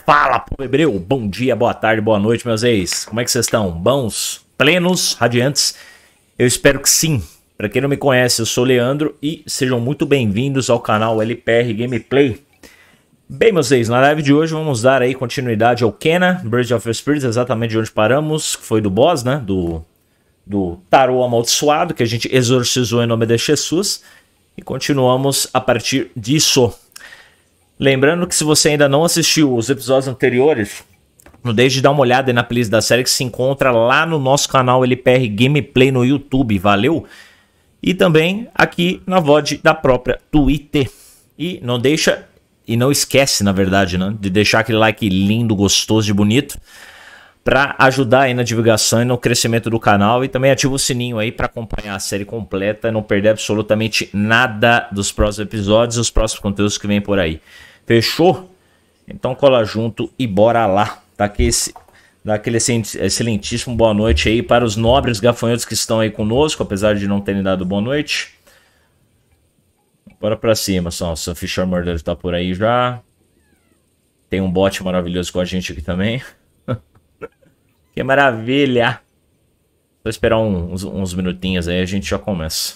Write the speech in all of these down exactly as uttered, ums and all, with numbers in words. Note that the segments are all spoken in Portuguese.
Fala, povo hebreu! Bom dia, boa tarde, boa noite, meus ex. Como é que vocês estão? Bons? Plenos? Radiantes? Eu espero que sim. Para quem não me conhece, eu sou o Leandro e sejam muito bem-vindos ao canal L P R Gameplay. Bem, meus ex, na live de hoje vamos dar aí continuidade ao Kena, Bridge of Spirits, exatamente de onde paramos, que foi do boss, né? Do, do tarô amaldiçoado, que a gente exorcizou em nome de Jesus. E continuamos a partir disso. Lembrando que se você ainda não assistiu os episódios anteriores, não deixe de dar uma olhada aí na playlist da série que se encontra lá no nosso canal L P R Gameplay no YouTube, valeu? E também aqui na V O D da própria Twitter. E não deixa, e não esquece na verdade, né, de deixar aquele like lindo, gostoso e bonito para ajudar aí na divulgação e no crescimento do canal. E também ativa o sininho aí para acompanhar a série completa e não perder absolutamente nada dos próximos episódios e os próximos conteúdos que vem por aí. Fechou? Então cola junto e bora lá. Tá aqui esse, dá aquele excelentíssimo boa noite aí para os nobres gafanhotos que estão aí conosco, apesar de não terem dado boa noite. Bora pra cima, só. O Sam Fisher Murder tá por aí já. Tem um bot maravilhoso com a gente aqui também. Que maravilha! Vou esperar uns, uns minutinhos aí, a gente já começa.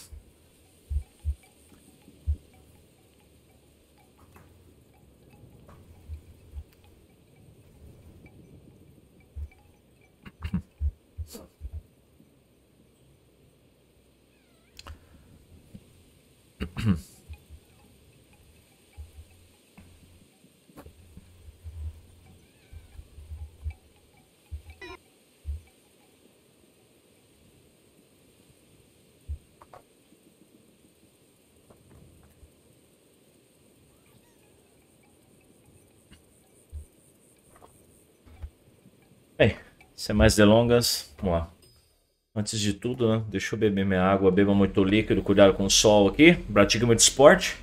Bem, sem mais delongas, vamos lá. Antes de tudo, né, deixa eu beber minha água, beba muito líquido, cuidado com o sol aqui, pratique muito esporte.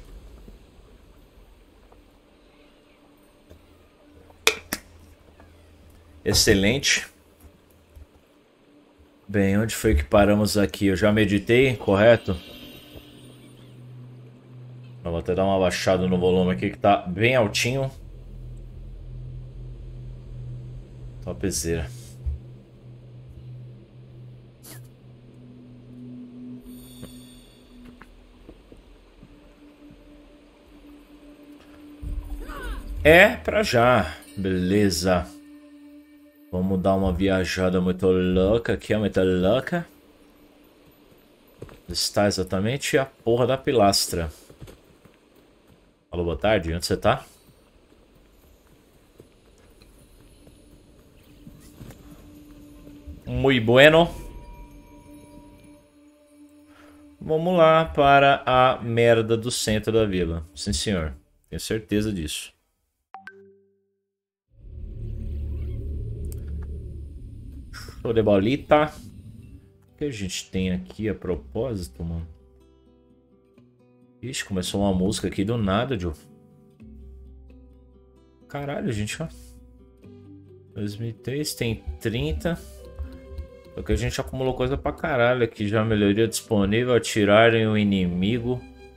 Excelente. Bem, onde foi que paramos aqui? Eu já meditei, correto? Eu vou até dar uma baixada no volume aqui que tá bem altinho. Topzera. É pra já. Beleza. Vamos dar uma viajada muito louca aqui, muito louca. Está exatamente a porra da pilastra. Alô, boa tarde. Onde você tá? Muito bueno. Vamos lá para a merda do centro da vila. Sim, senhor. Tenho certeza disso. Show de bolita. O que a gente tem aqui a propósito, mano? Ixi, começou uma música aqui do nada, Joe. Caralho, gente, ó. dois mil e três tem trinta. Porque a gente acumulou coisa pra caralho aqui. Já melhoria disponível. Atirarem o inimigo.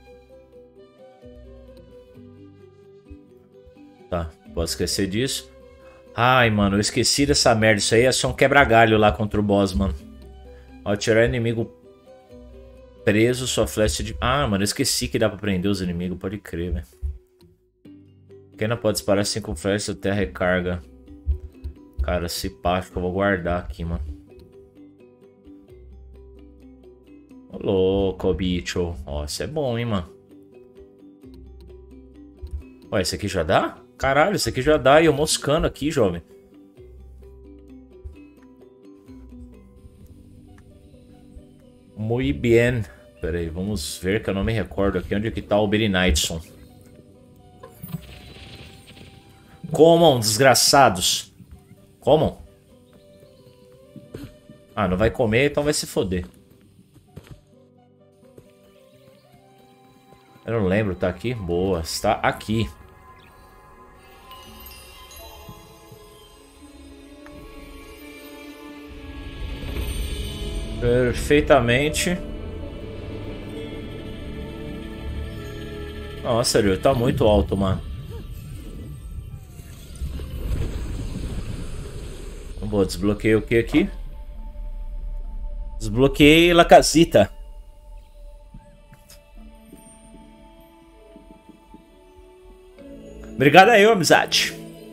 Tá, posso esquecer disso. Ai, mano, eu esqueci dessa merda. Isso aí é só um quebra-galho lá contra o boss, mano. Ao atirar o inimigo preso, sua flecha de... Ah, mano, eu esqueci que dá pra prender os inimigos. Pode crer, velho. Quem não pode disparar cinco flechas até a recarga. Cara, se pá, acho que eu vou guardar aqui, mano. Ô, louco, bicho. Ó, isso é bom, hein, mano. Ó, esse aqui já dá? Caralho, esse aqui já dá. E eu moscando aqui, jovem. Muito bem. Pera aí, vamos ver que eu não me recordo aqui onde que tá o Billy Knightson. Comam, desgraçados. Comam. Ah, não vai comer, então vai se foder. Eu não lembro, tá aqui? Boa, está aqui. Perfeitamente. Nossa, ele tá muito alto, mano. Bom, desbloqueei o que aqui? Desbloqueei La Casita. Obrigado aí, amizade.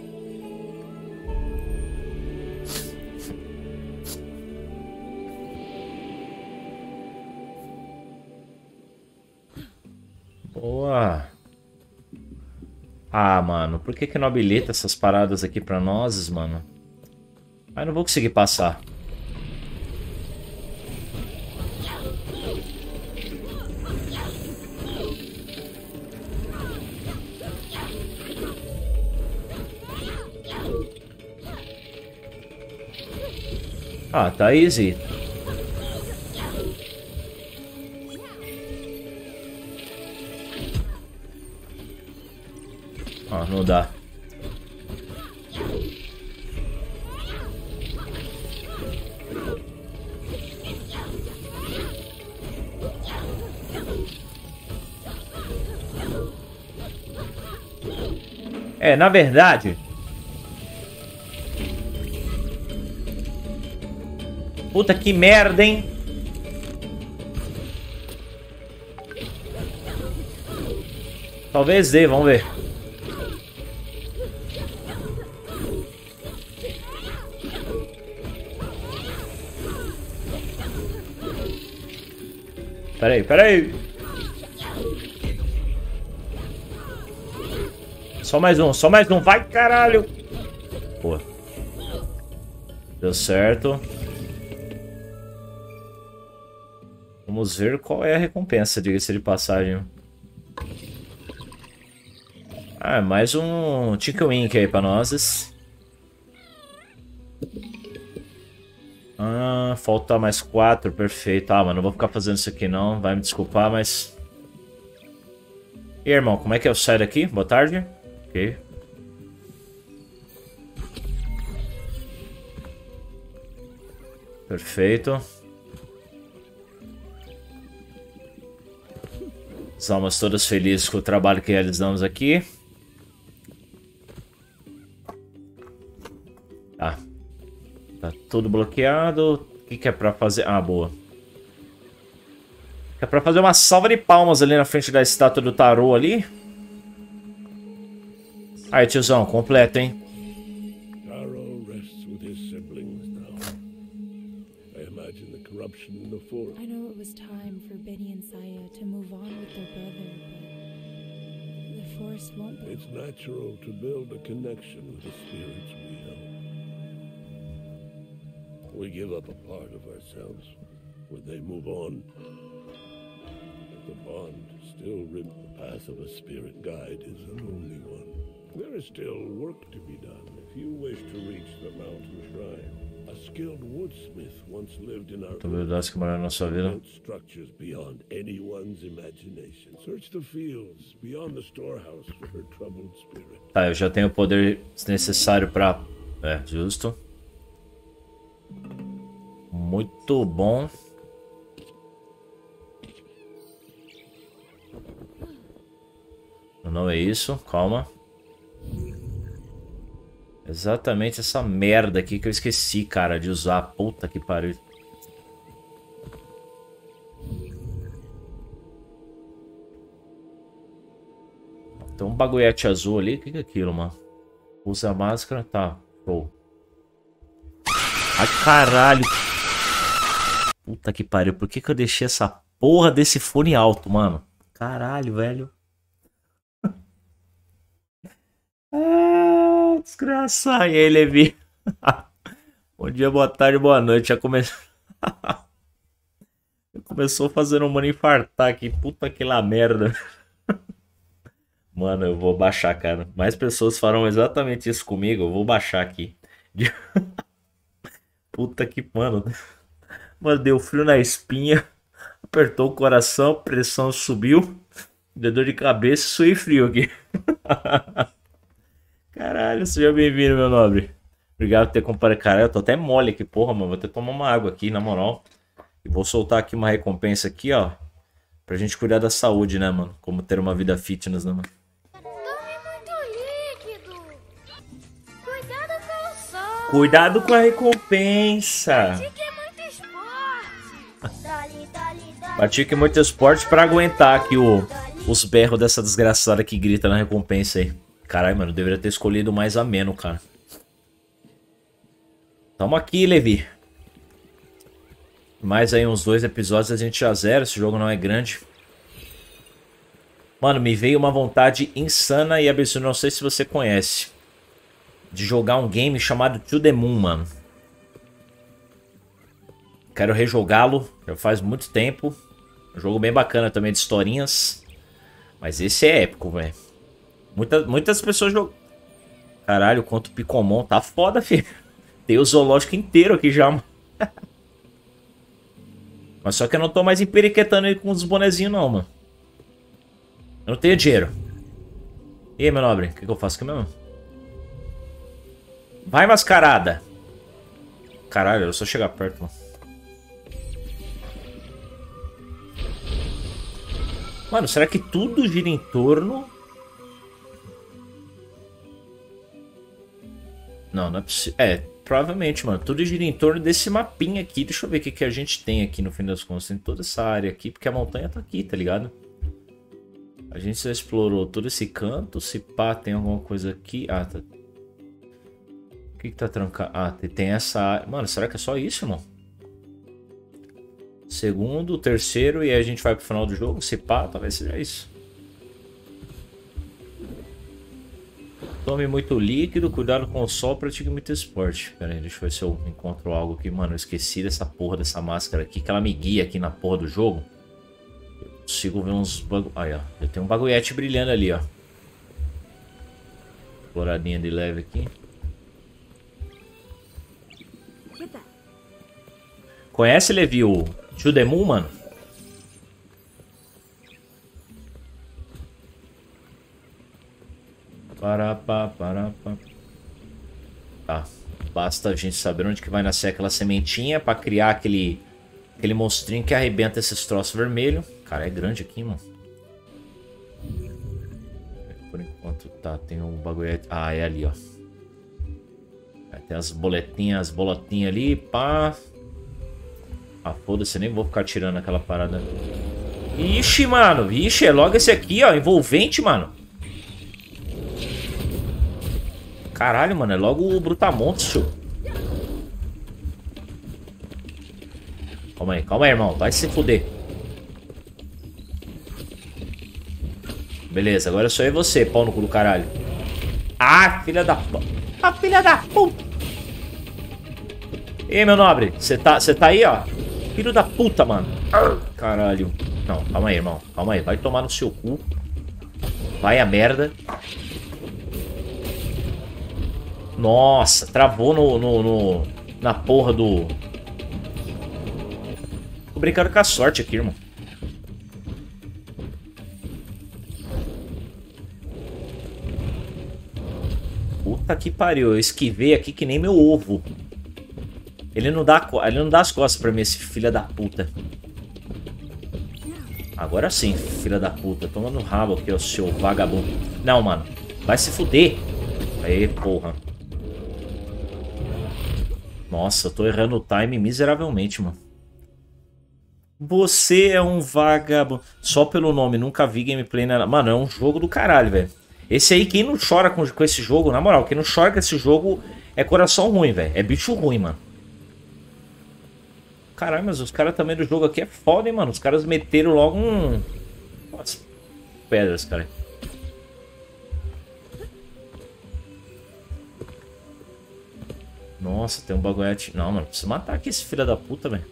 Boa. Ah, mano, por que que não habilita essas paradas aqui pra nós, mano? Ah, não vou conseguir passar. Ah, tá easy. Ah, não dá. É, na verdade... Puta que merda, hein? Talvez dê, vamos ver. Peraí, peraí. Só mais um, só mais um. Vai, caralho. Pô. Deu certo. Vamos ver qual é a recompensa, diga-se de passagem. Ah, mais um Chicken Wink aí pra nós. Ah, falta mais quatro, perfeito. Ah, mano, não vou ficar fazendo isso aqui não, vai me desculpar, mas... E aí, irmão, como é que eu saio daqui? Boa tarde. Ok. Perfeito. As almas todas felizes com o trabalho que realizamos aqui. Tá. Tá tudo bloqueado. O que, que é pra fazer? Ah, boa. É pra fazer uma salva de palmas ali na frente da estátua do tarô ali. Aí, tiozão, completo, hein? Taro rests with his siblings now. I imagine the corruption in the forest. I know it was time for Benny and Saya to move on with their brother, but the forest won't be. It's natural to build a connection with the spirits we help. We give up a part of ourselves when they move on. But the bond still remains. The path of a spirit guide is a lonely one. There is still work to be done if you wish to reach the mountain shrine. A skilled woodsmith once lived in our Habilidades que moraram na sua vida. built structures beyond anyone's imagination. Search the fields beyond the storehouse for her troubled spirit. Tá, eu já tenho o poder necessário pra... É, justo. Muito bom. Não é isso, calma. Exatamente essa merda aqui que eu esqueci, cara, de usar. Puta que pariu. Tem um bagulhete azul ali. O que é aquilo, mano? Usa a máscara. Tá, show. Ai, caralho. Puta que pariu. Por que que eu deixei essa porra desse fone alto, mano? Caralho, velho. Ah, desgraça. E aí, Levi? Bom dia, boa tarde, boa noite. Já começou. Começou fazendo um mano infartar aqui. Puta que lá merda. Mano, eu vou baixar, cara. Mais pessoas farão exatamente isso comigo. Eu vou baixar aqui. Puta que, mano. Mano, deu frio na espinha. Apertou o coração, a pressão subiu. Deu dor de cabeça, suei frio aqui. Caralho, seja bem-vindo, meu nobre. Obrigado por ter comparado. Cara, eu tô até mole aqui, porra, mano. Vou até tomar uma água aqui, na moral. E vou soltar aqui uma recompensa aqui, ó. Pra gente cuidar da saúde, né, mano? Como ter uma vida fitness, né, mano? Tome muito líquido. Cuidado com o sol. Cuidado com a recompensa. Pratique muito esporte pra aguentar aqui o, os berros dessa desgraçada que grita na recompensa aí. Caralho, mano, eu deveria ter escolhido mais ameno, cara. Tamo aqui, Levi. Mais aí uns dois episódios a gente já zera. Esse jogo não é grande. Mano, me veio uma vontade insana e absurda. Não sei se você conhece. De jogar um game chamado To The Moon, mano. Quero rejogá-lo. Já faz muito tempo. Um jogo bem bacana também de historinhas. Mas esse é épico, velho. Muita, muitas pessoas jogam. Caralho, quanto Picomon. Tá foda, filho. Tem o zoológico inteiro aqui já, mano. Mas só que eu não tô mais emperiquetando ele com os bonezinhos, não, mano. Eu não tenho dinheiro. E aí, meu nobre? O que, que eu faço aqui mesmo? Vai, mascarada. Caralho, eu só chegar perto, mano. Mano, será que tudo gira em torno... Não, não é possível. É, provavelmente, mano. Tudo gira em torno desse mapinha aqui. Deixa eu ver o que, que a gente tem aqui no fim das contas. Tem toda essa área aqui, porque a montanha tá aqui, tá ligado? A gente já explorou todo esse canto. Se pá, tem alguma coisa aqui. Ah, tá. O que que tá trancado? Ah, tem essa área. Mano, será que é só isso, irmão? Segundo, terceiro e aí a gente vai pro final do jogo. Se pá, talvez seja isso. Tome muito líquido, cuidado com o sol, pratique muito esporte. Pera aí, deixa eu ver se eu encontro algo aqui. Mano, eu esqueci dessa porra dessa máscara aqui, que ela me guia aqui na porra do jogo. Eu consigo ver uns bagulho. Aí, ó. Já tem um bagulhete brilhando ali, ó. Exploradinha de leve aqui. Conhece, Levi, o To The Moon, mano? Para, para, para, para. Tá. Basta a gente saber onde que vai nascer aquela sementinha pra criar aquele, aquele monstrinho que arrebenta esses troços vermelhos. Cara, é grande aqui, mano. Por enquanto, tá. Tem um bagulho... Ah, é ali, ó. Tem as boletinhas, as bolotinhas ali, pá. Ah, foda-se, nem vou ficar tirando aquela parada. Ixi, mano. Ixi, é logo esse aqui, ó. Envolvente, mano. Caralho, mano. É logo o Brutamontes, tio. Calma aí, calma aí, irmão. Vai se fuder. Beleza, agora sou eu e você, pau no cu do caralho. Ah, filha da... Ah, filha da puta. E aí, meu nobre? Você tá, você tá aí, ó? Filho da puta, mano. Caralho. Não, calma aí, irmão. Calma aí. Vai tomar no seu cu. Vai a merda. Nossa, travou no, no, no na porra do... Tô brincando com a sorte aqui, irmão. Puta que pariu. Eu esquivei aqui que nem meu ovo. Ele não dá, ele não dá as costas pra mim, esse filho da puta. Agora sim, filha da puta. Toma no rabo aqui, o seu vagabundo. Não, mano. Vai se fuder. Aí, porra. Nossa, eu tô errando o time miseravelmente, mano. Você é um vagabundo. Só pelo nome, nunca vi gameplay. Na... Mano, é um jogo do caralho, velho. Esse aí, quem não chora com, com esse jogo, na moral, quem não chora com esse jogo é coração ruim, velho. É bicho ruim, mano. Caralho, mas os caras também do jogo aqui é foda, hein, mano. Os caras meteram logo um... Nossa, pedras, cara. Nossa, tem um bagulhete. Não, mano, preciso matar aqui esse filho da puta, velho.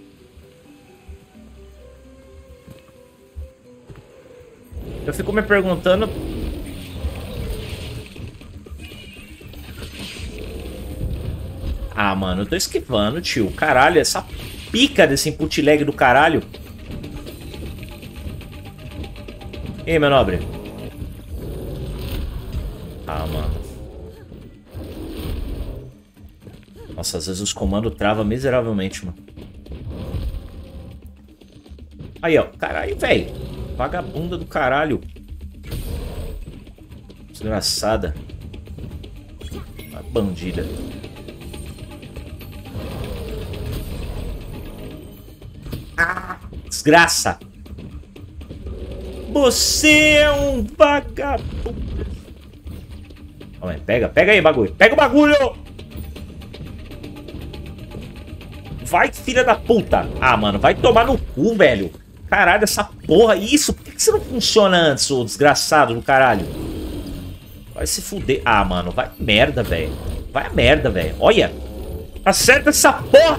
Eu fico me perguntando... Ah, mano, eu tô esquivando, tio. Caralho, essa pica desse input lag do caralho. E aí, meu nobre? Ah, mano. Nossa, às vezes os comandos travam miseravelmente, mano. Aí, ó. Caralho, velho. Vagabunda do caralho. Desgraçada. Uma bandida. desgraça. Você é um vagabundo. Calma aí, pega, pega aí, bagulho. Pega o bagulho! Vai, filha da puta. Ah, mano, vai tomar no cu, velho. Caralho, essa porra. Isso, por que que você não funciona antes, ô desgraçado do caralho? Vai se fuder. Ah, mano, vai merda, velho. Vai a merda, velho. Olha. Acerta essa porra.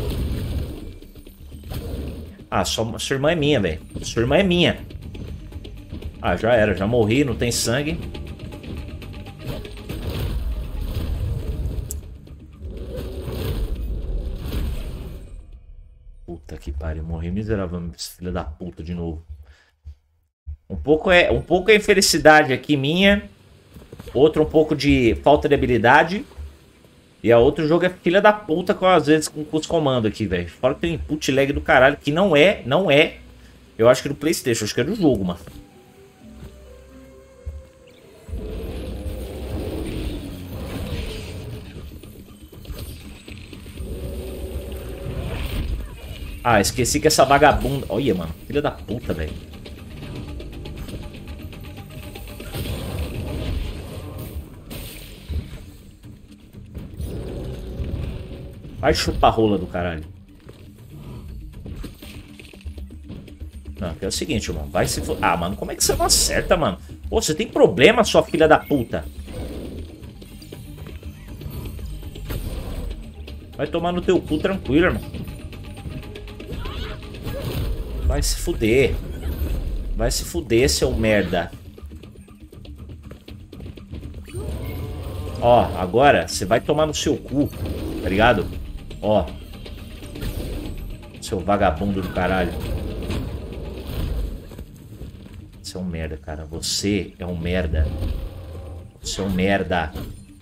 Ah, sua, sua irmã é minha, velho. Sua irmã é minha. Ah, já era. Já morri, não tem sangue. Puta que pariu, morri miserável, filha da puta de novo. Um pouco é, um pouco é infelicidade aqui minha, outro um pouco de falta de habilidade e a outro jogo é filha da puta com às vezes com, com os comandos aqui, velho. Fora que tem input lag do caralho que não é, não é. Eu acho que é do PlayStation, acho que é do jogo, mano. Ah, esqueci que essa vagabunda... Olha, mano. Filha da puta, velho. Vai chupar rola do caralho. Não, que é o seguinte, mano. Vai se... Ah, mano, como é que você não acerta, mano? Pô, você tem problema, sua filha da puta. Vai tomar no teu cu tranquilo, irmão. Vai se fuder. Vai se fuder, seu merda. Ó, agora você vai tomar no seu cu, tá ligado? Ó. Seu vagabundo do caralho. Você é um merda, cara. Você é um merda. Você é um merda.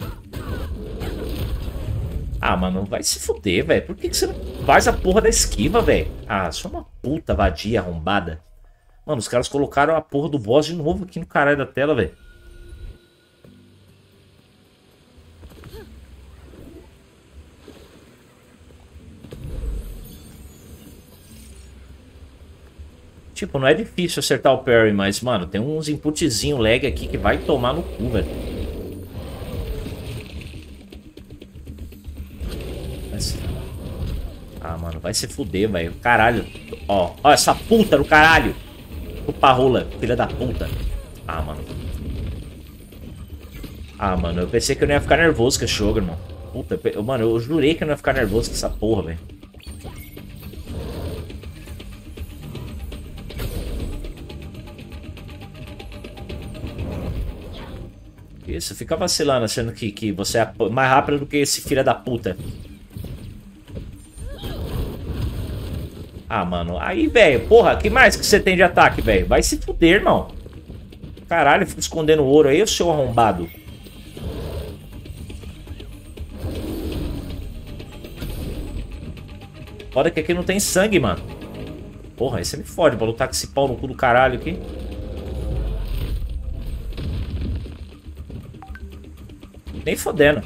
Ah, mano, vai se fuder, velho. Por que, que você não faz a porra da esquiva, velho? Ah, só uma puta vadia arrombada. Mano, os caras colocaram a porra do boss de novo aqui no caralho da tela, velho. Tipo, não é difícil acertar o parry, mas, mano, tem uns inputzinho lag aqui que vai tomar no cu, velho. Ah, mano, vai se fuder, velho. Caralho. Ó, ó, essa puta do caralho. Chupa rola, filha da puta. Ah, mano. Ah, mano, eu pensei que eu não ia ficar nervoso com esse jogo, irmão. Puta, eu, mano, eu jurei que eu não ia ficar nervoso com essa porra, velho. Isso, fica vacilando, achando que, que você é mais rápido do que esse filho da puta. Ah, mano, aí, velho, porra, que mais que você tem de ataque, velho? Vai se fuder, irmão. Caralho, fica escondendo ouro aí, o seu arrombado. Foda que aqui não tem sangue, mano. Porra, aí você me fode pra lutar com esse pau no cu do caralho aqui. Nem fodendo.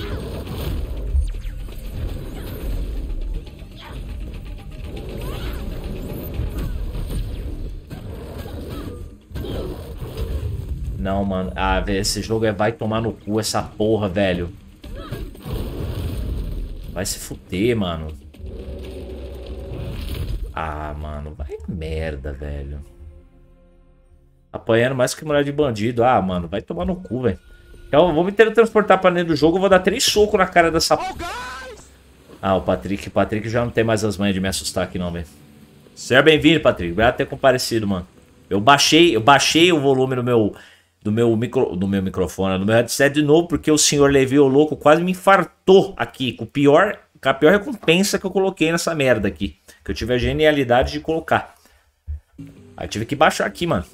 Não, mano. Ah, velho, esse jogo é vai tomar no cu essa porra, velho. Vai se fuder, mano. Ah, mano. Vai merda, velho. Apanhando mais que mulher de bandido. Ah, mano. Vai tomar no cu, velho. Então, eu vou me teletransportar pra dentro do jogo. Eu vou dar três socos na cara dessa... Ah, o Patrick. O Patrick já não tem mais as manhas de me assustar aqui, não, velho. Seja bem-vindo, Patrick. Obrigado por ter comparecido, mano. Eu baixei, eu baixei o volume no meu... Do meu, micro, do meu microfone, do meu headset de novo, porque o senhor Levi, o louco, quase me infartou aqui, com, o pior, com a pior recompensa que eu coloquei nessa merda aqui. Que eu tive a genialidade de colocar. Aí eu tive que baixar aqui, mano.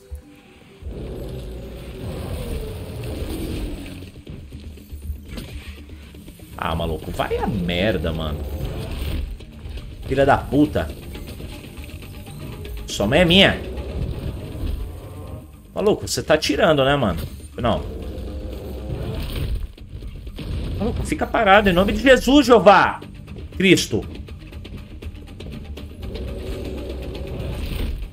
Ah, maluco, vai a merda, mano. Filha da puta. Sua mãe é minha. Maluco, você tá atirando, né, mano? Não. Maluco, fica parado. Em nome de Jesus, Jeová. Cristo.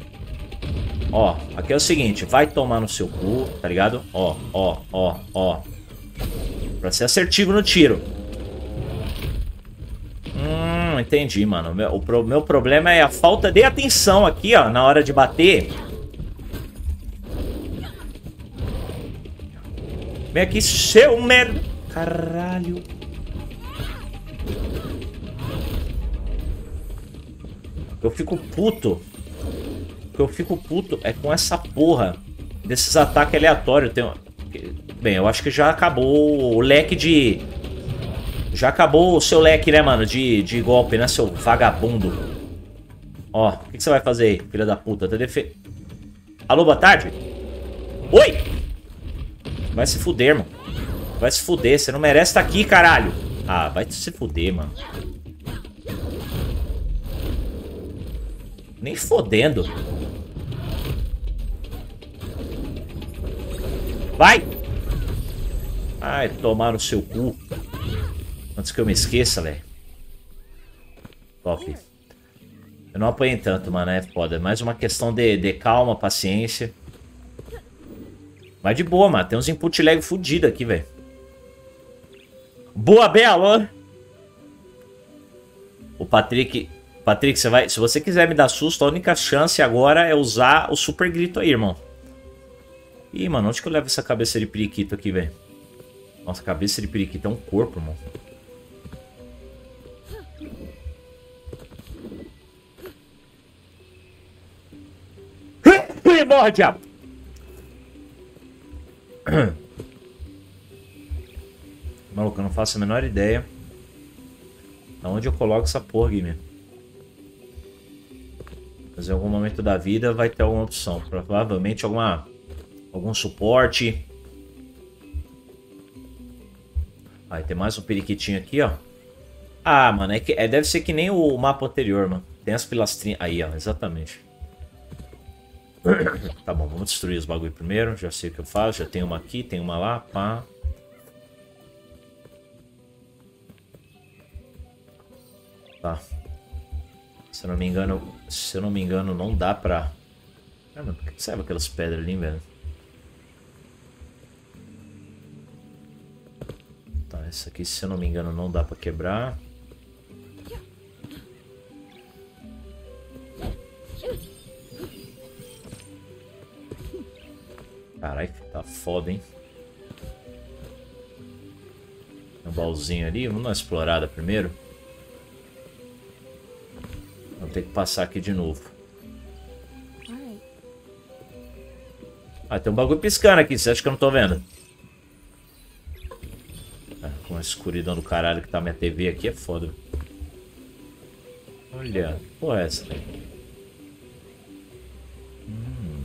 Ó, aqui é o seguinte, vai tomar no seu cu, tá ligado? Ó, ó, ó, ó. Pra ser assertivo no tiro. Hum, entendi, mano. Meu, o pro, meu problema é a falta de atenção aqui, ó, na hora de bater. Vem aqui, seu merda. Caralho. Eu fico puto. O que eu fico puto é com essa porra desses ataques aleatórios. Tem... Bem, eu acho que já acabou o leque de... Já acabou o seu leque, né, mano? De, de golpe, né, seu vagabundo? Ó, o que, que você vai fazer aí, filha da puta? Tá defe... Alô, boa tarde? Oi! Vai se fuder, mano. Vai se fuder, você não merece estar aqui, caralho. Ah, vai se fuder, mano. Nem fodendo. Vai! Ai, tomar no seu cu. Antes que eu me esqueça, velho. Top. Eu não apanhei tanto, mano. É foda. É mais uma questão de, de calma, paciência. Mas de boa, mano. Tem uns input lag fudido aqui, velho. Boa, Bela! O Patrick... Patrick, você vai... Se você quiser me dar susto, a única chance agora é usar o super grito aí, irmão. Ih, mano, onde que eu levo essa cabeça de periquito aqui, velho? Nossa, cabeça de periquito é um corpo, irmão. Morre, diabo! Maluco, eu não faço a menor ideia aonde eu coloco essa porra aqui, mesmo. Mas em algum momento da vida vai ter alguma opção. Provavelmente alguma... Algum suporte. Aí tem mais um periquitinho aqui, ó. Ah, mano, é que, é, deve ser que nem o mapa anterior, mano. Tem as pilastrinhas. Aí, ó, exatamente. Tá bom, vamos destruir os bagulho primeiro. Já sei o que eu faço. Já tem uma aqui, tem uma lá, pá. Tá. Se eu não me engano, se eu não me engano, não dá pra... Ah, mano, por que serve aquelas pedras ali, velho? Tá, essa aqui, se eu não me engano, não dá pra quebrar. Caralho, tá foda, hein? Tem um baúzinho ali. Vamos dar uma explorada primeiro. Vou ter que passar aqui de novo. Ah, tem um bagulho piscando aqui. Você acha que eu não tô vendo? Ah, com a escuridão do caralho que tá minha T V aqui é foda. Olha, que porra é essa, velho? Hum.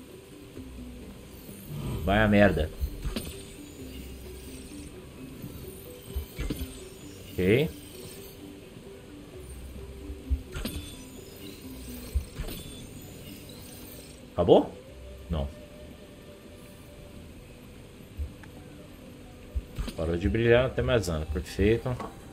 Vai a merda. Ok. Acabou? Não. Parou de brilhar, não tem mais nada. Perfeito.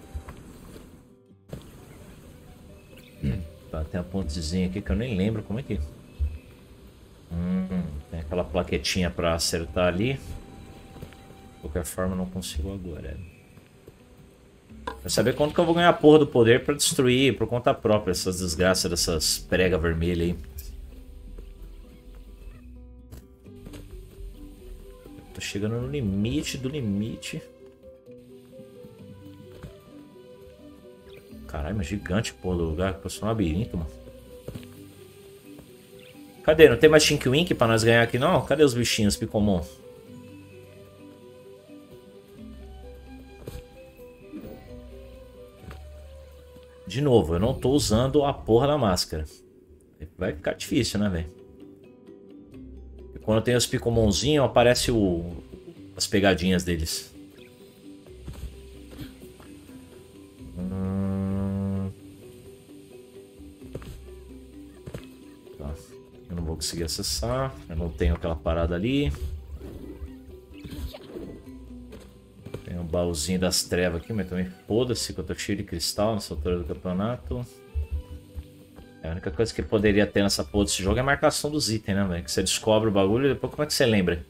Hum. Tá, tem a pontezinha aqui que eu nem lembro como é que... Hum, tem aquela plaquetinha pra acertar ali. De qualquer forma, não consigo agora. Quero saber quando que eu vou ganhar a porra do poder pra destruir por conta própria essas desgraças dessas pregas vermelhas aí. Tô chegando no limite do limite. Caralho, mas gigante, porra, do lugar. Passou um labirinto, mano. Cadê? Não tem mais Tinky Wink pra nós ganhar aqui, não? Cadê os bichinhos, Picomon? De novo, eu não tô usando a porra da máscara. Vai ficar difícil, né, velho? Quando tem os Picomonzinhos, aparece o... as pegadinhas deles. Hum... Tá. Eu não vou conseguir acessar. Eu não tenho aquela parada ali. Tem um baúzinho das trevas aqui, mas também foda-se que eu tô cheio de cristal nessa altura do campeonato. A única coisa que poderia ter nessa porra desse jogo é a marcação dos itens, né, velho? Que você descobre o bagulho e depois como é que você lembra?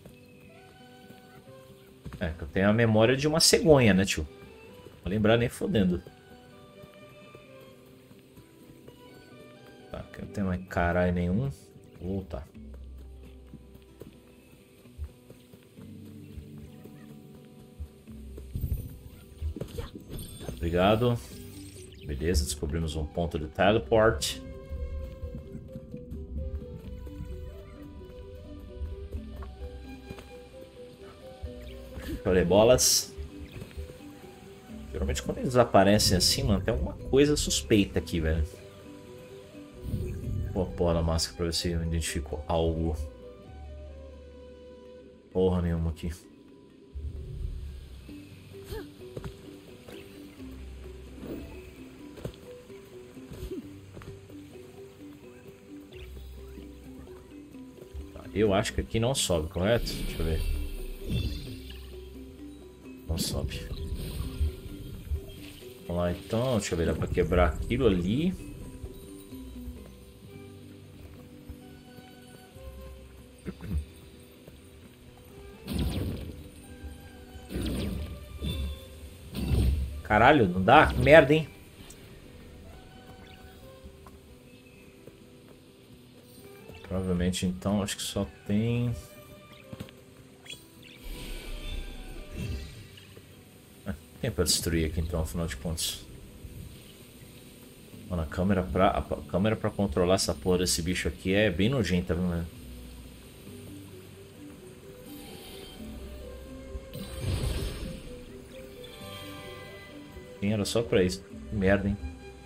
É, que eu tenho a memória de uma cegonha, né, tio? Não vou lembrar nem fodendo. Tá, aqui não tem mais caralho nenhum. Vou voltar. Obrigado. Beleza, descobrimos um ponto de teleport. Olha bolas. Geralmente quando eles aparecem assim, mano, tem alguma coisa suspeita aqui, velho. Vou pôr a máscara pra ver se eu identifico algo. Porra nenhuma aqui. Eu acho que aqui não sobe, correto? Deixa eu ver. Não sobe. Vamos lá então, deixa eu ver, dá pra quebrar aquilo ali. Caralho, não dá? Que merda, hein? Provavelmente então, acho que só tem... Ah, tem pra destruir aqui então, afinal de contas. Mano, a câmera pra, a câmera pra controlar essa porra desse bicho aqui é bem nojenta, viu, mano? Sim, era só pra isso. Que merda, hein?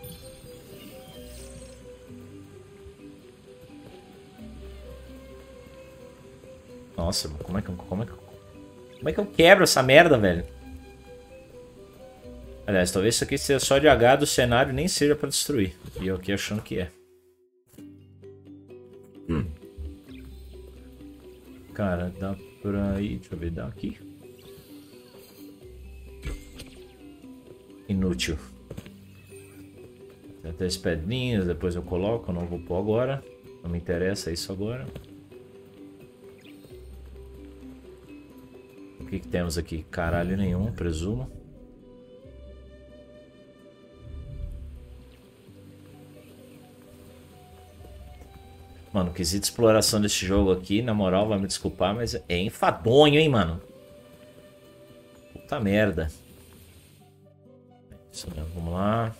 Nossa, como é que, como é que, como é que eu quebro essa merda, velho? Aliás, talvez isso aqui seja só de H do cenário e nem seja pra destruir. E eu aqui achando que é. Hum. Cara, dá pra ir... Deixa eu ver, dá aqui. Inútil. Tem três pedrinhas, depois eu coloco, eu não vou pôr agora. Não me interessa isso agora. O que que temos aqui? Caralho nenhum, presumo. Mano, o quesito de exploração desse jogo aqui, na moral, vai me desculpar, mas é enfadonho, hein, mano? Puta merda. Isso mesmo, vamos lá.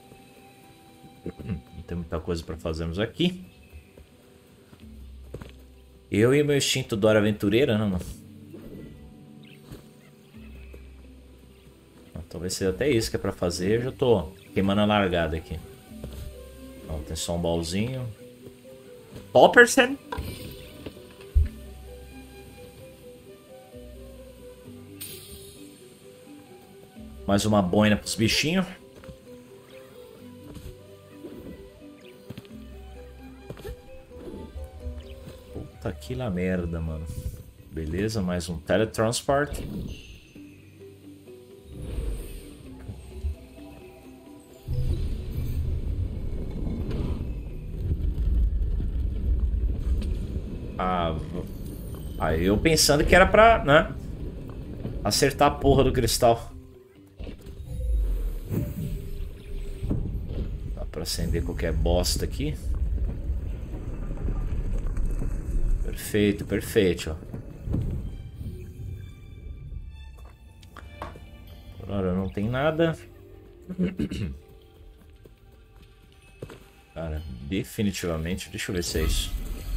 Não tem muita coisa pra fazermos aqui. Eu e o meu instinto Dora Aventureira, né, mano? Talvez seja até isso que é pra fazer. Eu já tô queimando a largada aqui. Ó, tem só um baúzinho. Topperson? Mais uma boina pros bichinhos. Puta que lá merda, mano. Beleza, mais um teletransport. Ah, aí eu pensando que era pra, né, acertar a porra do cristal. Dá pra acender qualquer bosta aqui. Perfeito, perfeito, ó. Por hora não tem nada. Cara, definitivamente, deixa eu ver se é isso.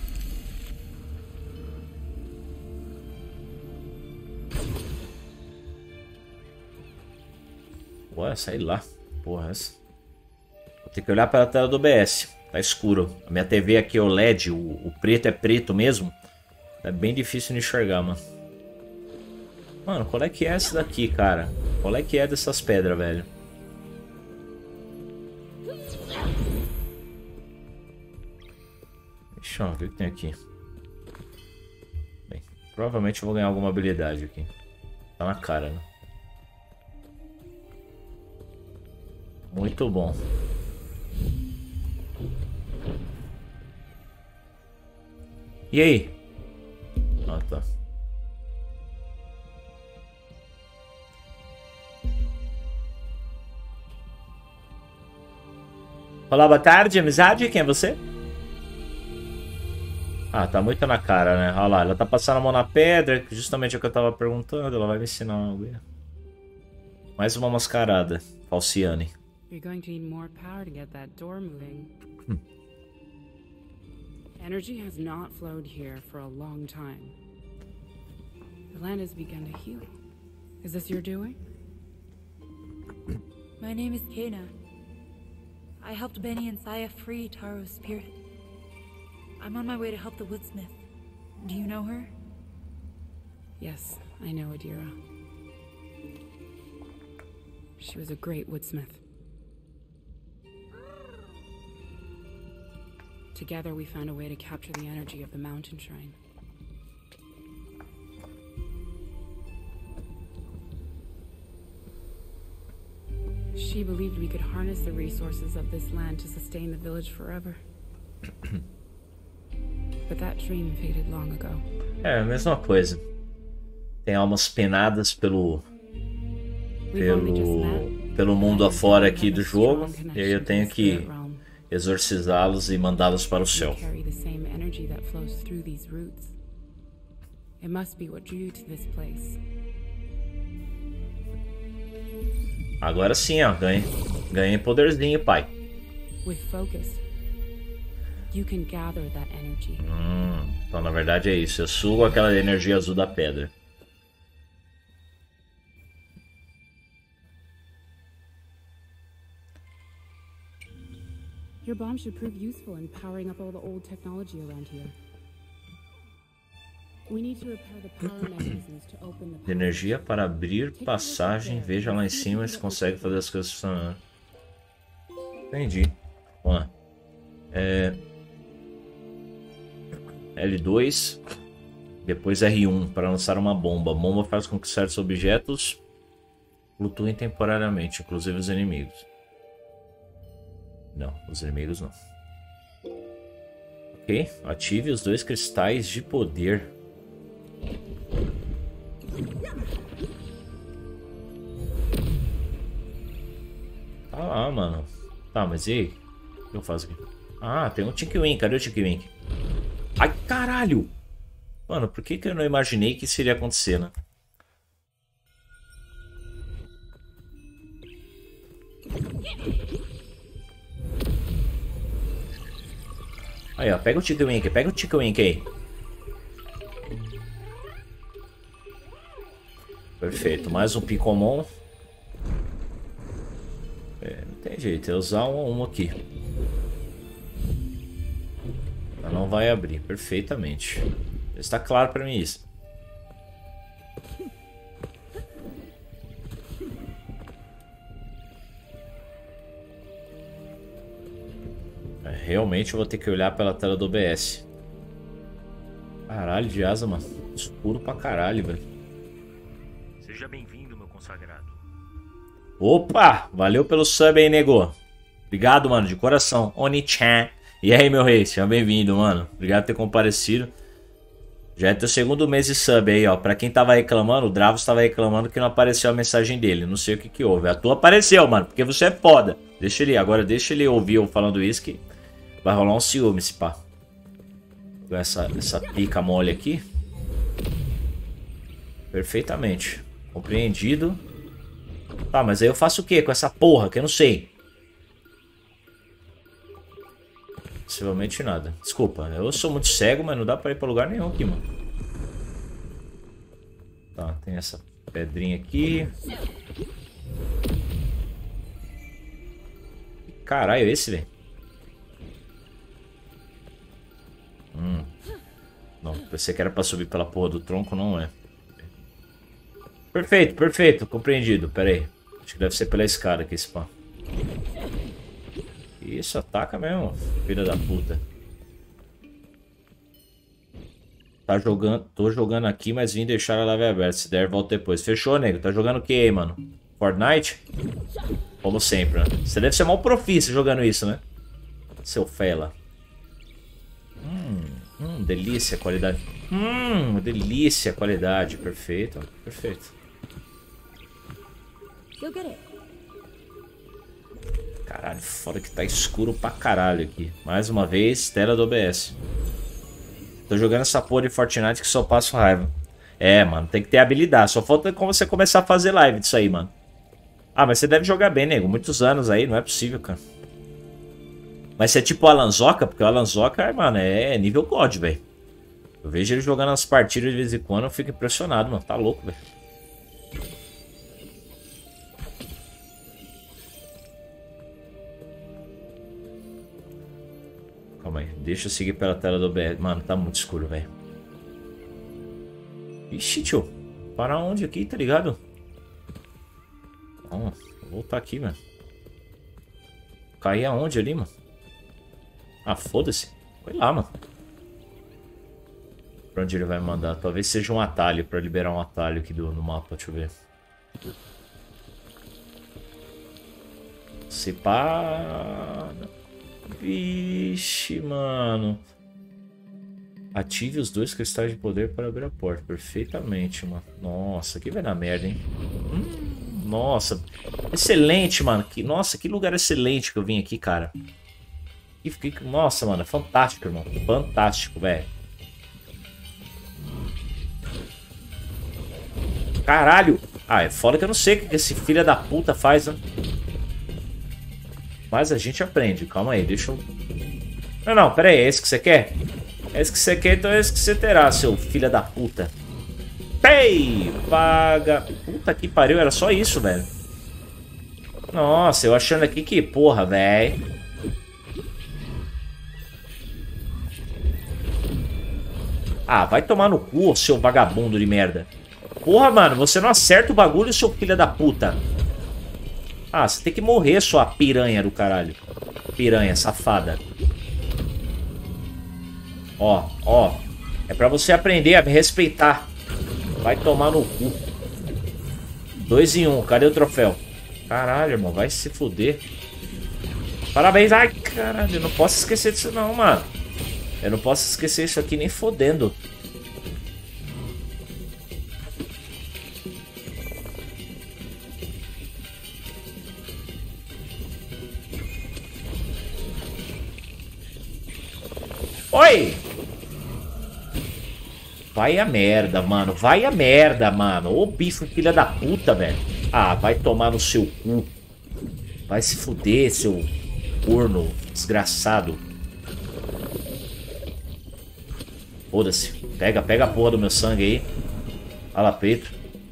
Ué, sei lá. Porra, essa. Vou ter que olhar para a tela do O B S. Tá escuro. A minha T V aqui é o L E D. O, o preto é preto mesmo. É bem difícil de enxergar, mano. Mano, qual é que é essa daqui, cara? Qual é que é dessas pedras, velho? Deixa eu ver o que tem aqui. Bem, provavelmente eu vou ganhar alguma habilidade aqui. Tá na cara, né? Muito bom. E aí? Ah, tá. Olá, boa tarde, amizade. Quem é você? Ah, tá muito na cara, né? Olha lá, ela tá passando a mão na pedra, que justamente é o que eu tava perguntando. Ela vai me ensinar algo. Mais uma mascarada. Falciane. You're going to need more power to get that door moving. Energy has not flowed here for a long time. The land has begun to heal. Is this your doing? My name is Kena. I helped Benny and Saya free Taro's spirit. I'm on my way to help the woodsmith. Do you know her? Yes, I know Adira. She was a great woodsmith. Together we found a way to capture the energy of the mountain shrine. She believed we could harness the resources of this land to sustain the village forever. But that dream faded long ago. É, a mesma coisa. Tem almas penadas pelo pelo pelo mundo afora aqui do jogo, e aí eu tenho que exorcizá-los e mandá-los para o céu. Agora sim, ó, ganhei, ganhei poderzinho, pai. Hum, então na verdade é isso, eu sugo aquela energia azul da pedra. Your bomb should prove useful in powering up all the old technology around here. We need to repair the power mechanisms to open the Energia para abrir passagem. Veja lá em cima se consegue fazer as coisas funcionar. Entendi. Vamos lá. É... L dois. Depois R um para lançar uma bomba. A bomba faz com que certos objetos flutuem temporariamente, inclusive os inimigos. Não, os inimigos não. Ok, ative os dois cristais de poder. Tá lá, mano. Tá, mas e aí? O que eu faço aqui? Ah, tem um Tinky Wink. Cadê o Tinky Wink? Ai, caralho! Mano, por que que eu não imaginei que isso iria acontecer, né? Aí, ó, pega o Tinky Wink, pega o Tinky Wink aí. Perfeito, mais um Picomon. É, não tem jeito, é usar um, um aqui. Ela não vai abrir, perfeitamente. Está claro pra mim isso. Realmente eu vou ter que olhar pela tela do O B S. Caralho de asa, mano. Escuro pra caralho, velho. Seja bem-vindo, meu consagrado. Opa! Valeu pelo sub aí, nego. Obrigado, mano, de coração. Oni-chan. E aí, meu rei? Seja bem-vindo, mano. Obrigado por ter comparecido. Já é teu segundo mês de sub aí, ó. Pra quem tava reclamando, o Dravos tava reclamando que não apareceu a mensagem dele. Não sei o que que houve. A tua apareceu, mano, porque você é foda. Deixa ele, agora deixa ele ouvir eu falando isso que vai rolar um ciúme, esse pá. Com essa, essa pica mole aqui. Perfeitamente. Compreendido. Tá, mas aí eu faço o que com essa porra que eu não sei? Possivelmente nada. Desculpa, eu sou muito cego, mas não dá pra ir pra lugar nenhum aqui, mano. Tá, tem essa pedrinha aqui. Caralho, esse, velho. Hum. Não, pensei que era pra subir pela porra do tronco, não é. Perfeito, perfeito, compreendido. Pera aí. Acho que deve ser pela escada aqui esse pá. Isso, ataca mesmo, filha da puta. Tá jogando, tô jogando aqui, mas vim deixar a live aberta. Se der, volto depois. Fechou, nego? Tá jogando o que aí, mano? Fortnite? Como sempre, né? Você deve ser mal profício jogando isso, né? Seu fela. Hum. Hum, delícia a qualidade. Hum, delícia a qualidade. Perfeito, perfeito. You'll get it. Caralho, foda que tá escuro pra caralho aqui. Mais uma vez, tela do O B S. Tô jogando essa porra de Fortnite que só passo raiva. É, mano, tem que ter habilidade. Só falta como você começar a fazer live disso aí, mano. Ah, mas você deve jogar bem, nego. Muitos anos aí, não é possível, cara. Mas você é tipo o Alanzoca, porque o Alanzoca, mano, é nível God, velho. Eu vejo ele jogando as partidas de vez em quando, eu fico impressionado, mano. Tá louco, velho. Calma aí, deixa eu seguir pela tela do O B S. Mano, tá muito escuro, velho. Ixi, tio. Para onde aqui, tá ligado? Vamos voltar aqui, mano. Cair aonde ali, mano? Ah, foda-se. Foi lá, mano. Pra onde ele vai mandar? Talvez seja um atalho, pra liberar um atalho aqui do, no mapa. Deixa eu ver. Se pá... Vixe, mano. Ative os dois cristais de poder para abrir a porta. Perfeitamente, mano. Nossa, aqui vai dar merda, hein? Hum, nossa. Excelente, mano. Que, nossa, que lugar excelente que eu vim aqui, cara. Que, que, nossa, mano. Fantástico, irmão. Fantástico, velho. Caralho. Ah, é foda que eu não sei o que esse filho da puta faz, né? Mas a gente aprende. Calma aí, deixa eu... Não, não, pera aí. É esse que você quer? É esse que você quer, então é esse que você terá, seu filho da puta. Ei, vaga... Puta que pariu, era só isso, velho. Nossa, eu achando aqui que porra, velho. Ah, vai tomar no cu, seu vagabundo de merda. Porra, mano, você não acerta o bagulho, seu filho da puta. Ah, você tem que morrer, sua piranha do caralho. Piranha, safada. Ó, ó. É pra você aprender a me respeitar. Vai tomar no cu. Dois em um, cadê o troféu? Caralho, irmão, vai se fuder. Parabéns. Ai, caralho, eu não posso esquecer disso não, mano. Eu não posso esquecer isso aqui nem fodendo. Oi! Vai a merda, mano. Vai a merda, mano. Ô bicho, filha da puta, velho. Ah, vai tomar no seu cu. Vai se fuder, seu corno desgraçado. Foda-se. Pega, pega a porra do meu sangue aí. Fala, peito.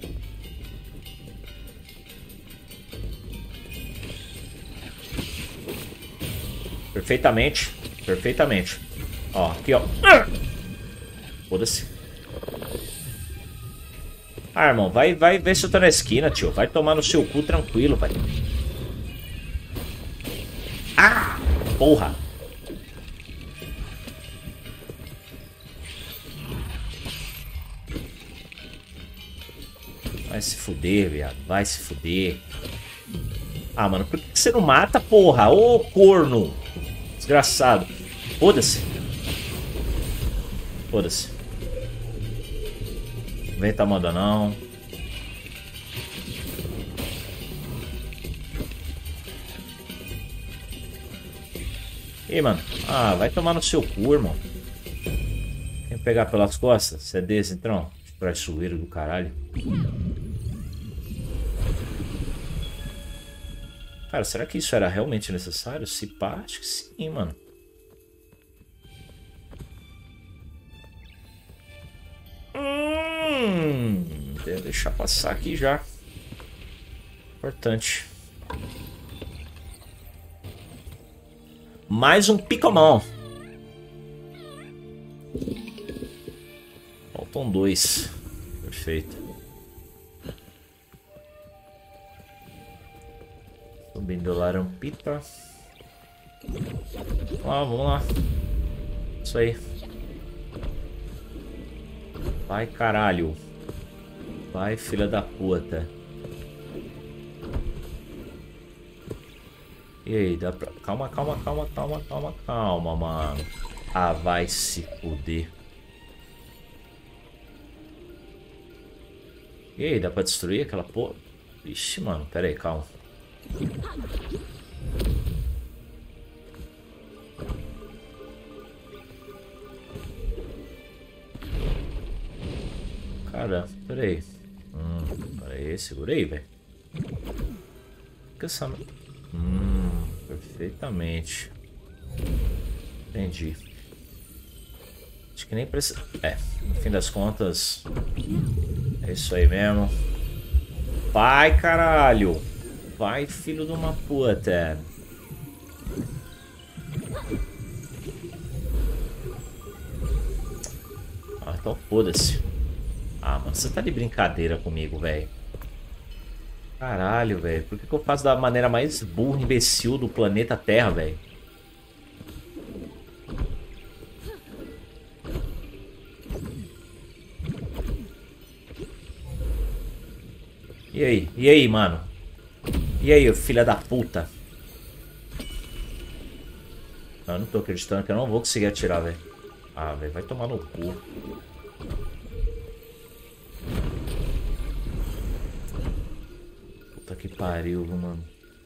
Perfeitamente. Perfeitamente. Ó, aqui, ó. Foda-se. Ah, irmão, vai, vai ver se eu tô na esquina, tio. Vai tomar no seu cu tranquilo, velho. Ah! Porra! Vai se fuder, viado. Vai se fuder. Ah, mano, por que você não mata, porra? Ô, corno! Desgraçado. Foda-se. Foda-se. Não vem tá moda não. Ih, mano. Ah, vai tomar no seu cu, irmão. Quer pegar pelas costas? Você é desse, então? Traiçoeiro do caralho. Cara, será que isso era realmente necessário? Se pá, acho que sim, mano. Hum, vou deixar passar aqui já. Importante. Mais um Picomon. Faltam dois. Perfeito. Subindo Larampita. Vamos lá, vamos lá. Isso aí. Vai, caralho. Vai, filha da puta. E aí, dá pra... Calma, calma, calma, calma, calma, calma, mano. Ah, vai se fuder. E aí, dá pra destruir aquela porra? Ixi, mano, pera aí, calma. Caramba, pera aí. Hum, pera aí, segura aí, velho. Que essa... Hum, perfeitamente. Entendi. Acho que nem precisa... É, no fim das contas... É isso aí mesmo. Vai, caralho! Vai, filho de uma puta! Ah, então foda-se. Ah, mano, você tá de brincadeira comigo, velho. Caralho, velho. Por que que eu faço da maneira mais burra e imbecil do planeta Terra, velho? E aí? E aí, mano? E aí, filha da puta? Eu não tô acreditando que eu não vou conseguir atirar, velho. Ah, velho, vai tomar no cu. Puta que pariu, mano.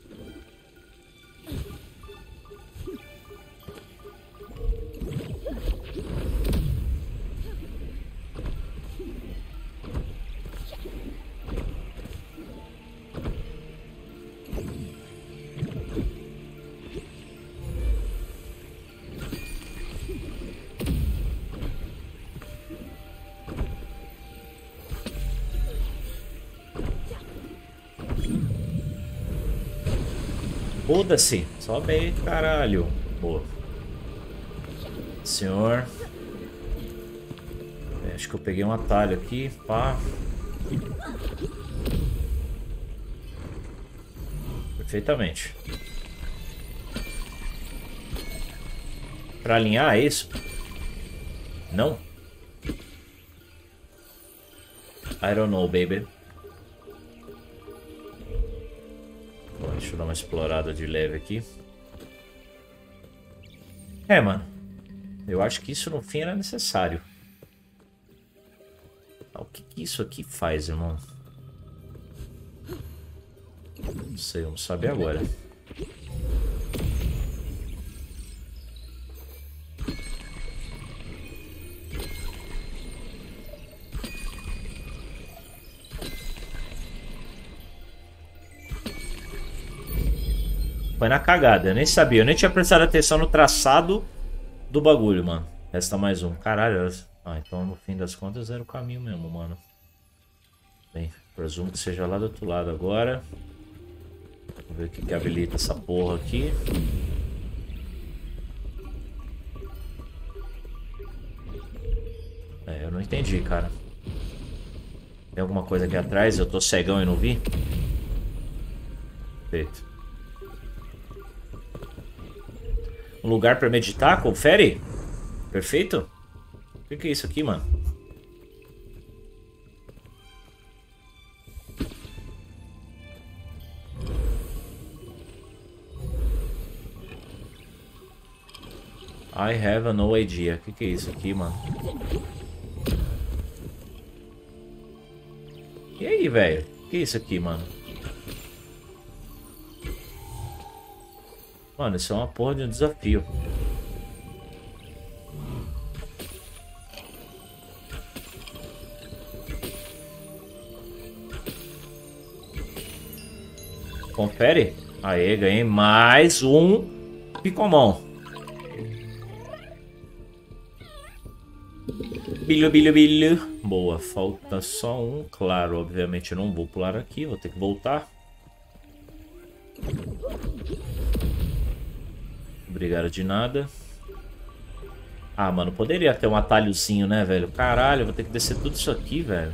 Foda-se. Sobe aí, caralho. Boa. Senhor. É, acho que eu peguei um atalho aqui. Pá. Perfeitamente. Pra alinhar, é isso? Não? I don't know, baby. Deixa eu dar uma explorada de leve aqui. É, mano. Eu acho que isso no fim era necessário. Ah, o que que isso aqui faz, irmão? Não sei, vamos saber agora. Foi na cagada, eu nem sabia, eu nem tinha prestado atenção no traçado do bagulho, mano. Resta mais um. Caralho. Ah, então no fim das contas era o caminho mesmo, mano. Bem, presumo que seja lá do outro lado agora. Vamos ver o que que habilita essa porra aqui. É, eu não entendi, cara. Tem alguma coisa aqui atrás? Eu tô cegão e não vi? Perfeito. Um lugar pra meditar? Confere? Perfeito? O que que é isso aqui, mano? I have no idea. O que que é isso aqui, mano? E aí, velho? O que é isso aqui, mano? Mano, isso é uma porra de um desafio. Confere. Aê, ganhei mais um Picomon. Bilho, bilho, bilho. Boa, falta só um. Claro, obviamente eu não vou pular aqui. Vou ter que voltar. Obrigado de nada. Ah, mano, poderia ter um atalhozinho, né, velho? Caralho, eu vou ter que descer tudo isso aqui, velho.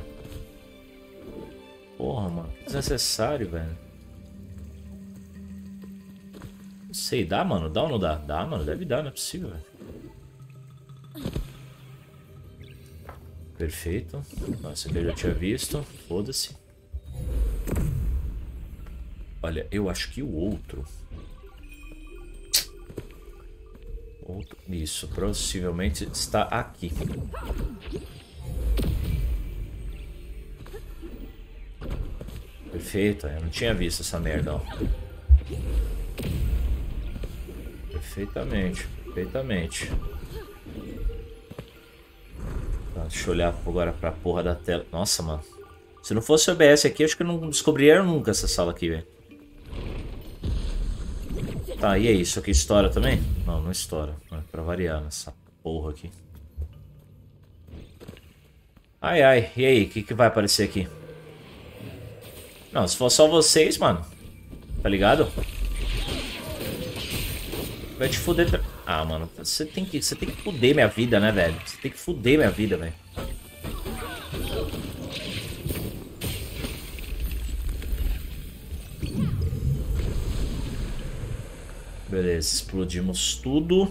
Porra, mano. Desnecessário, velho. Não sei, dá, mano? Dá ou não dá? Dá, mano. Deve dar, não é possível, velho. Perfeito. Nossa, aqui eu já tinha visto. Foda-se. Olha, eu acho que o outro... Outro... Isso, possivelmente está aqui. Perfeito, eu não tinha visto essa merda, ó. Perfeitamente, perfeitamente. Tá, deixa eu olhar agora pra porra da tela. Nossa, mano. Se não fosse o O B S aqui, acho que eu não descobriria nunca essa sala aqui, velho. Tá, e é isso aqui estoura também? Não, não estoura. É pra variar nessa porra aqui. Ai, ai. E aí, o que, que vai aparecer aqui? Não, se for só vocês, mano. Tá ligado? Vai te fuder. Tra... Ah, mano, você tem que, você tem que fuder minha vida, né, velho? Você tem que fuder minha vida, velho. Beleza, explodimos tudo.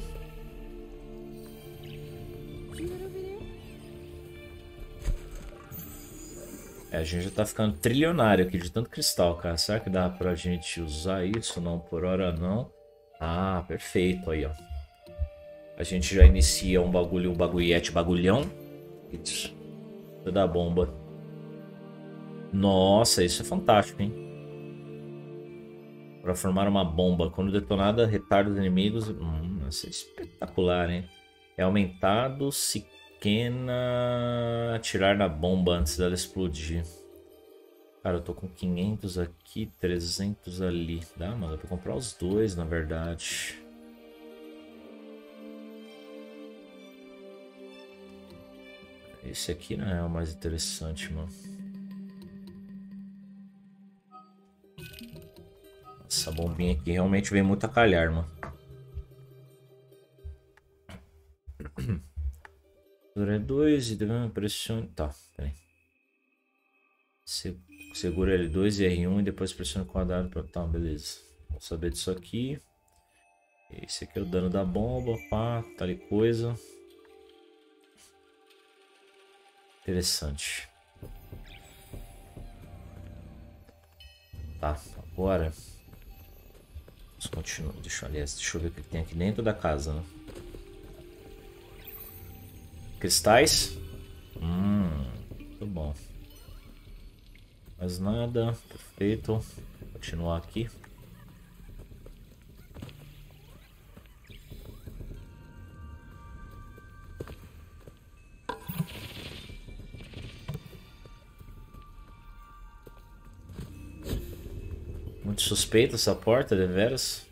É, a gente já tá ficando trilionário aqui de tanto cristal, cara. Será que dá pra gente usar isso? Não, por hora não. Ah, perfeito aí, ó. A gente já inicia um bagulho, um bagulhete, bagulhão. Isso. Da bomba. Nossa, isso é fantástico, hein? Para formar uma bomba. Quando detonada, retarda os inimigos. Hum, isso é espetacular, hein? É aumentado se Kena atirar na bomba antes dela explodir. Cara, eu tô com quinhentos aqui, trezentos ali. Dá, mano, dá pra comprar os dois, na verdade. Esse aqui não é o mais interessante, mano. Essa bombinha aqui realmente vem muito a calhar, mano. Dura dois e pressione. Tá, peraí. Segura L dois e R um e depois pressiona o quadrado pra... Tá, beleza. Vamos saber disso aqui. Esse aqui é o dano da bomba, pá, tal e coisa. Interessante. Tá, agora... Vamos continuar. Deixa, aliás, deixa eu ver o que tem aqui dentro da casa, né? Cristais. Hum, muito bom. Mais nada. Perfeito. Vou continuar aqui. Muito suspeita essa porta, deveras.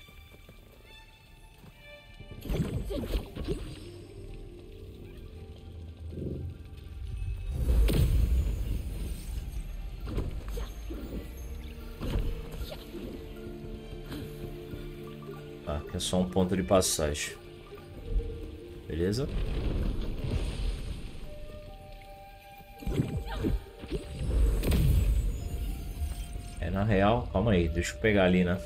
Tá, aqui é só um ponto de passagem. Beleza? É, na real, calma aí, deixa eu pegar ali, né?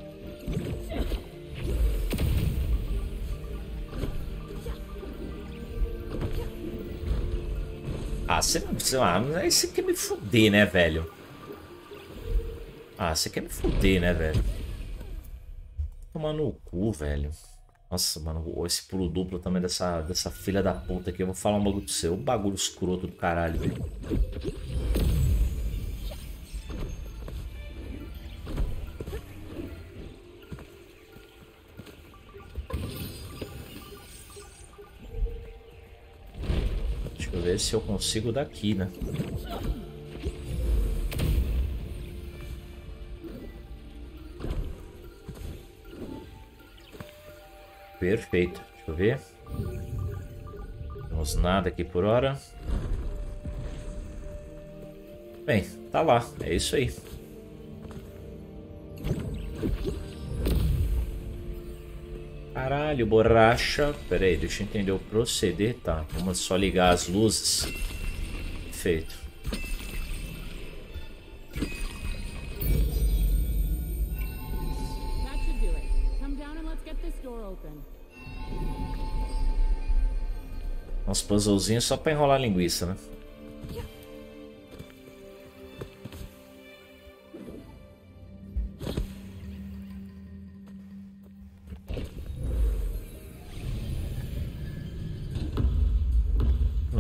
Ah, você não precisa. Ah, aí você quer me fuder, né, velho? Ah, você quer me fuder, né, velho? Tomar no cu, velho. Nossa, mano, esse pulo duplo também dessa, dessa filha da puta aqui. Eu vou falar um bagulho do seu. Um bagulho escroto do caralho, velho. Deixa eu ver se eu consigo daqui, né? Perfeito. Deixa eu ver. Não temos nada aqui por hora. Bem, tá lá. É isso aí. Caralho, borracha. Pera aí, deixa eu entender o proceder. Tá, vamos só ligar as luzes. Perfeito. Uns puzzlezinhos só pra enrolar linguiça, né?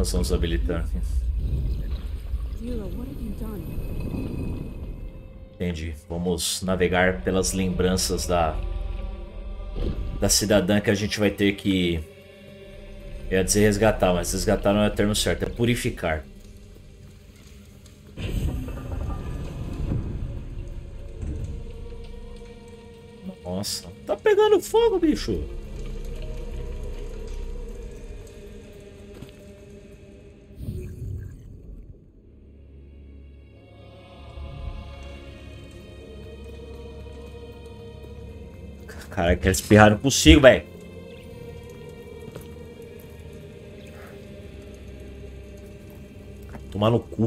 nós vamos habilitar aqui? Zero, what have you done? Entendi. Vamos navegar pelas lembranças da da cidadã que a gente vai ter que... Eu ia dizer resgatar, mas resgatar não é o termo certo, é purificar. Nossa, tá pegando fogo, bicho. Cara, que eles espirraram consigo, velho. Tomar no cu.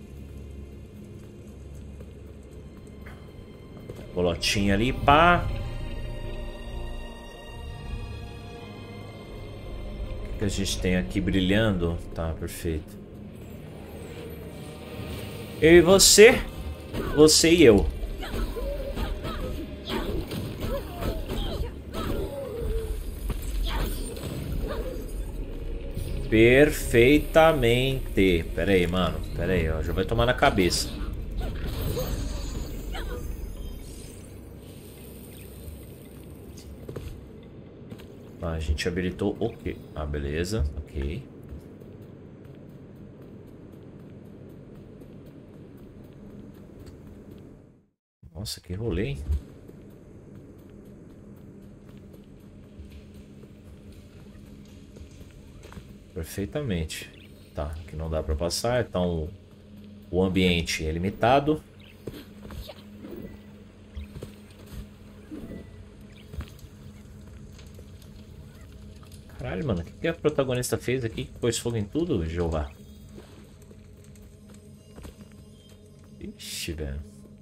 Bolotinha ali, pá. O que a gente tem aqui brilhando? Tá, perfeito. Eu e você. Você e eu. Perfeitamente. Pera aí, mano. Pera aí, ó. Já vai tomar na cabeça. Ah, a gente habilitou o quê? Ah, beleza. Ok. Nossa, que rolê, hein? Perfeitamente. Tá, aqui não dá pra passar, então o ambiente é limitado. Caralho, mano, o que, que a protagonista fez aqui? Pôs fogo em tudo, Jeová? Ixi, velho.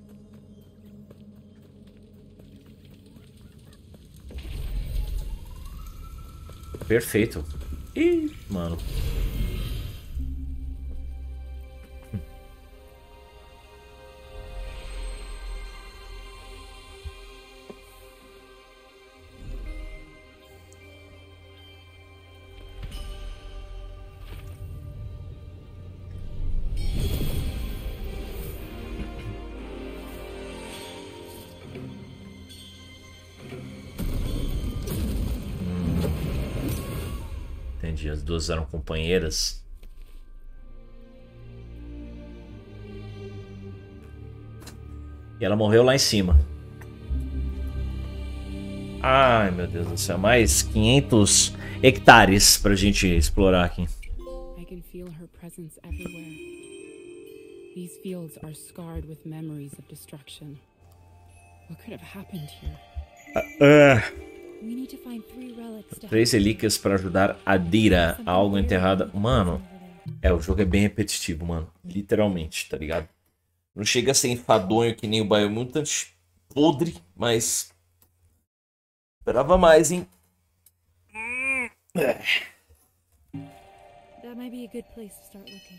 Perfeito. Ih, mano. Entendi, as duas eram companheiras. E ela morreu lá em cima. Ai, meu Deus do céu. Mais quinhentos hectares pra gente explorar aqui. I can feel her presence everywhere. These fields are scarred with memories of destruction. What could have happened here? Uh, uh. We need to find three relics to Três relíquias pra ajudar a Dira. Algo enterrada. Mano, é, o jogo é bem repetitivo, mano. Literalmente, tá ligado? Não chega a ser enfadonho que nem o Biomutant. Podre, mas... Esperava mais, hein? That might be a good place to start looking.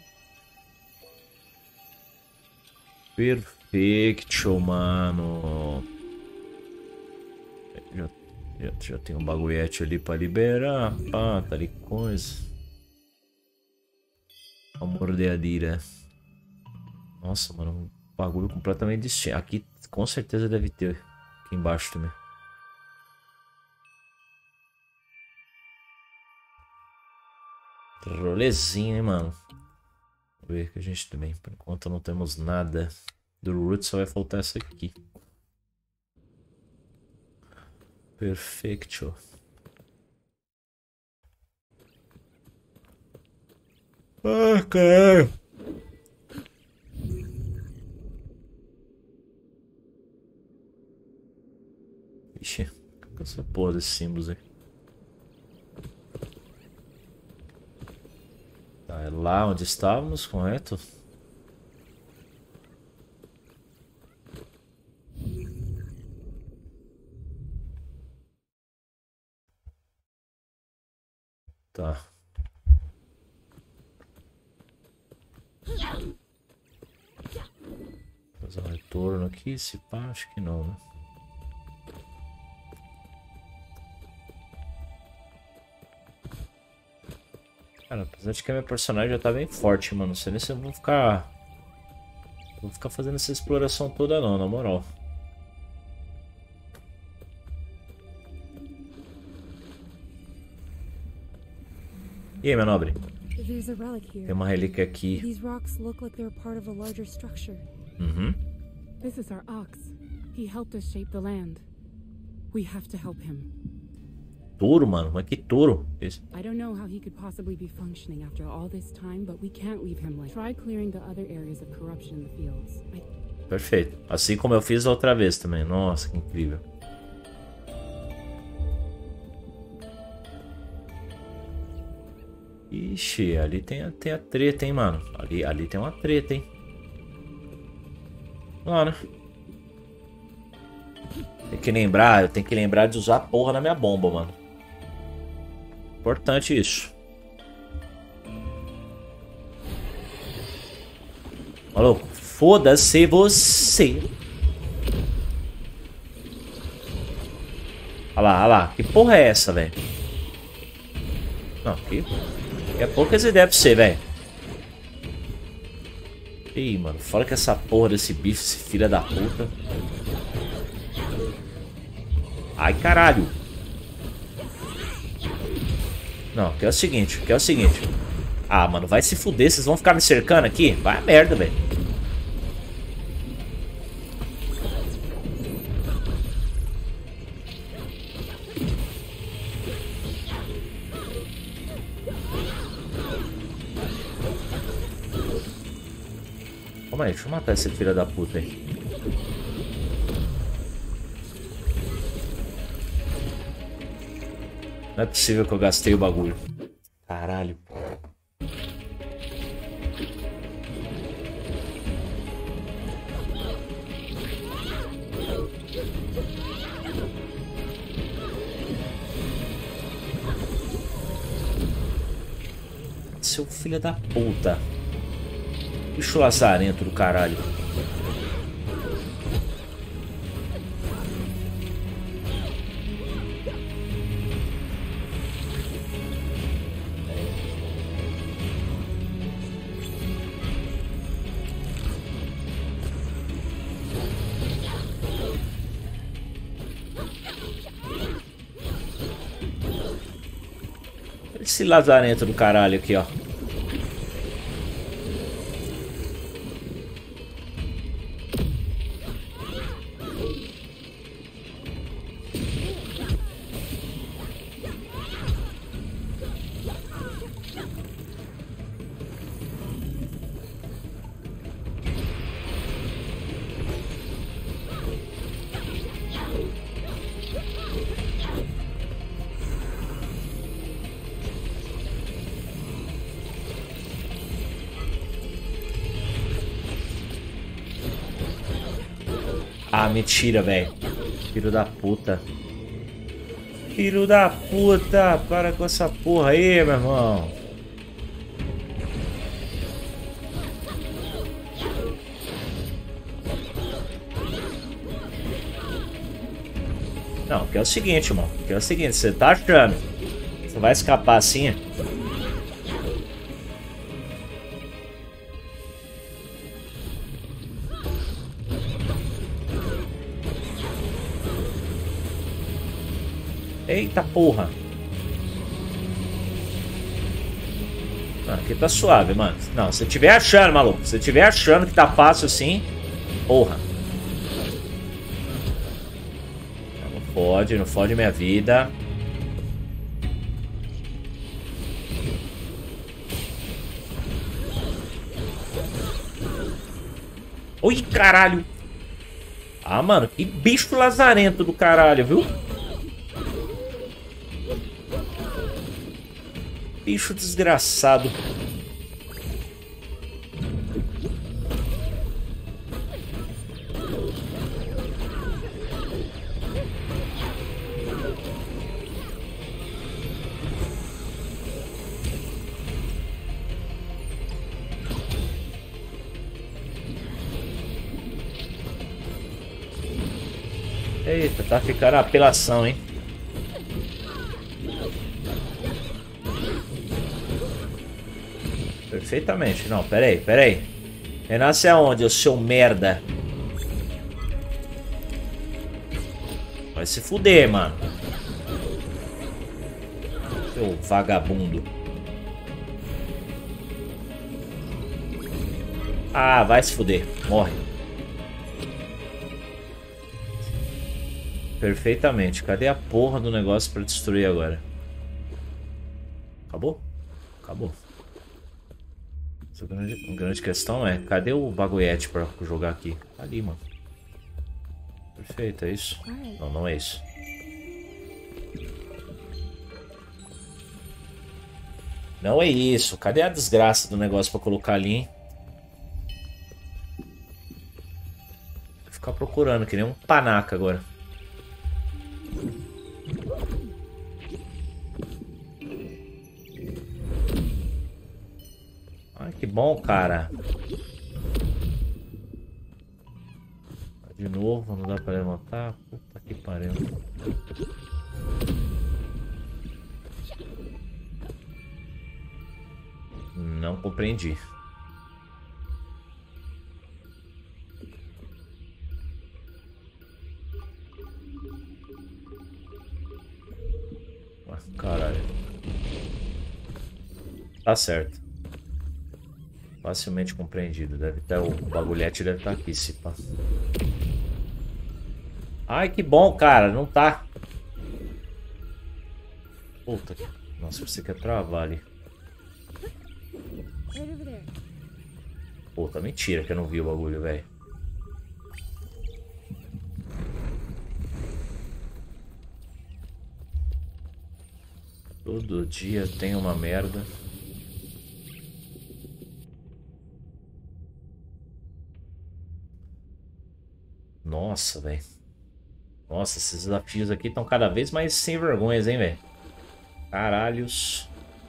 Perfeito, mano. Já, já, já tem um bagulhete ali pra liberar. Pá, tá ali coisa. A mordeadira. Nossa, mano, um bagulho completamente distinto. Aqui com certeza deve ter. Aqui embaixo também. Rolezinho, hein, mano. Vamos ver que a gente também. Por enquanto não temos nada. Do Root só vai faltar essa aqui. Perfeito. Ah, caralho. Ixi, que essa porra desses símbolos aí. Tá, é lá onde estávamos, correto? Tá. Fazer um retorno aqui, se pá, acho que não, né? Cara, apesar de que a minha personagem já tá bem forte, mano. Não sei nem se eu vou ficar... Vou ficar fazendo essa exploração toda não, na moral. E aí, meu nobre? Tem uma relíquia aqui. Uhum. This is our ox. He helped us shape the land. We have to help him. Touro, mano, mas que touro? Esse... I don't know how he could possibly be functioning after all this time, but we can't leave him like. Try clearing the other areas of corruption in the fields. I... Perfeito. Assim como eu fiz a outra vez também. Nossa, que incrível. Ixi, ali tem a, tem a treta, hein, mano. Ali, ali tem uma treta, hein. Mano. Tem que lembrar, eu tenho que lembrar de usar a porra na minha bomba, mano. Importante isso. Maluco, foda-se você. Olha lá, olha lá. Que porra é essa, velho? Não, aqui. Daqui a pouco essa ideia pra você, velho. Ih, mano, fora que essa porra desse bicho, esse filho da puta. Ai, caralho. Não, que é o seguinte, que é o seguinte. Ah, mano, vai se fuder, vocês vão ficar me cercando aqui? Vai a merda, velho. Calma aí, deixa eu matar esse filho da puta aí. Não é possível que eu gastei o bagulho. Caralho. Seu filho da puta. Bicho lazarento do caralho. Esse lazarento do caralho aqui, ó. Ah, mentira, velho. Filho da puta. Filho da puta. Para com essa porra aí, meu irmão. Não, que é o seguinte, irmão. Que é o seguinte, você tá achando. Você vai escapar assim? Eita porra. Mano, aqui tá suave, mano. Não, se tiver achando, maluco. Se tiver achando que tá fácil assim, porra. Não fode, não fode minha vida. Oi, caralho. Ah, mano, que bicho lazarento do caralho, viu? Bicho desgraçado. Eita, tá ficando apelação, hein? Perfeitamente. Não, pera aí, pera aí. Renasce aonde, o seu merda? Vai se fuder, mano. Seu vagabundo. Ah, vai se fuder. Morre. Perfeitamente. Cadê a porra do negócio pra destruir agora? Acabou? Acabou. A grande, a grande questão é, cadê o bagulhete pra jogar aqui? Tá ali, mano. Perfeito, é isso? Não, não é isso. Não é isso. Cadê a desgraça do negócio pra colocar ali, hein? Vou ficar procurando, que nem um panaca agora. Ai, que bom, cara. De novo, não dá pra levantar. Puta que pariu. Não compreendi. Ah, caralho. Tá certo. Facilmente compreendido. Deve estar, o bagulhete deve estar aqui, se pá. Ai, que bom, cara. Não tá. Puta que... Nossa, você quer travar ali. Puta, mentira que eu não vi o bagulho, velho. Todo dia tem uma merda. Nossa, velho. Nossa, esses desafios aqui estão cada vez mais sem vergonhas, hein, velho. Caralhos.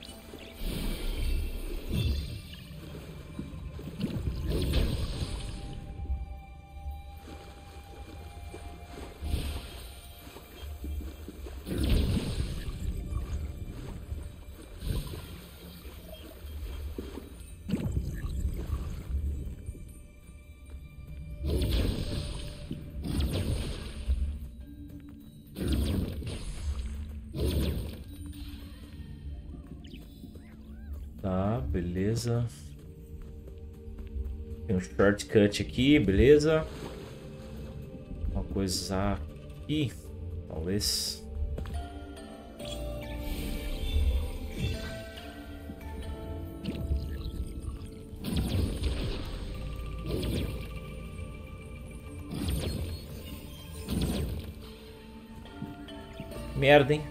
Tá, beleza. Tem um shortcut aqui, beleza. Uma coisa aqui, talvez. Merda, hein?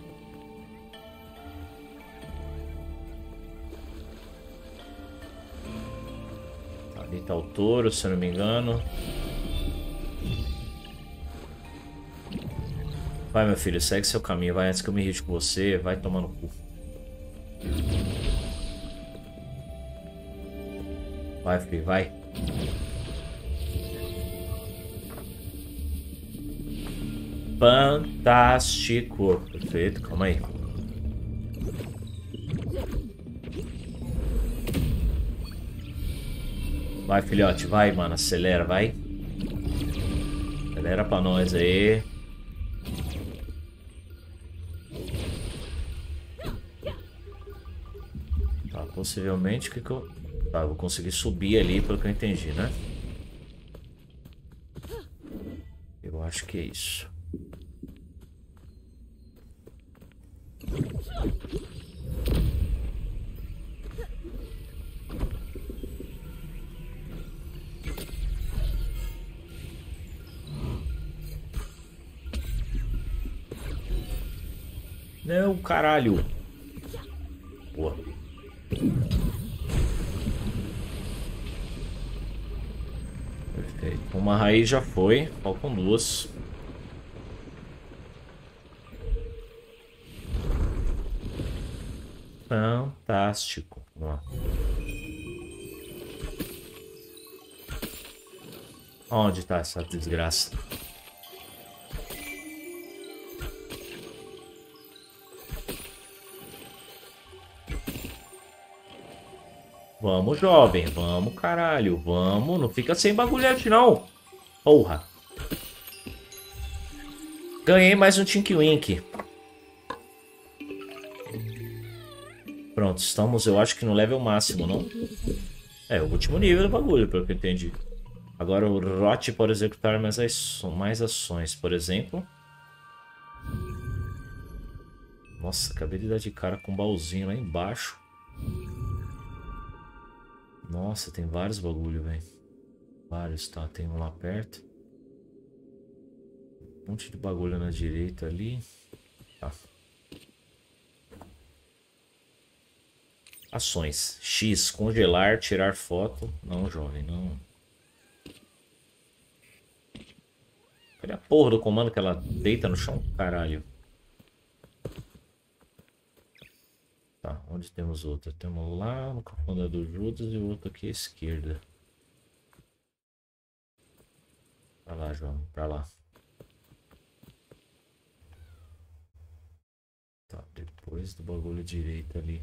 Ali tá o touro, se eu não me engano. Vai, meu filho, segue seu caminho. Vai antes que eu me irrite com você. Vai tomar no cu. Vai, filho, vai. Fantástico. Perfeito, calma aí. Vai, filhote, vai, mano. Acelera, vai. Acelera pra nós aí. Tá, possivelmente o que que eu... Tá, eu vou conseguir subir ali pelo que eu entendi, né? Eu acho que é isso. Não, caralho. Boa. Perfeito. Uma raiz já foi. Faltam duas. Fantástico. Vamos lá. Onde está essa desgraça? Vamos, jovem. Vamos, caralho. Vamos. Não fica sem bagulhete, não. Porra. Ganhei mais um Tinky Wink. Pronto, estamos, eu acho que no level máximo, não? É, o último nível do bagulho, pelo que eu entendi. Agora o Rot pode executar mais, aço- mais ações, por exemplo. Nossa, acabei de dar de cara com um baúzinho lá embaixo. Nossa, tem vários bagulho, velho. Vários, tá? Tem um lá perto. Um monte de bagulho na direita ali. Tá. Ações. X, congelar, tirar foto. Não, jovem, não. Cadê a porra do comando que ela deita no chão? Caralho. Tá, onde temos outra? Temos lá no cafundé do Judas e o outro aqui à esquerda. Pra lá, João, pra lá. Tá, depois do bagulho direito ali.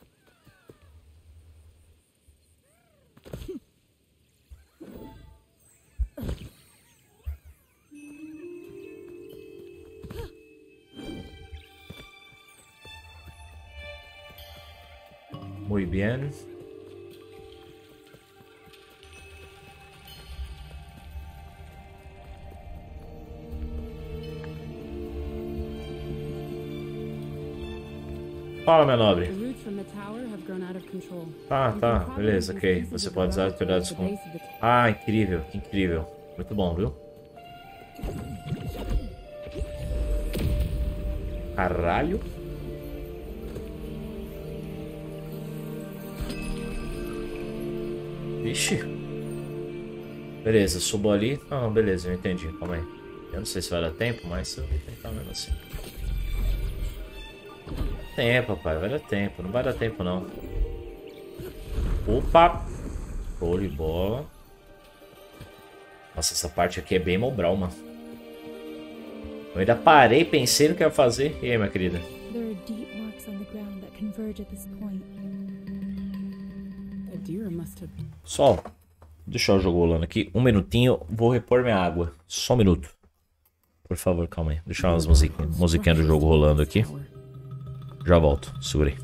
Muy bien. Fala, meu nobre. The roots from the tower have grown out of control. Tá, You tá, can probably beleza, use ok. pieces Você of pode the usar relic cuidados at the com... base of the tower. Ah, incrível, que incrível. Muito bom, viu? Caralho. Vixe. Beleza, subo ali. Não, beleza, eu entendi. Calma aí. Eu não sei se vai dar tempo, mas eu vou tentar mesmo assim. Tempo, papai, vai dar tempo. Não vai dar tempo, não. Opa! Show de bola. Nossa, essa parte aqui é bem Mobral, mano. Eu ainda parei, pensei no que eu ia fazer. E aí, minha querida? There are deep marks on the ground that converge at this point. The deer must have. Sol, deixa o jogo rolando aqui. Um minutinho, vou repor minha água. Só um minuto. Por favor, calma aí. Deixa umas musiquinhas, musiquinha do jogo rolando aqui. Já volto. Segurei.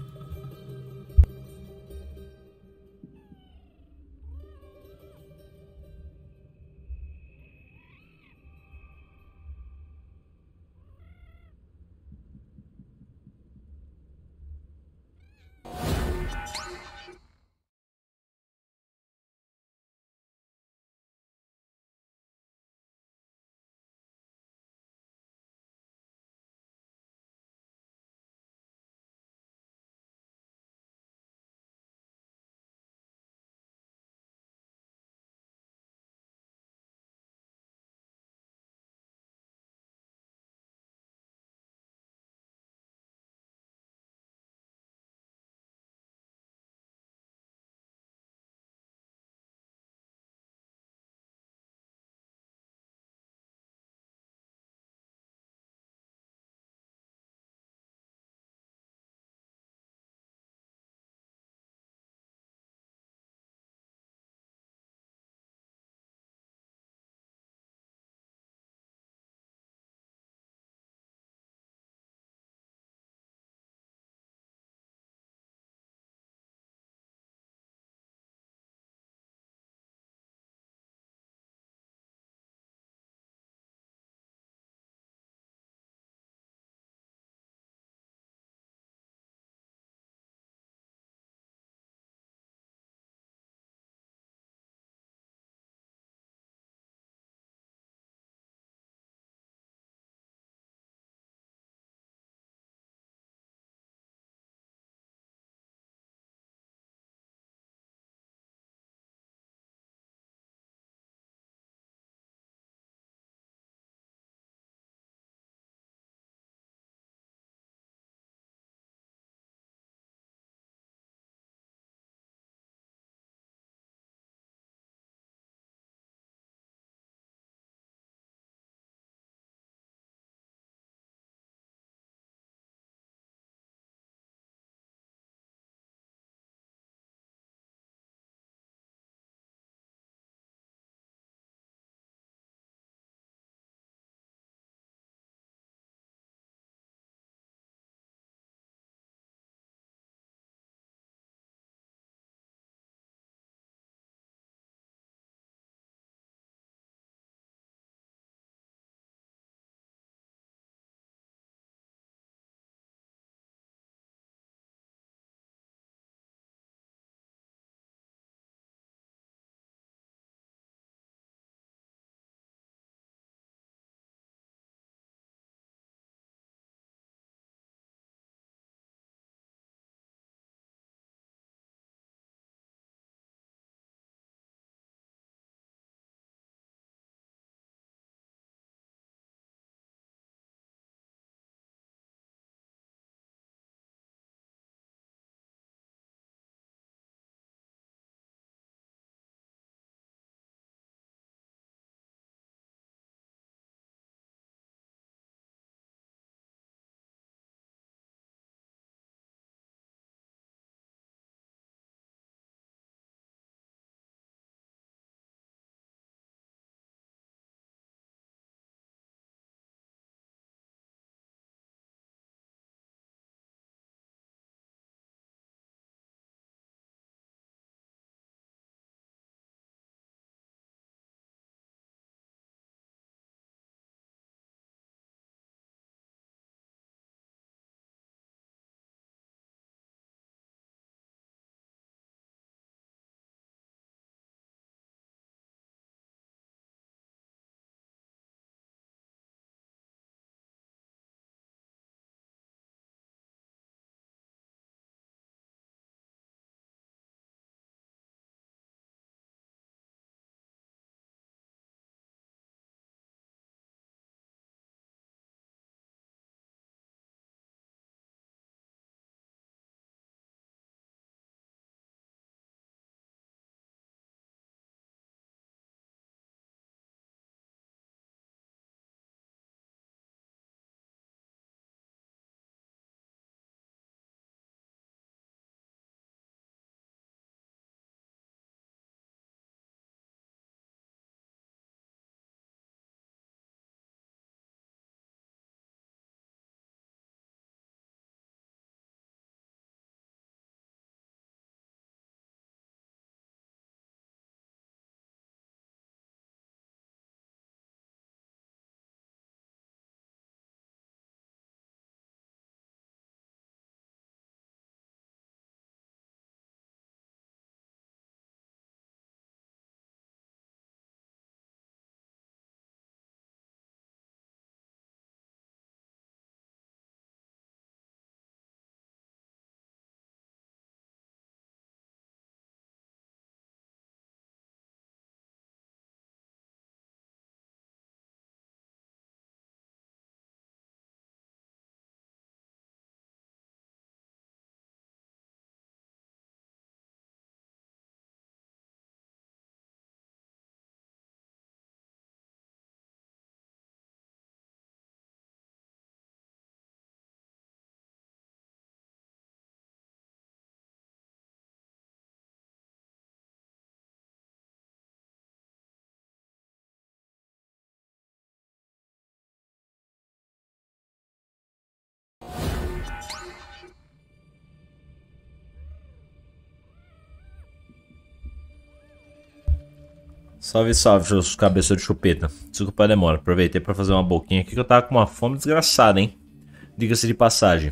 Salve, salve, seus cabeça de chupeta. Desculpa a demora. Aproveitei pra fazer uma boquinha aqui que eu tava com uma fome desgraçada, hein? Diga-se de passagem.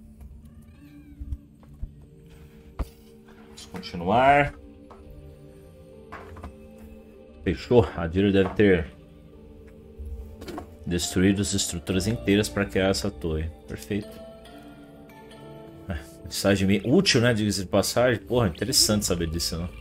Vamos continuar. Fechou. A Dira deve ter destruído as estruturas inteiras para criar essa torre. Perfeito. É, mensagem útil, né? Diga-se de passagem. Porra, interessante saber disso, né?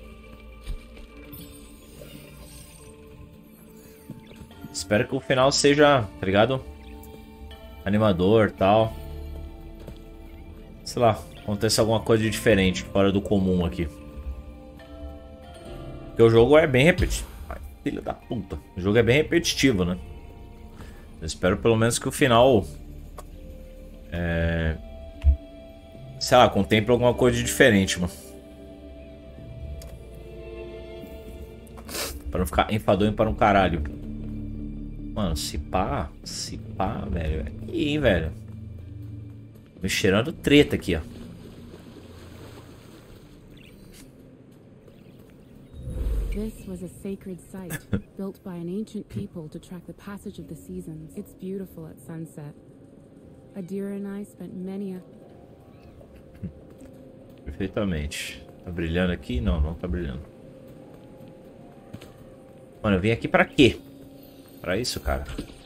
Espero que o final seja, tá ligado? Animador e tal. Sei lá, aconteça alguma coisa de diferente, fora do comum aqui. Porque o jogo é bem repetitivo. Ai, filho da puta. O jogo é bem repetitivo, né? Eu espero pelo menos que o final... É... sei lá, contemple alguma coisa de diferente, mano. Pra não ficar enfadonho para um caralho. Mano, se pá, se pá, velho. Ih, hein, velho. Me cheirando treta aqui, ó. This was a sacred site built by an ancient people to track the passage of the seasons. It's beautiful at sunset. Adira and I spent many a... Perfeitamente. Tá brilhando aqui? Não, não tá brilhando. Mano, eu vim aqui pra quê? Pra isso, cara.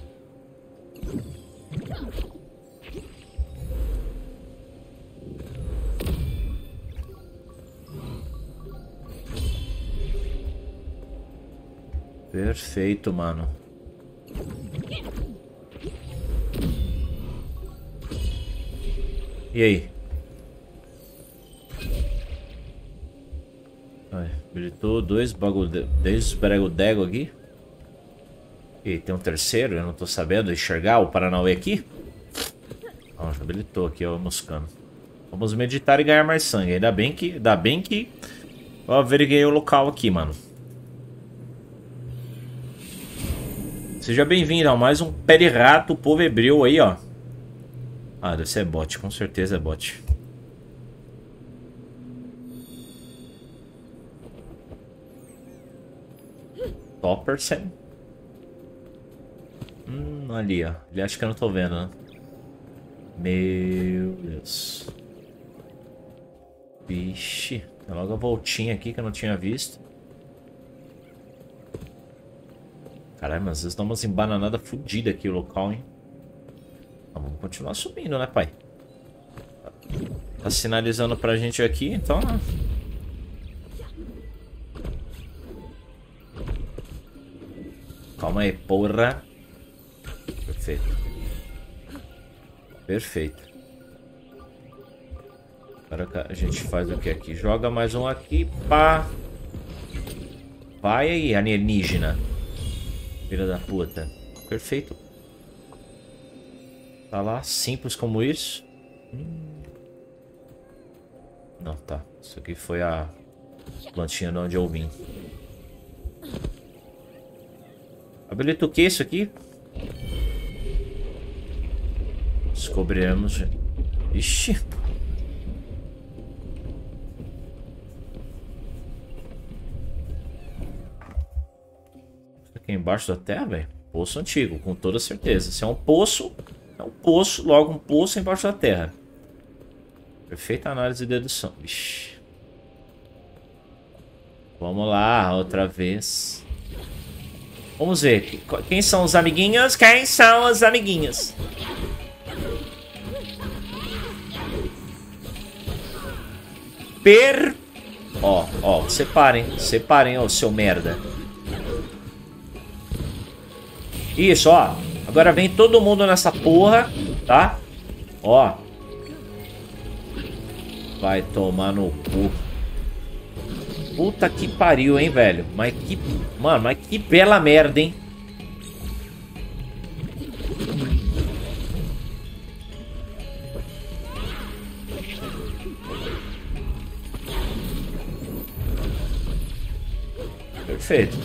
Perfeito, mano. E aí? Ai, habilitou dois bagulho, dois brego-dego aqui. E tem um terceiro, eu não tô sabendo enxergar o Paranauê aqui. Ó, já habilitou aqui, ó, moscando. Vamos meditar e ganhar mais sangue. Ainda bem que, ainda bem que eu averiguei o local aqui, mano. Seja bem-vindo a mais um Perirato Povo Hebreu aí, ó. Ah, deve ser bot, com certeza é bot. Topperson. Hum, ali, ó. Ele acha que eu não tô vendo, né? Meu Deus. Vixe. Dá logo a voltinha aqui que eu não tinha visto. Caralho, mas às vezes dá umas embananadas fodidas aqui o local, hein? Mas vamos continuar subindo, né, pai? Tá sinalizando pra gente aqui, então... Calma aí, porra. Perfeito. Perfeito. Agora a gente faz o que aqui? Joga mais um aqui, pá. Vai aí, alienígena. Filha da puta. Perfeito. Tá lá, simples como isso. Hum. Não, tá. Isso aqui foi a plantinha de onde eu vim. Habilita o que isso aqui? Descobriremos. Ixi. Aqui embaixo da terra, velho. Poço antigo, com toda certeza. Se é um poço, é um poço, logo um poço embaixo da terra. Perfeita análise e dedução. Ixi. Vamos lá, outra vez. Vamos ver. Quem são os amiguinhos? Quem são os amiguinhos? Per... Ó, ó, separem. Separem, ó, seu merda. Isso, ó. Agora vem todo mundo nessa porra, tá? Ó. Vai tomar no cu. Puta que pariu, hein, velho. Mas que... Mano, mas que bela merda, hein. Perfeito.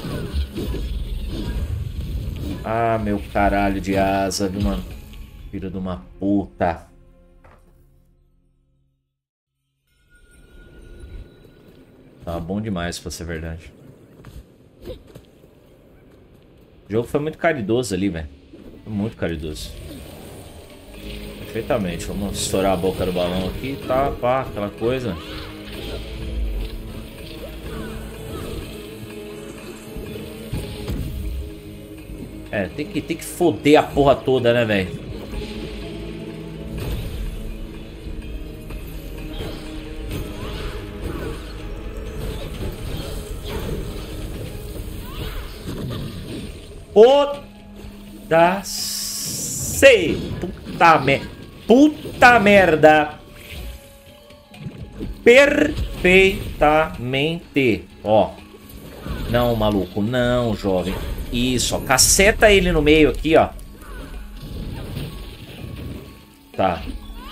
Ah, meu caralho de asa, viu, mano? Filho de uma puta. Tá bom demais pra ser verdade. O jogo foi muito caridoso ali, velho. Muito caridoso. Perfeitamente. Vamos estourar a boca do balão aqui, tá, pá, aquela coisa. É, tem que, tem que foder a porra toda, né, velho? Foda-se! Puta merda! Puta merda! Perfeitamente! Ó. Não, maluco, não, jovem. Isso, ó. Caceta ele no meio aqui, ó. Tá.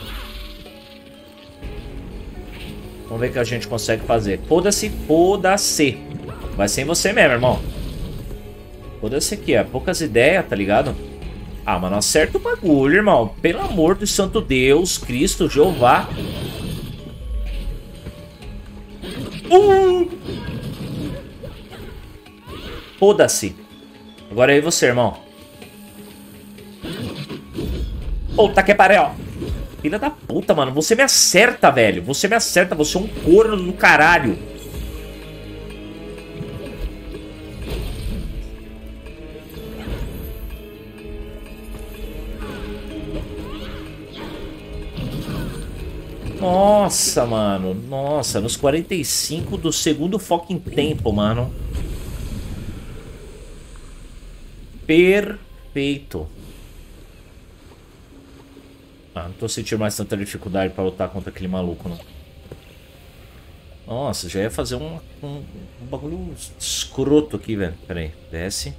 Vamos ver o que a gente consegue fazer. Foda-se, foda-se. Vai sem você mesmo, irmão. Foda-se aqui, ó. Poucas ideias, tá ligado? Ah, mas não acerta o bagulho, irmão. Pelo amor do santo Deus, Cristo, Jeová. Uh! Foda-se. Agora é você, irmão. Puta que pariu. Filha da puta, mano. Você me acerta, velho. Você me acerta. Você é um corno do caralho. Nossa, mano. Nossa, nos quarenta e cinco do segundo fucking tempo, mano. Perfeito. Ah, não tô sentindo mais tanta dificuldade pra lutar contra aquele maluco, não. Nossa, já ia fazer um, um, um bagulho escroto aqui, velho. Pera aí, desce.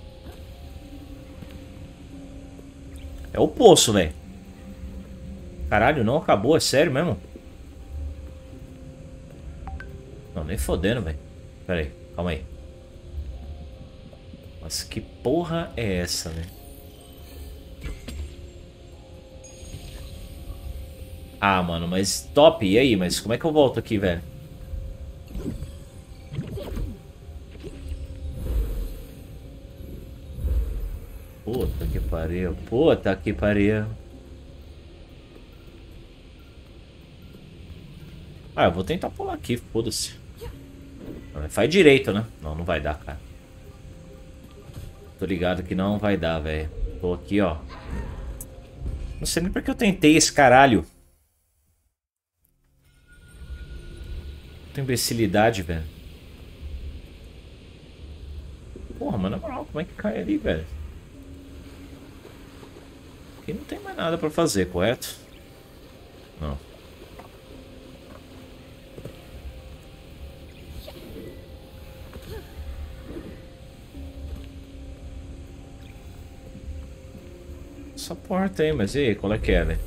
É o poço, velho. Caralho, não acabou, é sério mesmo? Não, nem fodendo, velho. Pera aí, calma aí. Mas que porra é essa, né? Ah, mano, mas top. E aí? Mas como é que eu volto aqui, velho? Puta que pariu. Puta que pariu. Ah, eu vou tentar pular aqui, foda-se. Faz direito, né? Não, não vai dar, cara. Tô ligado que não vai dar, velho. Tô aqui, ó. Não sei nem porque eu tentei esse caralho. Puta imbecilidade, velho. Porra, mas na moral, como é que cai ali, velho? Aqui não tem mais nada pra fazer, correto? Não. Essa porta aí, mas e aí, qual é que é, velho?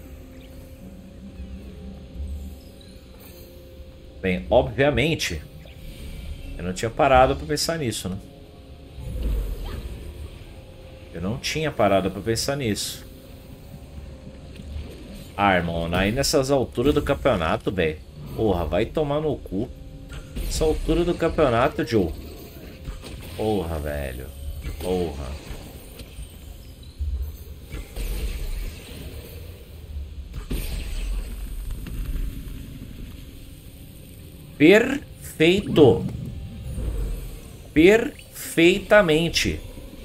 Bem, obviamente, eu não tinha parado pra pensar nisso, né? Eu não tinha parado pra pensar nisso. Ah, irmão, aí nessas alturas do campeonato, velho. Porra, vai tomar no cu. Essa altura do campeonato, Joe. Porra, velho. Porra. Perfeito. Perfeitamente.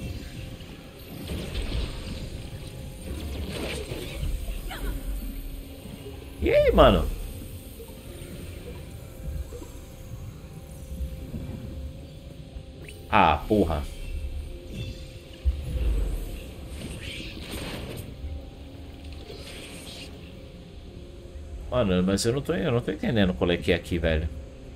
E aí, mano? Ah, porra. Mano, mas eu não tô, eu não tô entendendo qual é que é aqui, velho.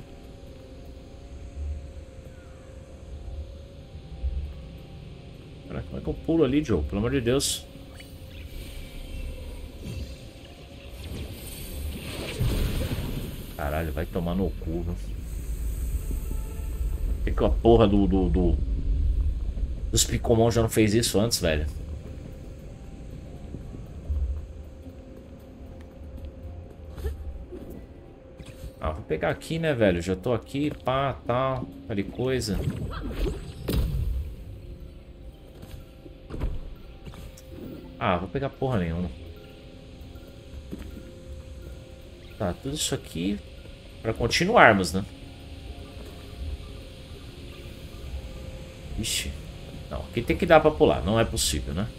Caraca, como é que eu pulo ali, Joe? Pelo amor de Deus. Caralho, vai tomar no cu, viu? Por que que a porra do, do, do dos Picomon já não fez isso antes, velho? Ah, vou pegar aqui, né, velho? Já tô aqui, pá, tal, ali coisa. Ah, vou pegar porra nenhuma. Tá, tudo isso aqui pra continuarmos, né? Ixi. Não, aqui tem que dar pra pular. Não é possível, né?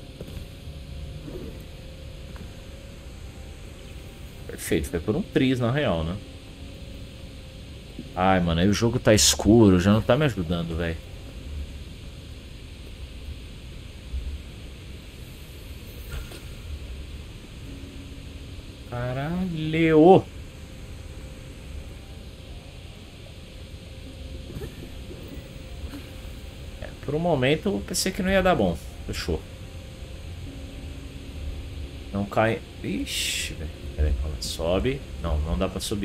Perfeito. Foi por um triz, na real, né? Ai, mano. Aí o jogo tá escuro. Já não tá me ajudando, velho. Caralho. É, por um momento eu pensei que não ia dar bom. Fechou. Não cai. Ixi, velho. Pera aí, calma. Sobe. Não, não dá pra subir.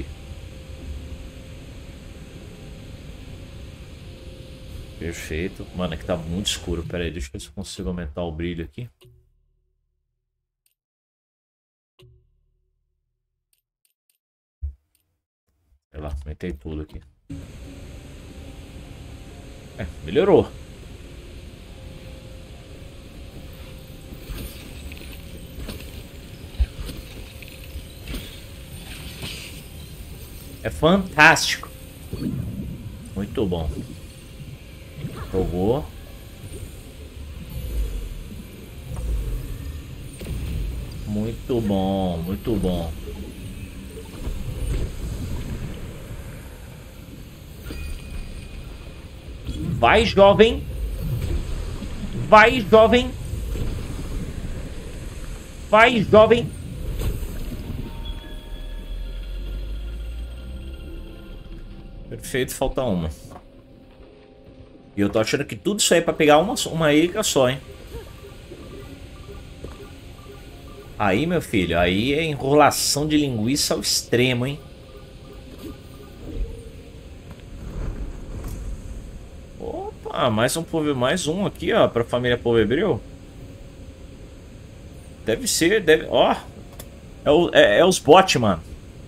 Perfeito. Mano, aqui tá muito escuro. Pera aí, deixa eu ver se eu consigo aumentar o brilho aqui. Sei lá, aumentei tudo aqui. É, melhorou. É fantástico. Muito bom. Jogou. Muito bom, muito bom. Vai, jovem. Vai, jovem. Vai, jovem. Perfeito, falta uma. E eu tô achando que tudo isso aí é pra pegar uma, uma ilha só, hein? Aí, meu filho, aí é enrolação de linguiça ao extremo, hein? Opa, mais um povo, mais um aqui, ó, pra família Povebril. Deve ser, deve... Ó, é, o, é, é os bots, mano.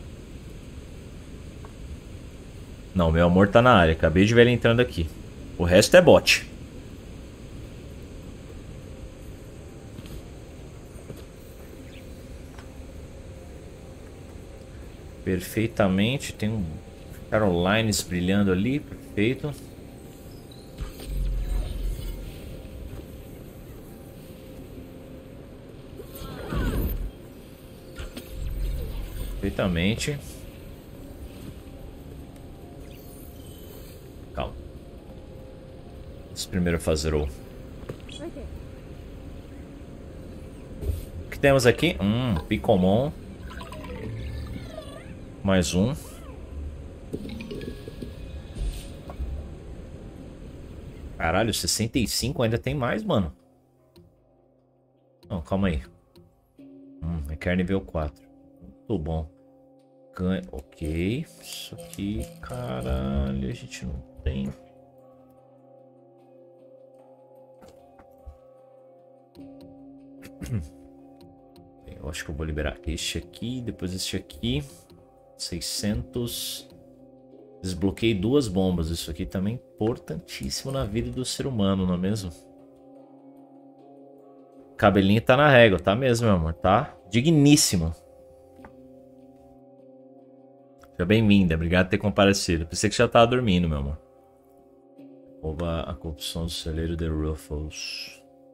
Não, meu amor tá na área. Acabei de ver ele entrando aqui. O resto é bot. Perfeitamente. Tem um Carolines brilhando ali. Perfeito. Perfeitamente. Calma. Vamos primeiro fazer o... O que temos aqui? Hum, Picomon. Mais um. Caralho, sessenta e cinco ainda tem mais, mano. Não, calma aí. Hum, é carne nível quatro. Muito bom. Ganha. Ok. Isso aqui, caralho, a gente não tem. Eu acho que eu vou liberar este aqui, depois este aqui. seiscentos. Desbloqueei duas bombas. Isso aqui também é importantíssimo na vida do ser humano, não é mesmo? Cabelinho tá na régua, tá mesmo, meu amor, tá? Digníssimo. Seja bem-vinda, obrigado por ter comparecido. Pensei que já tava dormindo, meu amor. Rouba a corrupção do celeiro de Ruffles.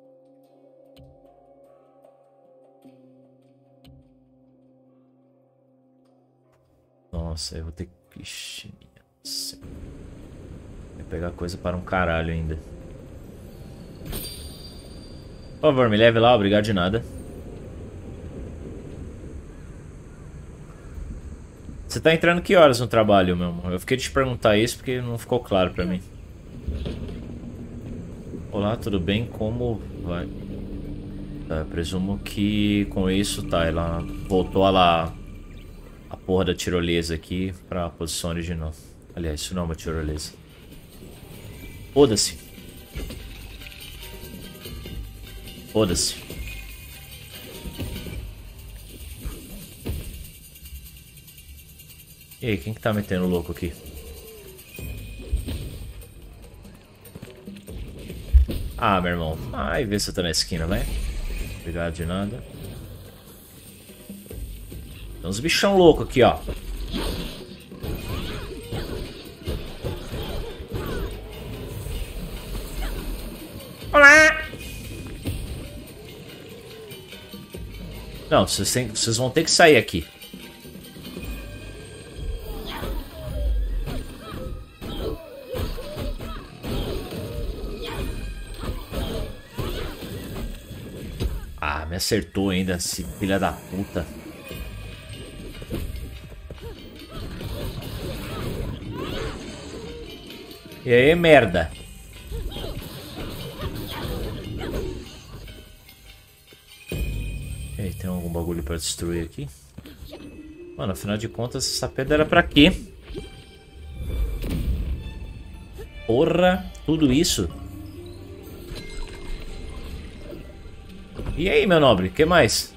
Nossa, eu vou ter que... Ixi, nossa. Vou pegar coisa para um caralho ainda. Por favor, me leve lá, obrigado de nada. Você tá entrando que horas no trabalho, meu amor? Eu fiquei de te perguntar isso porque não ficou claro pra mim. Olá, tudo bem? Como vai? Tá, eu presumo que com isso, tá, ela voltou a lá a porra da tirolesa aqui pra posição original. Aliás, isso não é uma tirolesa. Foda-se. Foda-se. E aí, quem que tá metendo louco aqui? Ah, meu irmão. Ai, vê se eu tô na esquina, vai. Obrigado de nada. Tem uns bichão louco aqui, ó. Olá! Não, vocês, tem, vocês vão ter que sair aqui. Ah, me acertou ainda, esse filho da puta. E aí, merda? E aí, tem algum bagulho pra destruir aqui? Mano, afinal de contas, essa pedra era pra quê? Porra, tudo isso? E aí, meu nobre, o que mais?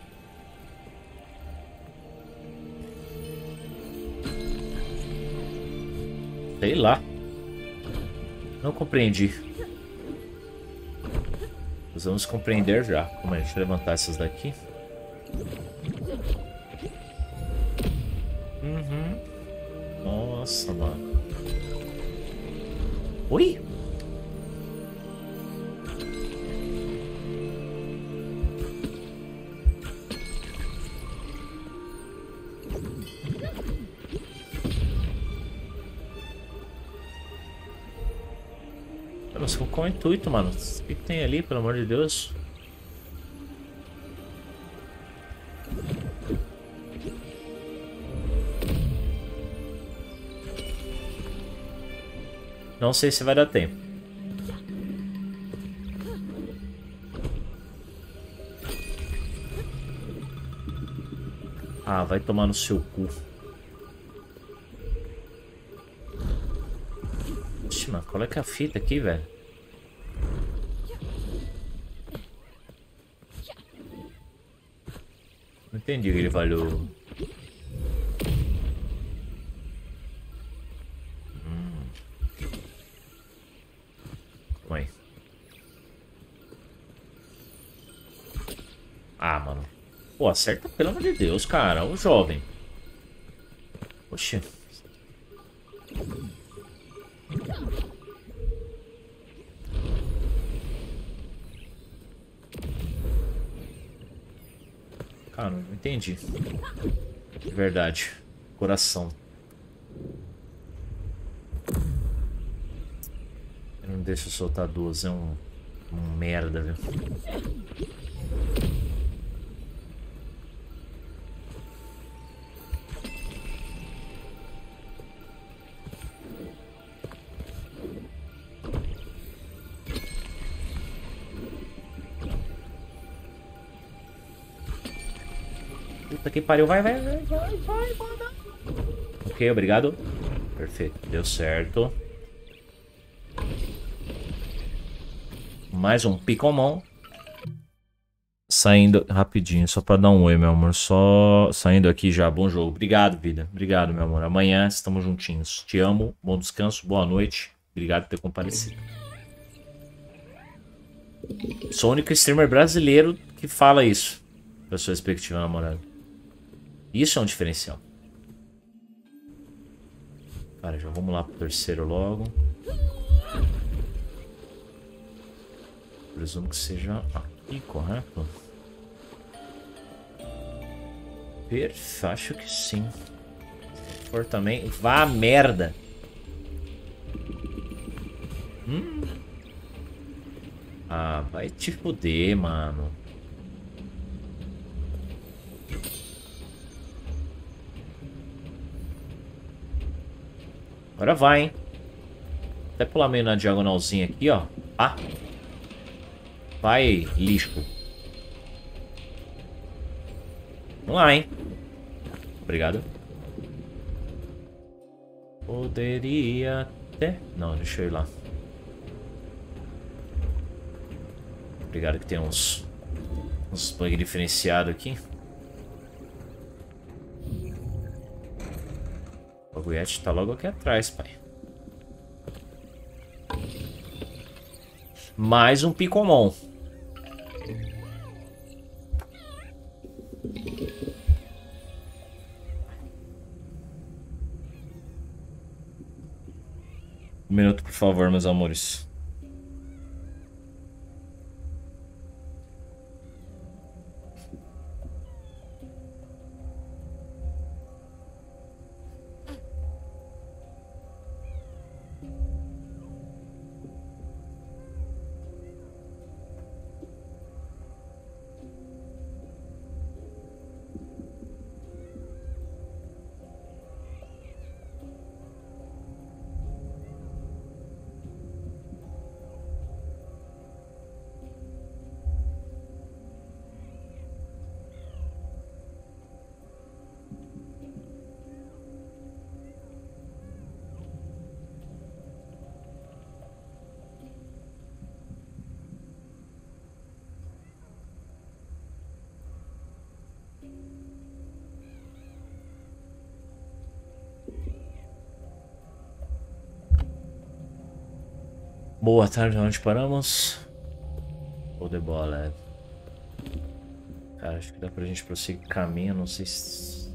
Sei lá. Não compreendi. Nós vamos compreender já. Como é? Deixa eu levantar essas daqui. Uhum. Nossa, mano. Oi? Mas qual é o intuito, mano? O que, que tem ali, pelo amor de Deus? Não sei se vai dar tempo. Ah, vai tomar no seu cu. Ixi, mano, qual é que é a fita aqui, velho? Não entendi o que ele falou. Hum. Calma aí. Ah, mano. Pô, acerta pelo amor de Deus, cara. Ô jovem. Oxi. Cara, não entendi. De verdade. Coração. Eu não deixo eu soltar duas. É um, um merda, viu? Puta que pariu, vai, vai, vai, vai, vai, vai. Ok, obrigado. Perfeito, deu certo. Mais um picomão. Saindo rapidinho, só pra dar um oi, meu amor. Só saindo aqui já, bom jogo. Obrigado, vida. Obrigado, meu amor. Amanhã estamos juntinhos. Te amo, bom descanso, boa noite. Obrigado por ter comparecido. Sou o único streamer brasileiro que fala isso. Da sua respectiva namorada. Isso é um diferencial. Cara, já vamos lá pro terceiro logo. Presumo que seja aqui, correto? Perfeito, acho que sim. Se for também, vá a merda. Hum. Ah, vai te fuder, mano. Agora vai, hein? Até pular meio na diagonalzinha aqui, ó. Ah. Vai, lixo. Vamos lá, hein? Obrigado. Poderia até... Não, deixa eu ir lá. Obrigado que tem uns... Uns bug diferenciados aqui. O bagulhete tá logo aqui atrás, pai. Mais um Picomon. Um minuto, por favor, meus amores. Boa tarde, onde paramos? Ou de bola, é. Cara, acho que dá pra gente prosseguir caminho, não sei se...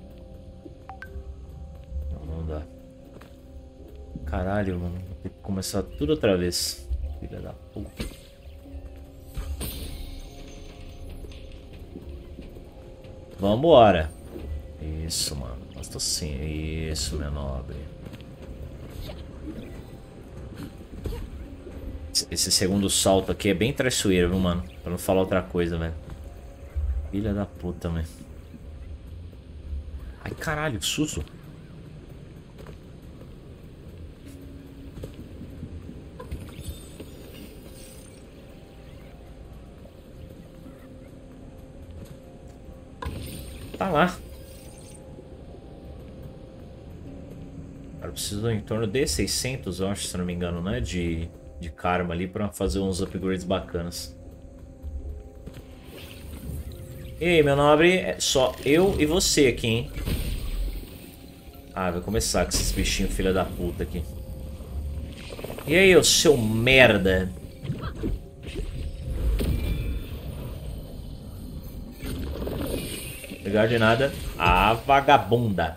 Não, não dá. Caralho, mano, vou ter que começar tudo outra vez. Filha da puta. Vambora. Isso, mano. Basta assim. Isso, meu nobre. Esse segundo salto aqui é bem traiçoeiro, viu, mano? Pra não falar outra coisa, velho. Filha da puta, velho. Ai, caralho, que susto. Tá lá. Cara, eu preciso em torno de seiscentos, eu acho, se não me engano, né? De... de karma ali pra fazer uns upgrades bacanas. E aí, meu nobre, é só eu e você aqui, hein? Ah, vai começar com esses bichinhos filha da puta aqui. E aí, ô seu merda? Obrigado de nada. Ah, vagabunda.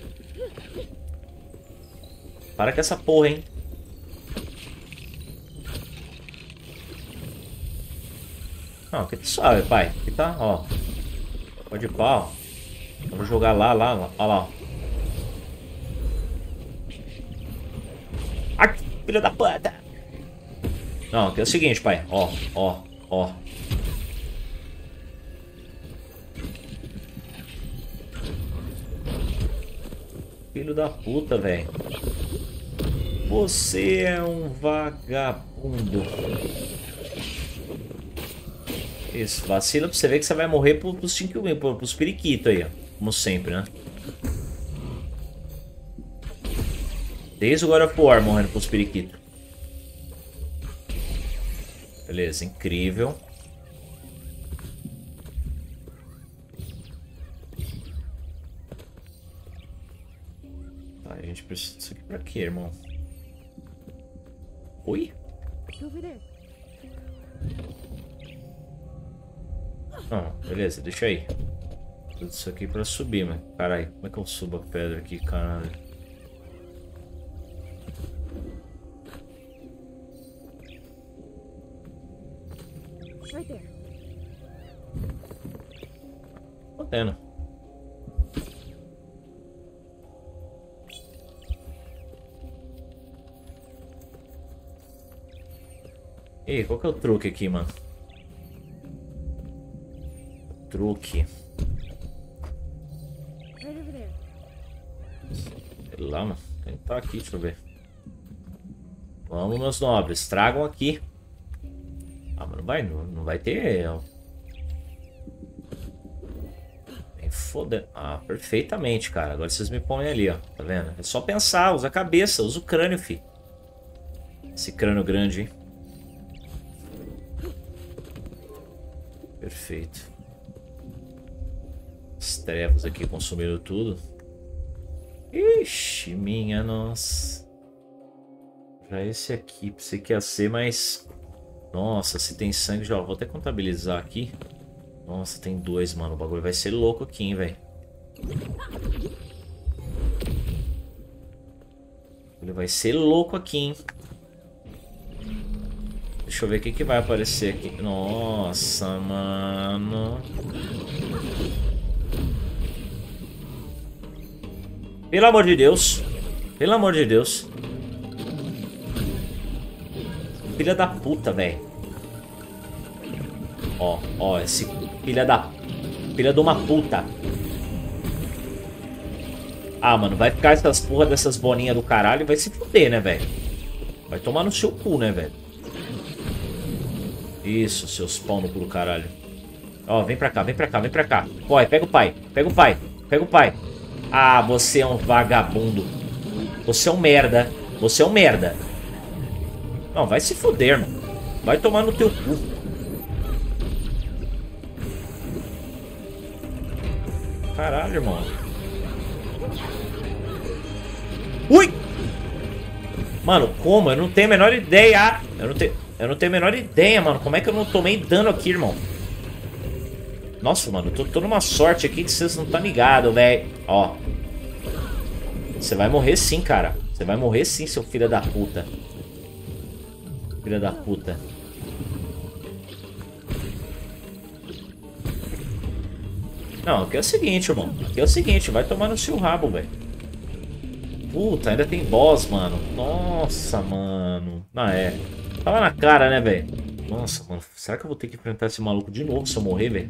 Para com essa porra, hein? Não, aqui tá suave, pai. Aqui tá, ó. Pode ir pá, ó. Vamos jogar lá, lá, lá. Ó lá, ó. Ai, filha da puta. Não, aqui é o seguinte, pai. Ó, ó, ó. Filho da puta, velho. Você é um vagabundo. Isso, vacila pra você ver que você vai morrer pros cinco mil, pros periquitos aí, ó. Como sempre, né? Desde o God of War morrendo pros periquitos. Beleza, incrível. Tá, a gente precisa disso aqui pra quê, irmão? Oi? Não, beleza, deixa aí. Tudo isso aqui pra subir, mas... Caralho, como é que eu subo a pedra aqui, caralho? Tô tendo. Ei, qual que é o truque aqui, mano? Truque. Sei lá, mano. Tem que tá aqui, deixa eu ver. Vamos, meus nobres. Tragam aqui. Ah, mas não vai, não, não vai ter... Tem foda... Ah, perfeitamente, cara. Agora vocês me põem ali, ó. Tá vendo? É só pensar, usa a cabeça, usa o crânio, fi. Esse crânio grande, hein? Perfeito. As trevas aqui consumiram tudo. Ixi, minha nossa. Já esse aqui, pensei que ia ser, mas... Nossa, se tem sangue já... Vou até contabilizar aqui. Nossa, tem dois, mano. O bagulho vai ser louco aqui, hein, velho. Ele vai ser louco aqui, hein? Deixa eu ver o que, que vai aparecer aqui. Nossa, mano. Pelo amor de Deus. Pelo amor de Deus. Filha da puta, velho. Ó, ó, esse filha da... Filha de uma puta. Ah, mano, vai ficar essas porra dessas bolinhas do caralho e vai se fuder, né, velho? Vai tomar no seu cu, né, velho? Isso, seus pau no cu do caralho. Ó, vem pra cá, vem pra cá, vem pra cá. Corre, pega o pai, pega o pai, pega o pai. Ah, você é um vagabundo. Você é um merda. Você é um merda. Não, vai se fuder, mano. Vai tomar no teu cu. Caralho, irmão. Ui! Mano, como? Eu não tenho a menor ideia. Eu não tenho, eu não tenho a menor ideia, mano. Como é que eu não tomei dano aqui, irmão? Nossa, mano, eu tô, tô numa sorte aqui que vocês não estão ligados, velho. Ó. Você vai morrer sim, cara. Você vai morrer sim, seu filho da puta. Filha da puta. Não, aqui é o seguinte, irmão. Aqui é o seguinte, vai tomar no seu rabo, velho. Puta, ainda tem boss, mano. Nossa, mano. Ah, é. Tava na cara, né, velho? Nossa, mano. Será que eu vou ter que enfrentar esse maluco de novo se eu morrer, velho?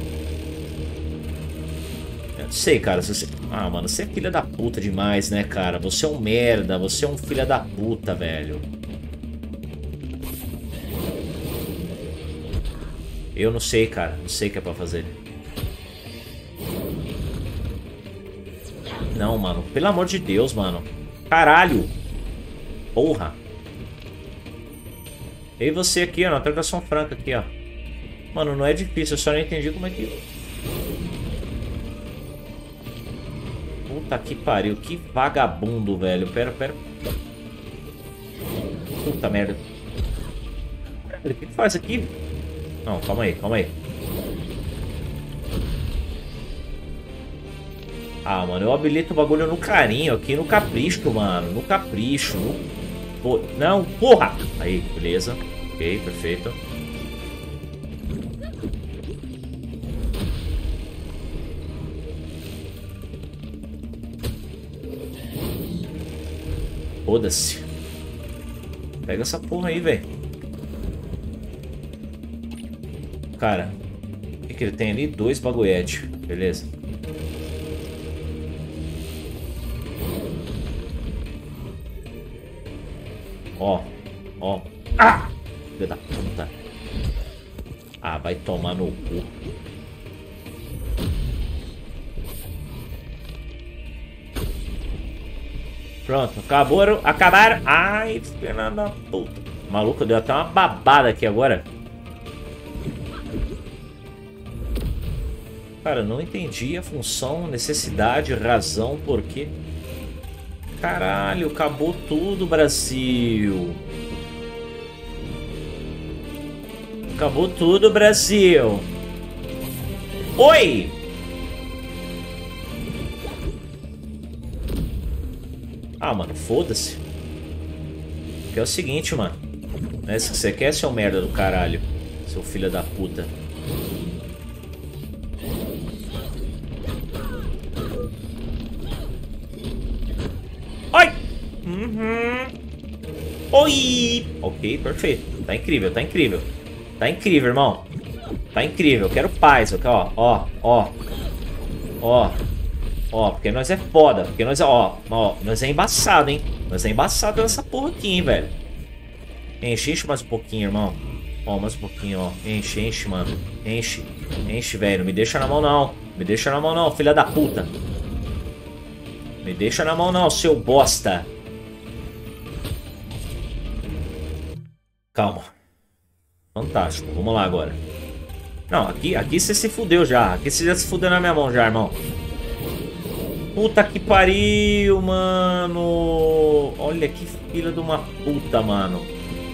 Eu não sei, cara. Se você... Ah, mano, você é filha da puta demais, né, cara? Você é um merda. Você é um filha da puta, velho. Eu não sei, cara. Não sei o que é pra fazer. Não, mano. Pelo amor de Deus, mano. Caralho. Porra. E você aqui, ó. Na transação franca aqui, ó. Mano, não é difícil. Eu só não entendi como é que... Puta que pariu. Que vagabundo, velho. Pera, pera. Puta merda. O que que faz aqui? Não, calma aí, calma aí. Ah, mano, eu habilito o bagulho no carinho aqui, no capricho, mano. No capricho. No... Pô, não, porra! Aí, beleza. Ok, perfeito. Foda-se. Pega essa porra aí, velho. Cara, o que, que ele tem ali? Dois bagulhetes. Beleza. Ó, ó. Ah! Filho da puta. Ah, vai tomar no cu. Pronto, acabaram. Acabaram. Ai, filho da puta. Maluco, deu até uma babada aqui agora. Cara, não entendi a função, necessidade, razão, porquê. Caralho, acabou tudo, Brasil. Acabou tudo, Brasil. Oi! Ah, mano, foda-se. Que é o seguinte, mano. Não é isso que você quer, seu merda do caralho? Seu filho da puta. Ai! Uhum. Oi! Ok, perfeito. Tá incrível, tá incrível. Tá incrível, irmão. Tá incrível. Eu quero paz. Eu quero, ó, ó, ó. Ó. Ó, porque nós é foda. Porque nós é, ó, ó. Nós é embaçado, hein? Nós é embaçado nessa porra aqui, hein, velho. Enche, enche mais um pouquinho, irmão. Ó, mais um pouquinho, ó. Enche, enche, mano. Enche. Enche, velho. Não me deixa na mão, não. Me deixa na mão, não, filha da puta. Me deixa na mão, não, seu bosta. Calma. Fantástico. Vamos lá agora. Não, aqui, aqui você se fudeu já. Aqui você já se fudeu na minha mão já, irmão. Puta que pariu, mano. Olha que filha de uma puta, mano.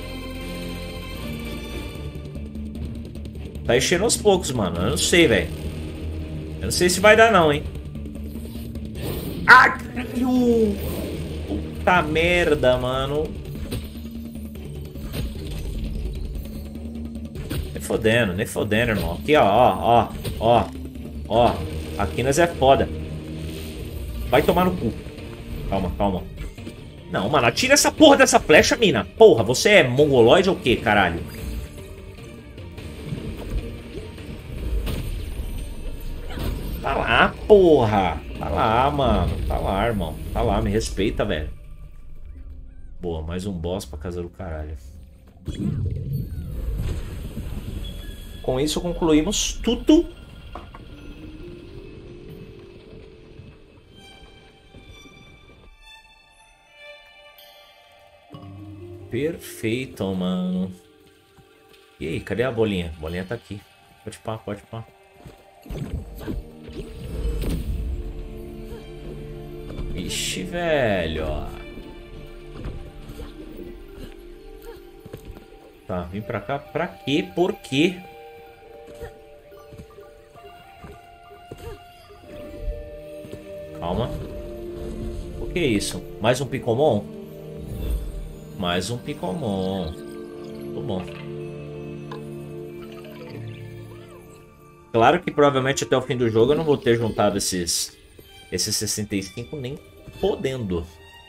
Tá enchendo aos poucos, mano. Eu não sei, velho. Eu não sei se vai dar não, hein. Ah, caralho. Puta merda, mano. Nem fodendo, nem fodendo, irmão. Aqui, ó, ó, ó, ó. Ó, aqui nós é foda. Vai tomar no cu. Calma, calma. Não, mano, atira essa porra dessa flecha, mina. Porra, você é mongoloide ou o quê, caralho? Tá lá, porra. Tá lá, mano. Tá lá, irmão. Tá lá, me respeita, velho. Boa, mais um boss pra casa do caralho. Com isso concluímos tudo. Perfeito, mano. E aí, cadê a bolinha? A bolinha tá aqui. Pode pá, pode pá. Ixi, velho. Tá, vim pra cá. Pra quê? Por quê? Calma. O que é isso? Mais um Picomon? Mais um Picomon. Muito bom. Claro que provavelmente até o fim do jogo eu não vou ter juntado esses, esses sessenta e cinco nem podendo.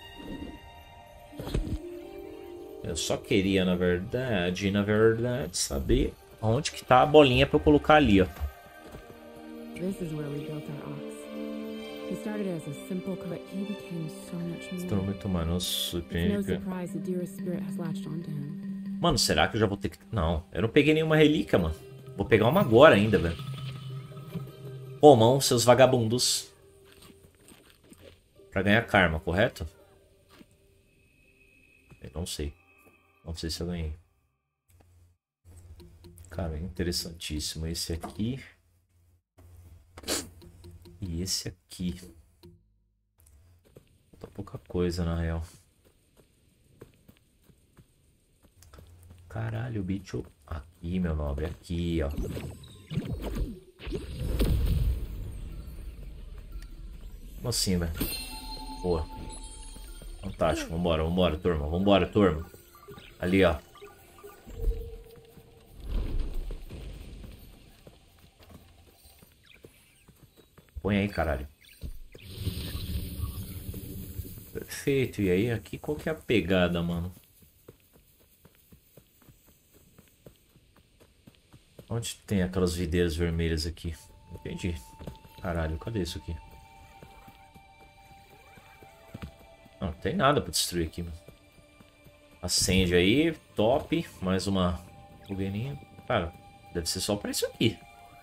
Eu só queria, na verdade, na verdade, saber onde que tá a bolinha pra eu colocar ali, ó. This is where we built our ox. He started as a simple, but he became so much more. Estou muito, mano, It's no surpreende. surprise the dearest spirit has latched onto him. Mano, será que eu já vou ter que... Não, eu não peguei nenhuma relíquia, mano. Vou pegar uma agora ainda, velho. Comam, seus vagabundos. Pra ganhar karma, correto? Eu não sei. Não sei se eu ganhei. Cara, interessantíssimo. Esse aqui. E esse aqui. Falta pouca coisa, na real. Caralho, o bicho... Aqui, meu nobre. Aqui, ó. Como assim, velho? Boa. Fantástico. Vambora, vambora, turma. Vambora, turma. Ali, ó. Põe aí, caralho. Perfeito. E aí, aqui, qual que é a pegada, mano? Onde tem aquelas videiras vermelhas aqui? Entendi. Caralho, cadê isso aqui? Não, não tem nada pra destruir aqui, mano. Acende aí, top. Mais uma fogueirinha. Cara, deve ser só pra isso aqui.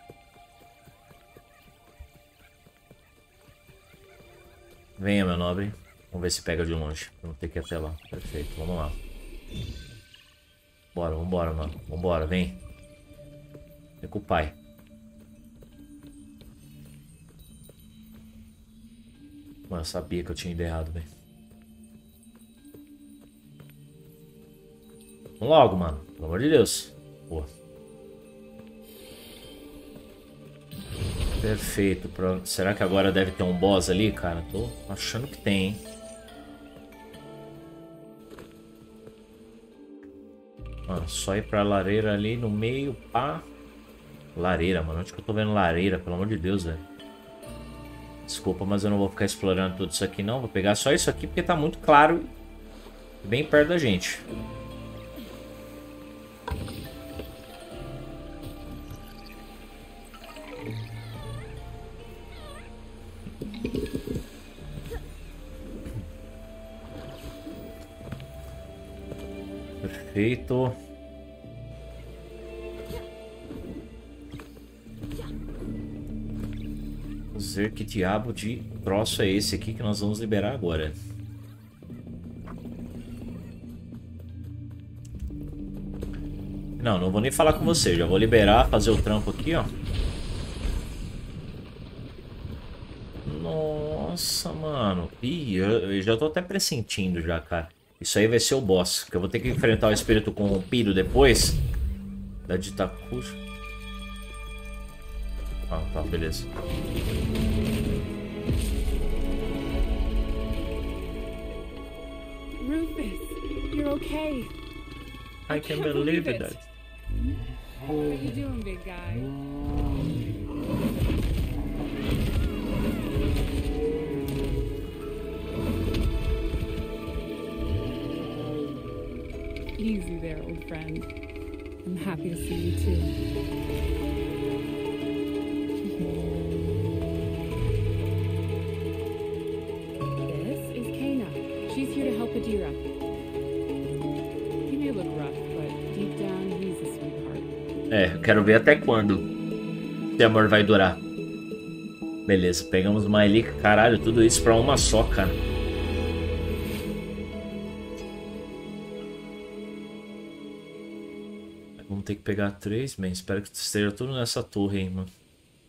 Venha, meu nobre. Vamos ver se pega de longe. Vamos ter que ir até lá. Perfeito, vamos lá. Bora, vambora, mano. Vambora, vem. Vem com o pai. Mano, eu sabia que eu tinha ido errado, velho. Vamos logo, mano. Pelo amor de Deus. Boa. Perfeito. Será que agora deve ter um boss ali, cara? Tô achando que tem, hein? Mano, só ir pra lareira ali no meio, pá. Lareira, mano. Onde que eu tô vendo lareira? Pelo amor de Deus, velho. Desculpa, mas eu não vou ficar explorando tudo isso aqui, não. Vou pegar só isso aqui porque tá muito claro. Bem perto da gente. Perfeito. Vamos ver que diabo de troço é esse aqui que nós vamos liberar agora. Não, não vou nem falar com você. Já vou liberar, fazer o trampo aqui, ó. Nossa, mano. Ih, eu, eu já tô até pressentindo já, cara. Isso aí vai ser o boss. Que eu vou ter que enfrentar o espírito corrompido depois. Da Ditacura. Ah, tá, beleza. Rufus, you're okay. I can't believe it. What are you doing, big guy? Easy there, old friend. I'm happy to see you too. This is Kena. She's here to help Adira. He may look rough, but deep down, he's a sweetheart. É, eu quero ver até quando esse amor vai durar. Beleza, pegamos uma relíquia. Caralho, tudo isso pra uma só, cara. Vamos ter que pegar três, man. Espero que esteja tudo nessa torre aí, mano.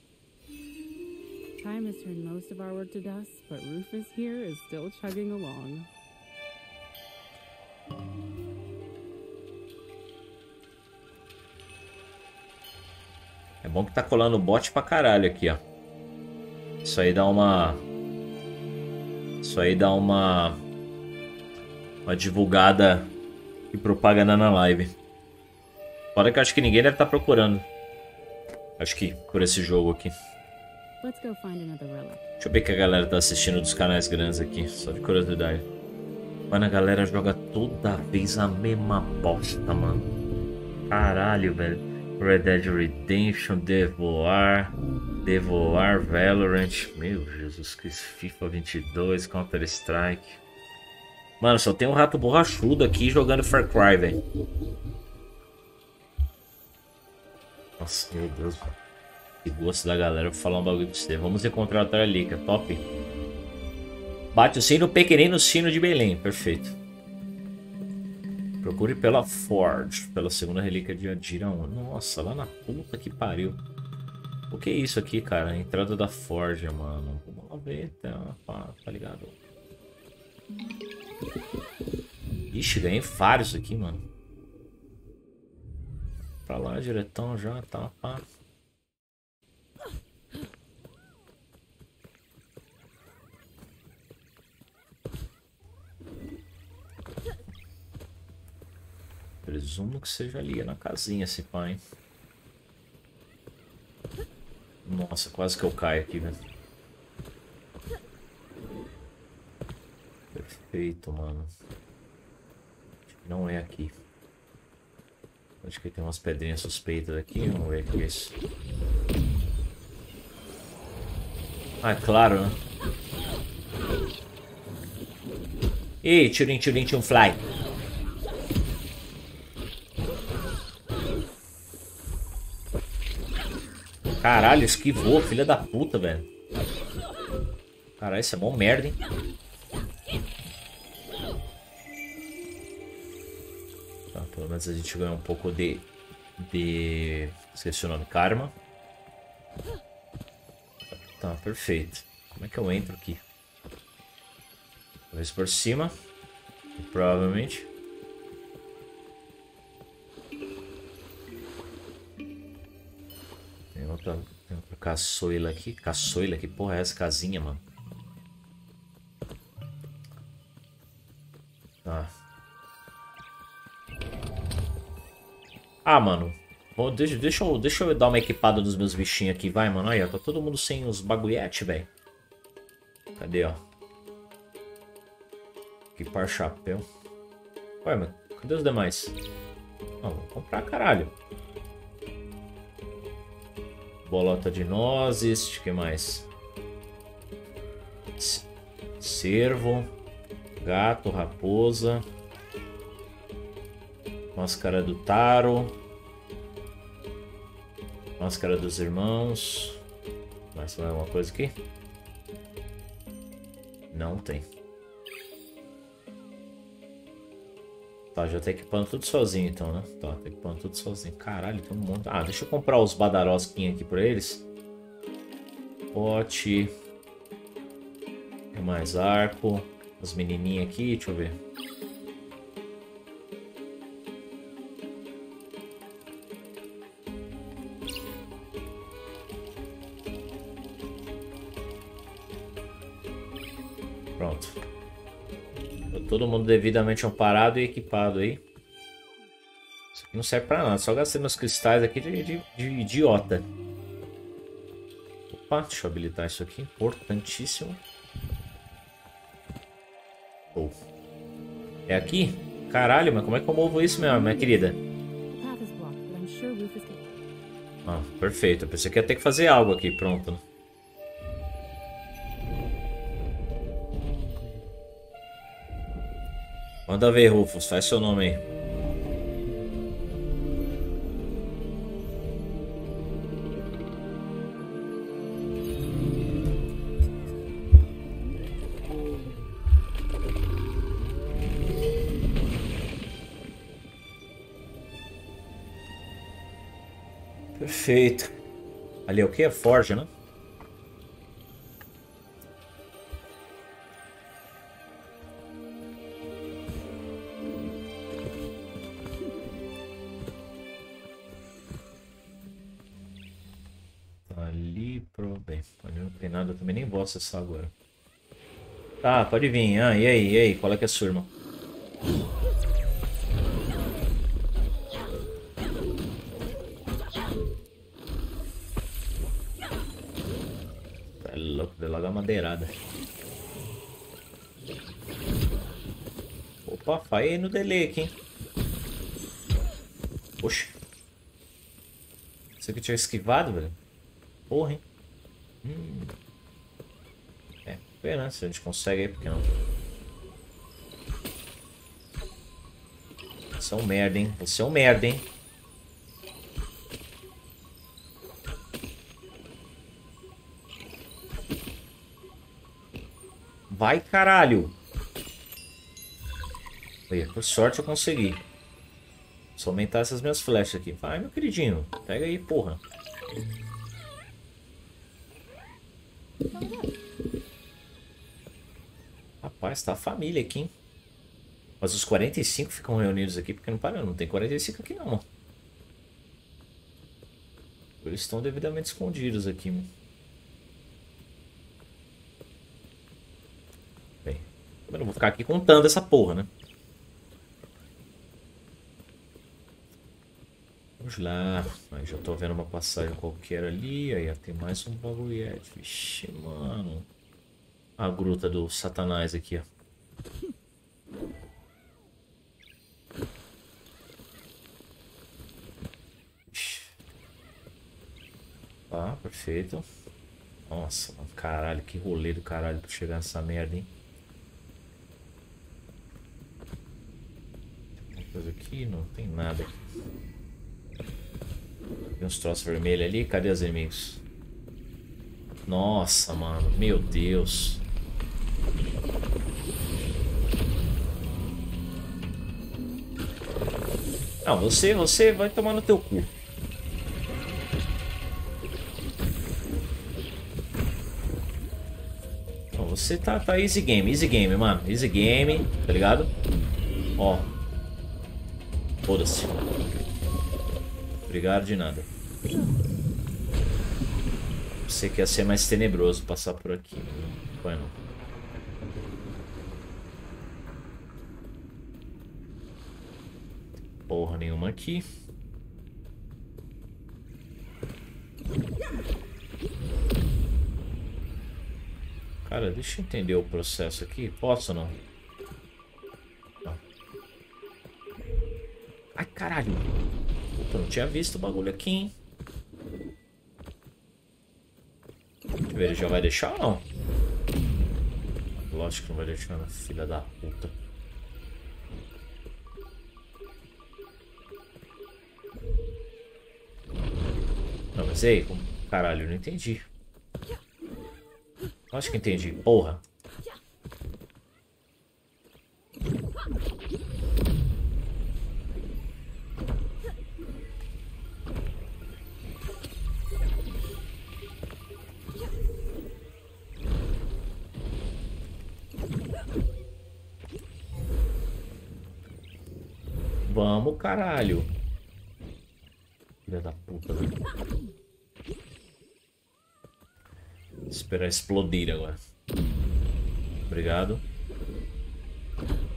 Time has turned most of our work to dust, but Rufus here is still chugging along. É bom que tá colando bot pra caralho aqui, ó. Isso aí dá uma... Isso aí dá uma... Uma divulgada e propaganda na live. Fora que eu acho que ninguém deve estar procurando. Acho que por esse jogo aqui. Let's go find another relic. Deixa eu ver que a galera tá assistindo dos canais grandes aqui. Só de curiosidade. Mano, a galera joga toda vez a mesma bosta, mano. Caralho, velho. Red Dead Redemption, Devoar, Devoar, Valorant. Meu Jesus Cristo, FIFA vinte e dois, Counter Strike. Mano, só tem um rato borrachudo aqui jogando Far Cry, velho. Nossa, meu Deus. Que gosto da galera. Vou falar um bagulho pra você. Vamos encontrar outra relíquia, top. Bate o sino pequenino, sino de Belém. Perfeito. Procure pela Forge, pela segunda relíquia de Adira um. Nossa, lá na puta que pariu. O que é isso aqui, cara? A entrada da Forge, mano. Vamos lá ver, tá, tá, tá ligado? Ixi, ganhei vários aqui, mano. Pra lá, diretão já, tá, pá. Presumo que seja ali na casinha esse pai. Nossa, quase que eu caio aqui, velho. Perfeito, mano. Acho que não é aqui. Acho que tem umas pedrinhas suspeitas aqui. Vamos ver o que é isso. Ah, é claro, né? Ih, tchurim, tchurim, tchum, fly. Caralho, esquivou, filha da puta, velho. Caralho, isso é bom merda, hein? Tá, pelo menos a gente ganhou um pouco de... De... Esqueci o nome, karma. Tá, perfeito. Como é que eu entro aqui? Talvez por cima. Provavelmente. Tem outra, tem outra caçoila aqui. Caçoila? Que porra é essa? Casinha, mano. Tá. Ah, mano. Bom, deixa, deixa, eu, deixa eu dar uma equipada nos meus bichinhos aqui, vai, mano. Olha, tá todo mundo sem os bagulhete, velho. Cadê, ó? Equipar chapéu. Ué, mas cadê os demais? Não, vou comprar, caralho. Bolota de nozes. O que mais? Cervo. Gato, raposa. Máscara do Taro. Máscara dos irmãos. Mais alguma coisa aqui? Não tem. Tá, já tá equipando tudo sozinho então, né? Tá, tá equipando tudo sozinho. Caralho, tem um monte. Ah, deixa eu comprar os badarosquinhos aqui pra eles. Pote. Tem mais arco. As menininhas aqui, deixa eu ver. Pronto. Tá todo mundo devidamente amparado e equipado aí. Isso aqui não serve pra nada. Só gastei meus cristais aqui de, de, de idiota. Opa, deixa eu habilitar isso aqui. Importantíssimo. Oh. É aqui? Caralho, mas como é que eu movo isso, minha, minha querida? Ah, perfeito. Eu pensei que ia ter que fazer algo aqui. Pronto. Manda ver, Rufus. Faz seu nome aí. Perfeito. Ali é o que? É forja, né? Ali pro... Bem, ali não tem nada. Eu também nem vou acessar agora. Tá, pode vir. Ah, e aí, e aí? Qual é que é a sua, irmão? Louco, deu logo a madeirada. Opa, falhei no delay aqui, hein? Poxa. Isso aqui tinha esquivado, velho. Porra, hein? Hum. É, pena se a gente consegue aí, porque não. Você é um merda, hein? Você é um merda, hein? Vai, caralho. Aí, por sorte eu consegui. Só aumentar essas minhas flechas aqui. Vai, meu queridinho. Pega aí, porra. Rapaz, tá a família aqui, hein? Mas os quarenta e cinco ficam reunidos aqui porque não para, não tem quarenta e cinco aqui não, mano. Eles estão devidamente escondidos aqui, mano. Eu não vou ficar aqui contando essa porra, né? Vamos lá. Aí já tô vendo uma passagem qualquer ali. Aí tem mais um bagulho. Vixe, mano. A gruta do Satanás aqui, ó. Tá, perfeito. Nossa, mano, caralho, que rolê do caralho pra chegar nessa merda, hein? Coisa aqui, não tem nada aqui. Tem uns troços vermelhos ali, cadê os inimigos? Nossa, mano, meu Deus. Não, você, você vai tomar no teu cu. Não, você tá, tá easy game, easy game, mano, easy game, tá ligado? Ó. Foda-se. Obrigado de nada. Você quer ser mais tenebroso passar por aqui. Não vai não. Porra nenhuma aqui. Cara, deixa eu entender o processo aqui. Posso ou não? Ai, caralho. Puta, não tinha visto o bagulho aqui, hein? Deixa eu ver, ele já vai deixar ou não? Lógico que não vai deixar, né? Filha da puta. Não, mas aí, como... caralho, eu não entendi. Acho que entendi, porra. Vamos, caralho. Filha da puta, velho. Esperar explodir agora. Obrigado.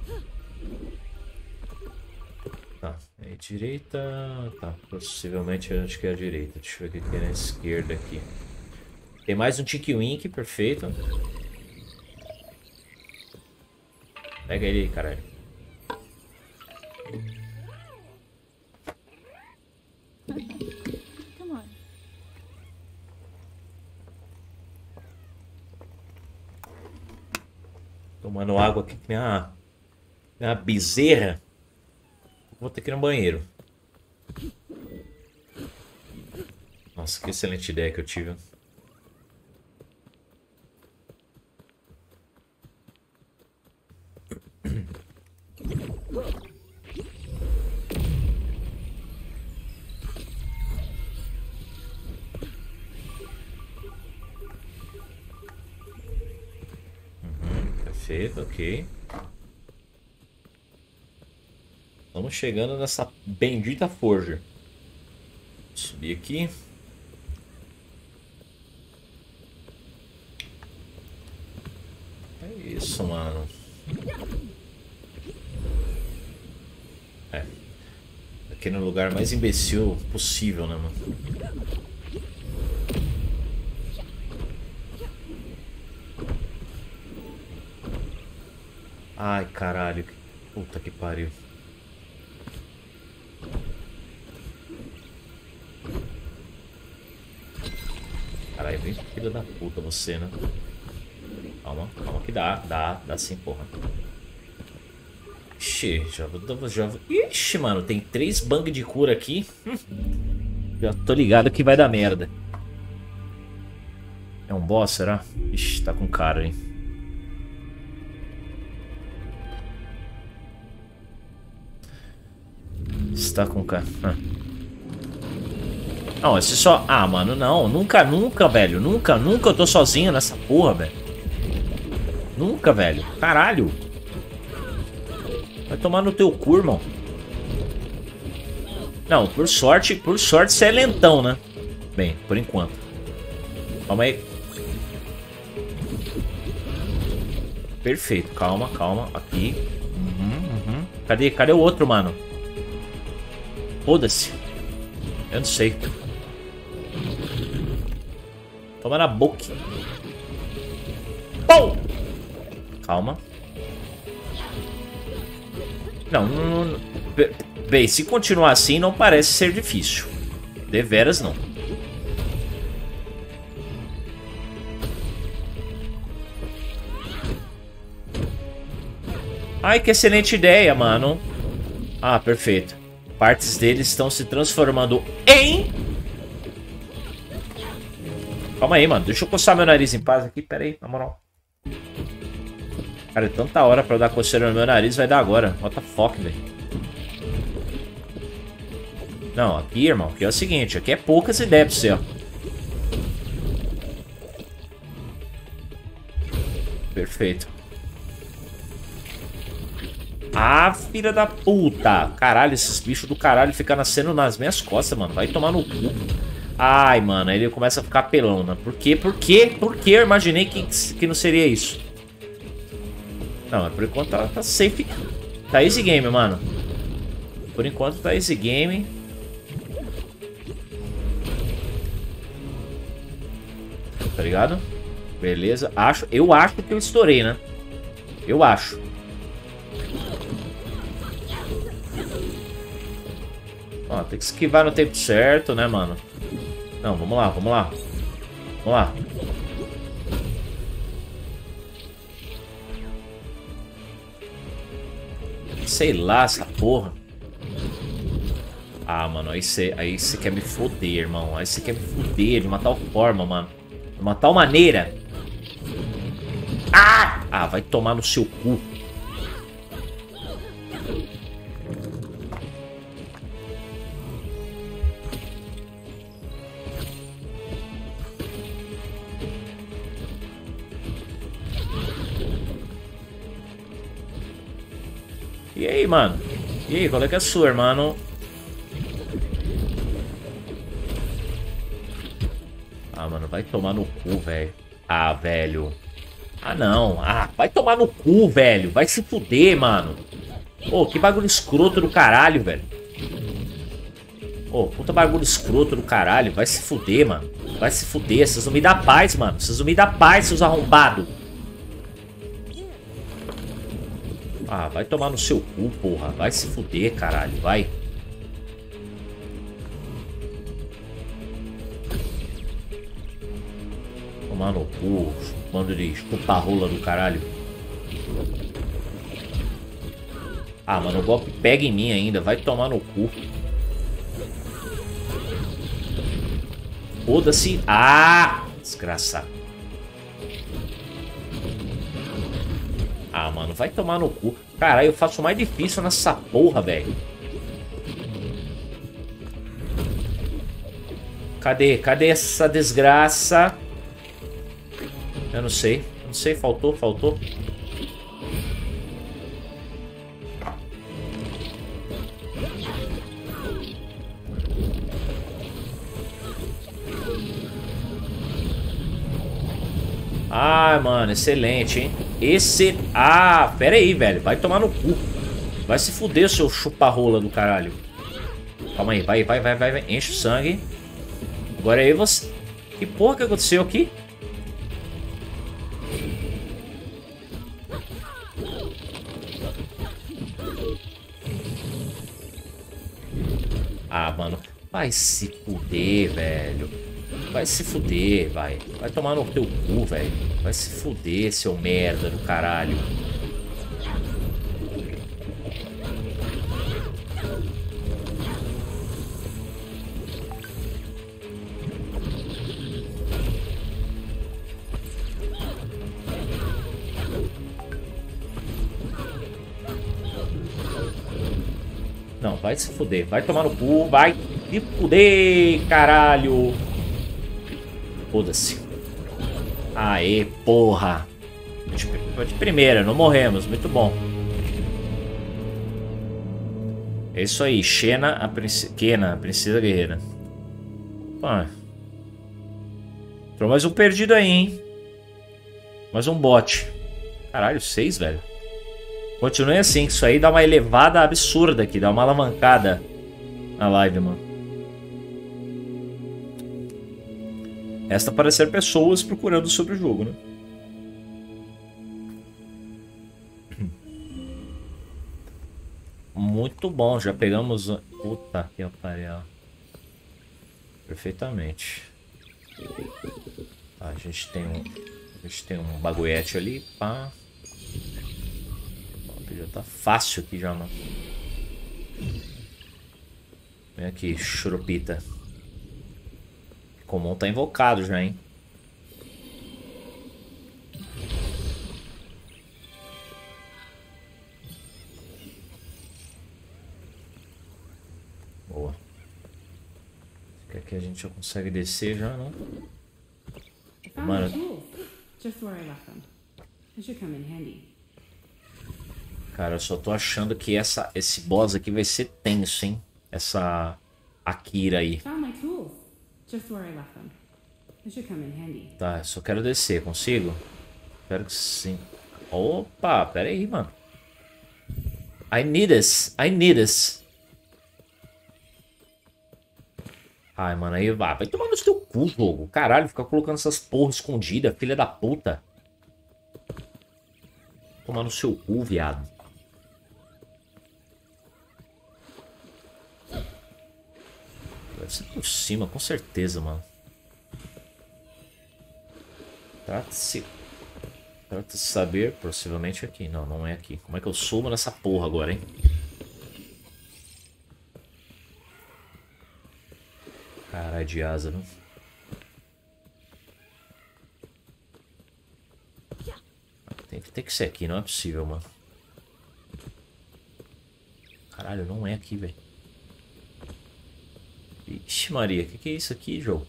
É direita... Tá, possivelmente acho que é a direita. Deixa eu ver o que é na esquerda aqui. Tem mais um Tinky Wink, perfeito. Pega ele aí, caralho. Come on. Tomando água aqui que nem uma, nem uma bezerra. Vou ter que ir no banheiro. Nossa, que excelente ideia que eu tive. Perfeito, ok. Estamos chegando nessa bendita forja. Vou subir aqui. É isso, mano. É. Aqui no lugar mais imbecil possível, né, mano? Ai, caralho. Puta que pariu. Caralho, bem filho da puta você, né? Calma, calma que dá, dá, dá sim, porra. Ixi, já vou, já vou... Ixi, mano, tem três bang de cura aqui. Hum. Já tô ligado que vai dar merda. É um boss, será? Ixi, tá com cara, hein? Está com cara. Ah. Não, esse só... Ah, mano, não. Nunca, nunca, velho. Nunca, nunca eu tô sozinho nessa porra, velho. Nunca, velho. Caralho. Vai tomar no teu cu, irmão. Não, por sorte, por sorte você é lentão, né? Bem, por enquanto. Calma aí. Perfeito, calma, calma. Aqui. Uhum, uhum. Cadê, cadê o outro, mano? Foda-se. Eu não sei. Toma na boca. Pum! Calma. Não, não, não. Bem, se continuar assim não parece ser difícil. Deveras não. Ai, que excelente ideia, mano. Ah, perfeito. Partes deles estão se transformando em... Calma aí, mano. Deixa eu coçar meu nariz em paz aqui. Pera aí, na moral. Cara, é tanta hora pra dar coceira no meu nariz. Vai dar agora. What the fuck, velho. Não, aqui, irmão. Aqui é o seguinte. Aqui é poucas ideias pra você, ó. Perfeito. Ah, filha da puta. Caralho, esses bichos do caralho ficam nascendo nas minhas costas, mano. Vai tomar no cu. Ai, mano, aí ele começa a ficar pelão, né? Por quê? Por quê? Por quê? Eu imaginei que, que não seria isso. Não, mas por enquanto tá, tá safe. Tá easy game, mano. Por enquanto tá easy game. Tá ligado? Beleza. Acho, eu acho que eu estourei, né? Eu acho. Ó, tem que esquivar no tempo certo, né, mano? Não, vamos lá, vamos lá. Vamos lá. Sei lá, essa porra. Ah, mano, aí você aí você quer me foder, irmão. Aí você quer me foder de uma tal forma, mano. De uma tal maneira. Ah! Ah, vai tomar no seu cu. E aí, mano? E aí, qual é que é a sua, irmão? Ah, mano, vai tomar no cu, velho. Ah, velho. Ah, não. Ah, vai tomar no cu, velho. Vai se fuder, mano. Pô, que bagulho escroto do caralho, velho. Ô, puta bagulho escroto do caralho. Vai se fuder, mano. Vai se fuder. Vocês não me dão paz, mano. Vocês não me dão paz, seus arrombados. Ah, vai tomar no seu cu, porra. Vai se fuder, caralho. Vai. Tomar no cu. Mando de chupa-rola do caralho. Ah, mano, o golpe pega em mim ainda. Vai tomar no cu. Foda-se. Ah! Desgraçado. Ah, mano, vai tomar no cu. Caralho, eu faço o mais difícil nessa porra, velho. Cadê? Cadê essa desgraça? Eu não sei. Não sei, faltou, faltou. Ah, mano, excelente, hein? Esse... Ah, pera aí, velho. Vai tomar no cu. Vai se fuder, seu chupa-rola do caralho. Calma aí, vai, vai, vai, vai, vai. Enche o sangue. Agora aí você... Que porra que aconteceu aqui? Ah, mano. Vai se fuder, velho. Vai se fuder, vai. Vai tomar no teu cu, velho. Vai se fuder, seu merda do caralho. Não, vai se fuder. Vai tomar no cu, vai se fuder, caralho. Foda-se. Aê, porra. De, de primeira, não morremos. Muito bom. É isso aí. Xena, a princesa... Kena, a princesa guerreira. Opa. Entrou mais um perdido aí, hein? Mais um bot. Caralho, seis, velho. Continue assim, que isso aí dá uma elevada absurda aqui. Dá uma alavancada na live, mano. Resta aparecer pessoas procurando sobre o jogo, né? Muito bom, já pegamos... Puta que pariu. Perfeitamente. Tá, a gente tem um... A gente tem um baguete ali, pá. Já tá fácil aqui já, mano. Vem aqui, churupita. Comum tá invocado já, hein? Boa. Acho que aqui a gente já consegue descer já, não? Mano. Cara, eu só tô achando que essa, esse boss aqui vai ser tenso, hein? Essa Akira aí. Tá, eu só quero descer, consigo? Espero que sim. Opa, pera aí, mano. I need this, I need this. Ai, mano, aí vai. Vai tomar no seu cu, jogo. Caralho, ficar colocando essas porra escondidas, filha da puta. Tomar no seu cu, viado. Deve ser por cima, com certeza, mano. Trata-se... Trata-se de saber, possivelmente aqui. Não, não é aqui. Como é que eu subo nessa porra agora, hein? Caralho de asa, viu? Tem que, tem que ser aqui, não é possível, mano. Caralho, não é aqui, velho. Ixi, Maria, o que, que é isso aqui, jogo?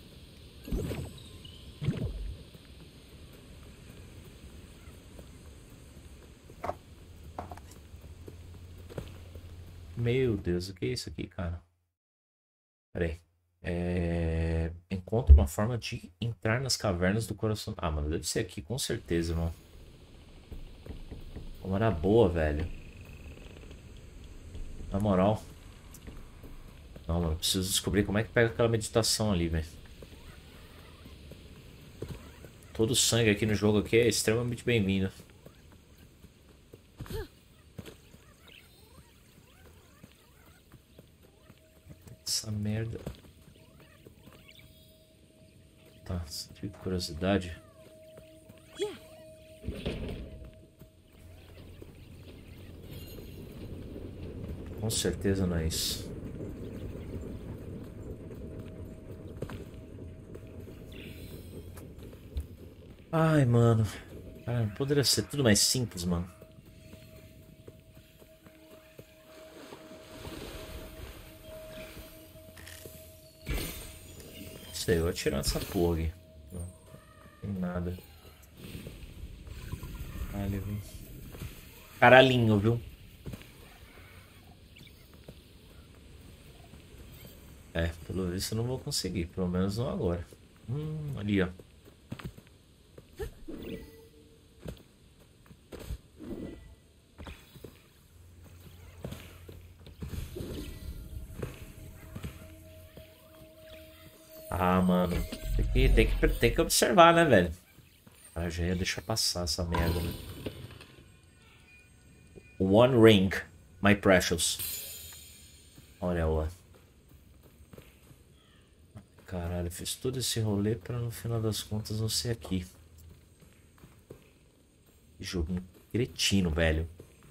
Meu Deus, o que é isso aqui, cara? Pera aí. É... Encontre uma forma de entrar nas cavernas do coração. Ah, mano, deve ser aqui, com certeza, mano. Como era boa, velho. Na moral. Não, mano, preciso descobrir como é que pega aquela meditação ali, velho. Todo o sangue aqui no jogo aqui é extremamente bem-vindo. Essa merda. Tá, tive curiosidade. Com certeza não é isso. Ai, mano. Cara, poderia ser tudo mais simples, mano. Não sei, eu vou atirar essa porra aqui. Não tem nada. Caralho, viu? Caralhinho, viu? É, pelo visto eu não vou conseguir, pelo menos não agora. Hum, ali, ó. Ah, mano. Tem que, tem que, tem que observar, né, velho? Ah, já ia deixar passar essa merda, né? One ring, my precious. Olha, ó. Caralho, fiz todo esse rolê pra no final das contas não ser aqui. Que jogo cretino, velho.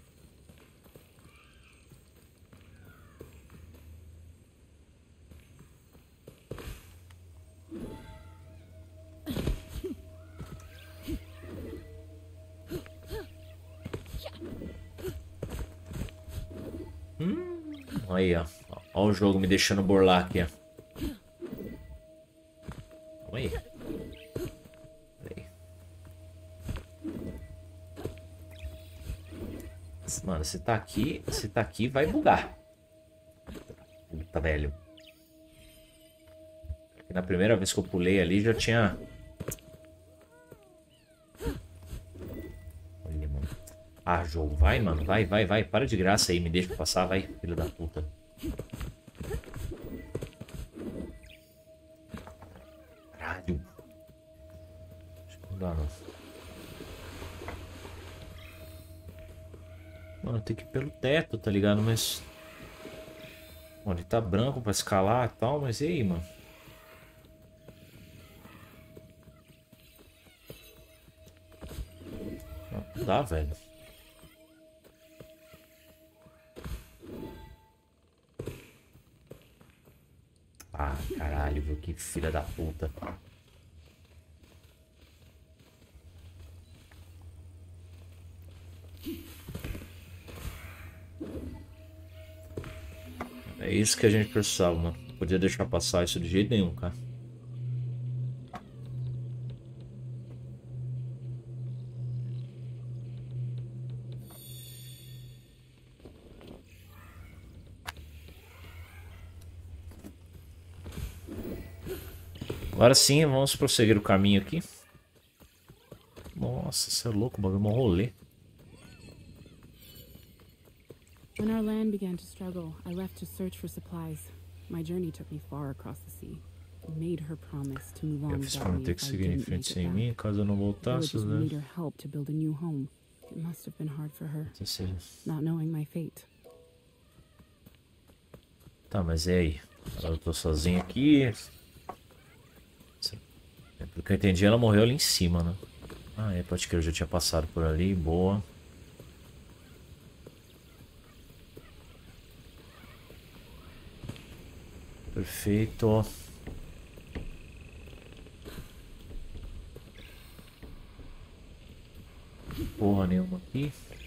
Hum, aí, ó. Ó o jogo me deixando burlar aqui, ó. Aí. Aí. Mano, se tá aqui, se tá aqui, vai bugar. Puta, velho. Porque na primeira vez que eu pulei ali, já tinha... Olha, mano. Ah, jogo. Vai, mano. Vai, vai, vai. Para de graça aí. Me deixa passar. Vai, filho da puta. Caralho. Não dá, não. Mano, tem que ir pelo teto, tá ligado? Mas... Bom, ele tá branco pra escalar e tal, mas e aí, mano? Não dá, velho. Ah, caralho, viu? Que filha da puta. É isso que a gente precisava, mano. Não podia deixar passar isso de jeito nenhum, cara. Agora sim, vamos prosseguir o caminho aqui. Nossa, você é louco, o bagulho é um rolê. When our land began to struggle, I left to search for supplies. My journey took me far across the sea. I made her promise to move on Eu fiz without pra não me ter que if I seguir em didn't frente make it sem back. mim, caso eu não voltasse, Villagers will né? need her help to build a new home. It must have been hard for her, not knowing my fate. Tá, mas e aí? Eu tô sozinho aqui. Pelo que eu entendi, ela morreu ali em cima, né? Ah, é, pode que eu já tinha passado por ali, boa. Perfeito. Porra nenhuma aqui.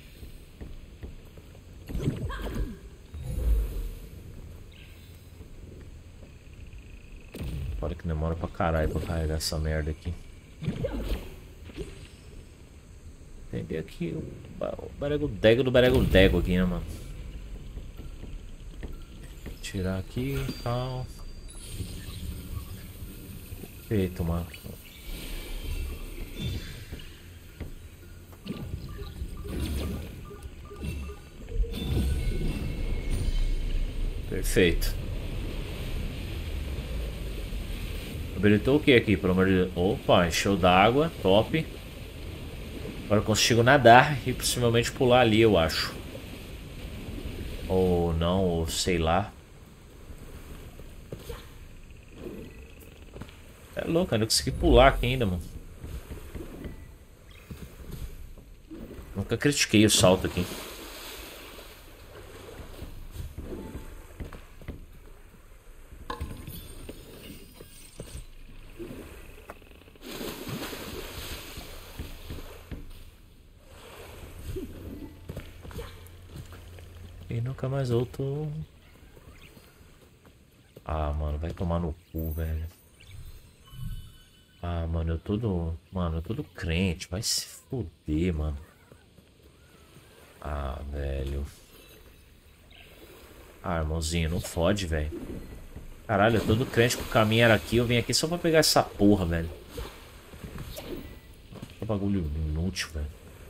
Fora que demora pra caralho pra carregar essa merda aqui. Entender aqui o barego-dego do barego-dego aqui, né, mano? Tirar aqui e tal. Perfeito, mano. Perfeito. Habilitou o que aqui, pelo amor de Deus? Opa, encheu d'água, top. Agora eu consigo nadar e possivelmente pular ali, eu acho. Ou não, ou sei lá. É louco, eu não consegui pular aqui ainda, mano. Nunca critiquei o salto aqui. E nunca mais voltou. Ah, mano, vai tomar no cu, velho. Ah, mano, eu todo... Mano, eu todo crente. Vai se fuder, mano. Ah, velho. Ah, irmãozinho, não fode, velho. Caralho, eu todo crente que o caminho era aqui. Eu vim aqui só pra pegar essa porra, velho. Que bagulho inútil, velho.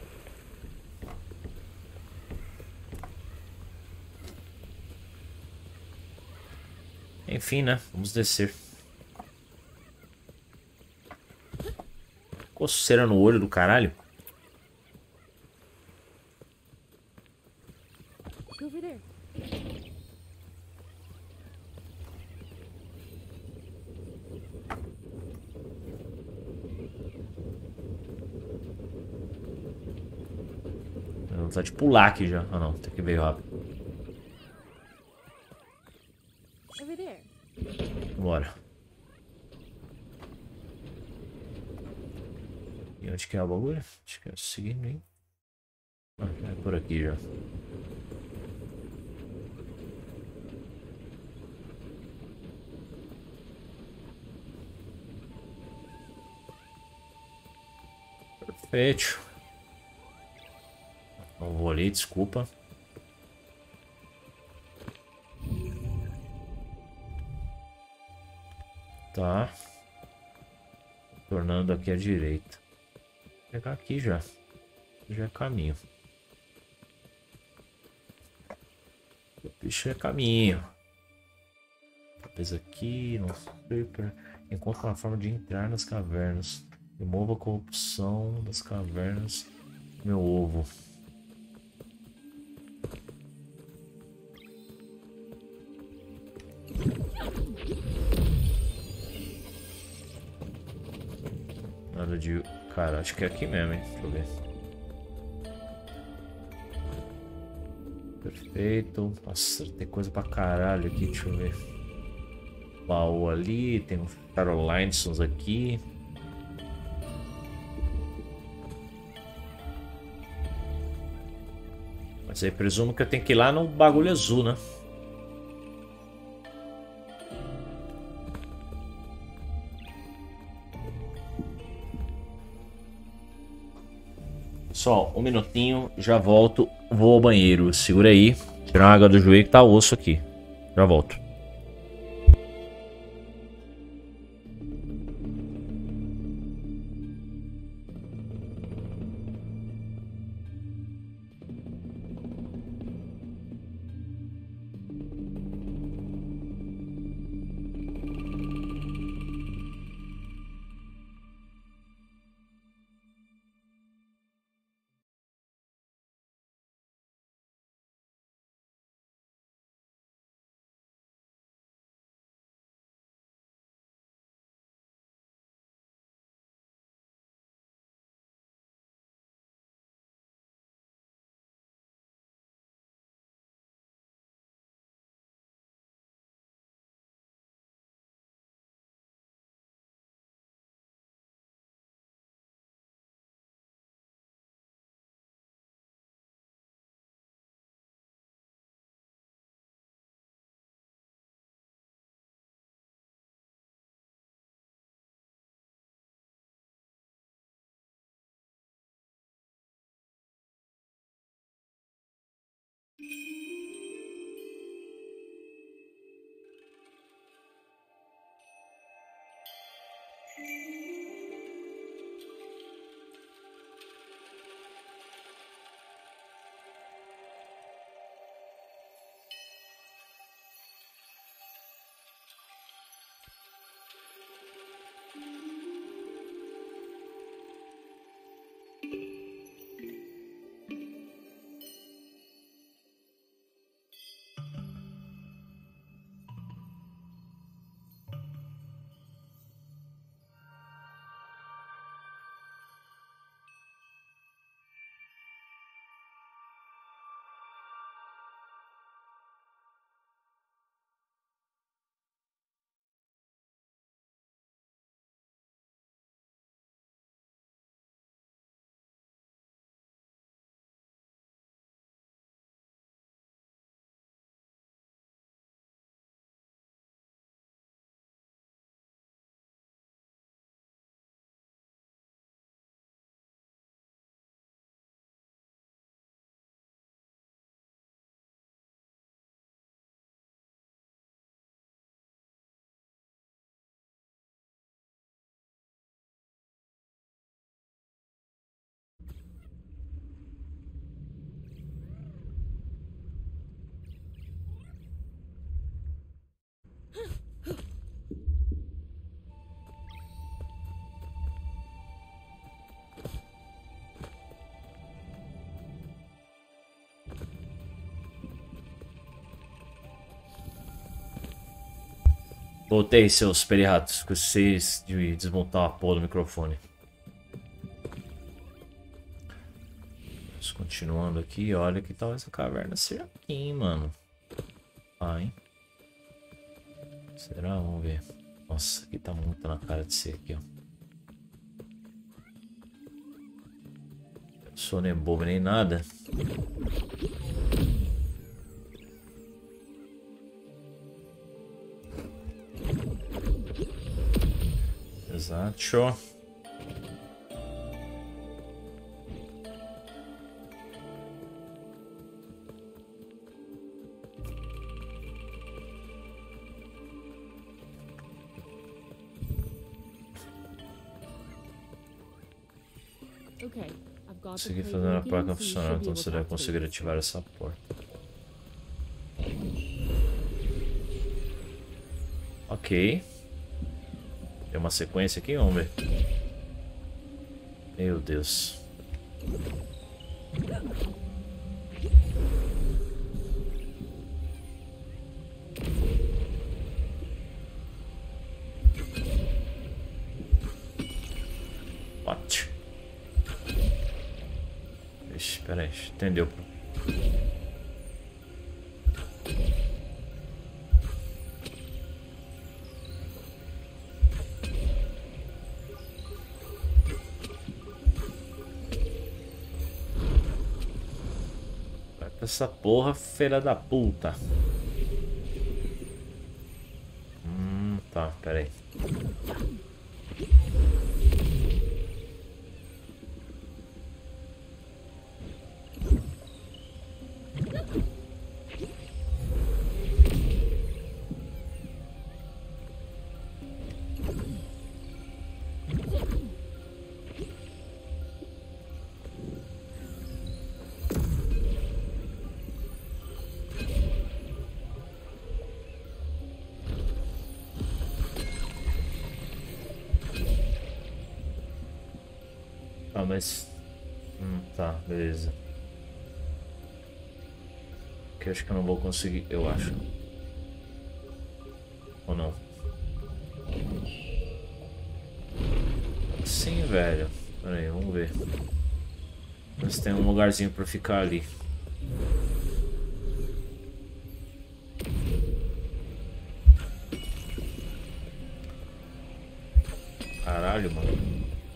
Enfim, né? Vamos descer. Coceira no olho do caralho. Over there. Dá vontade de pular aqui já. Ah não, tem que ver rápido. Over there. Bora. E onde que é o bagulho? Acho que é seguindo, hein? Ah, é por aqui já. Perfeito. Não vou ali, desculpa. Tá. Tornando aqui à direita. Vou pegar aqui já. Já é caminho. O bicho é caminho. Talvez aqui, não sei. Encontre uma forma de entrar nas cavernas. Remova a corrupção das cavernas. Meu ovo. Nada de... Cara, acho que é aqui mesmo, hein? Deixa eu ver. Perfeito. Nossa, tem coisa pra caralho aqui, deixa eu ver. Baú ali, tem um Carolinesons aqui. Mas aí presumo que eu tenho que ir lá no bagulho azul, né? Só um minutinho, já volto, vou ao banheiro. Segura aí, tirar uma água do joelho que tá osso aqui. Já volto. Voltei, seus periratos. Com vocês de desmontar a porra do microfone. Mas continuando aqui, olha que tal essa caverna ser aqui, hein, mano. Ah, hein? Será? Vamos ver. Nossa, aqui tá muito na cara de ser aqui, ó. Eu sou nem bobo nem nada. Exato. Okay, I've got the Consegui crate fazer a working, placa so you funcionar, should be então able você to deve activate conseguir this. ativar essa porta. Ok. Tem uma sequência aqui, vamos ver. Meu Deus. What? Ixi, peraí, entendeu? Vai pra essa porra, filha da puta. Hum, tá, peraí. Ah, mas... Hum, tá, beleza. Que eu acho que eu não vou conseguir, eu acho. Ou não? Sim, velho. Pera aí, vamos ver. Mas tem um lugarzinho pra ficar ali. Caralho, mano.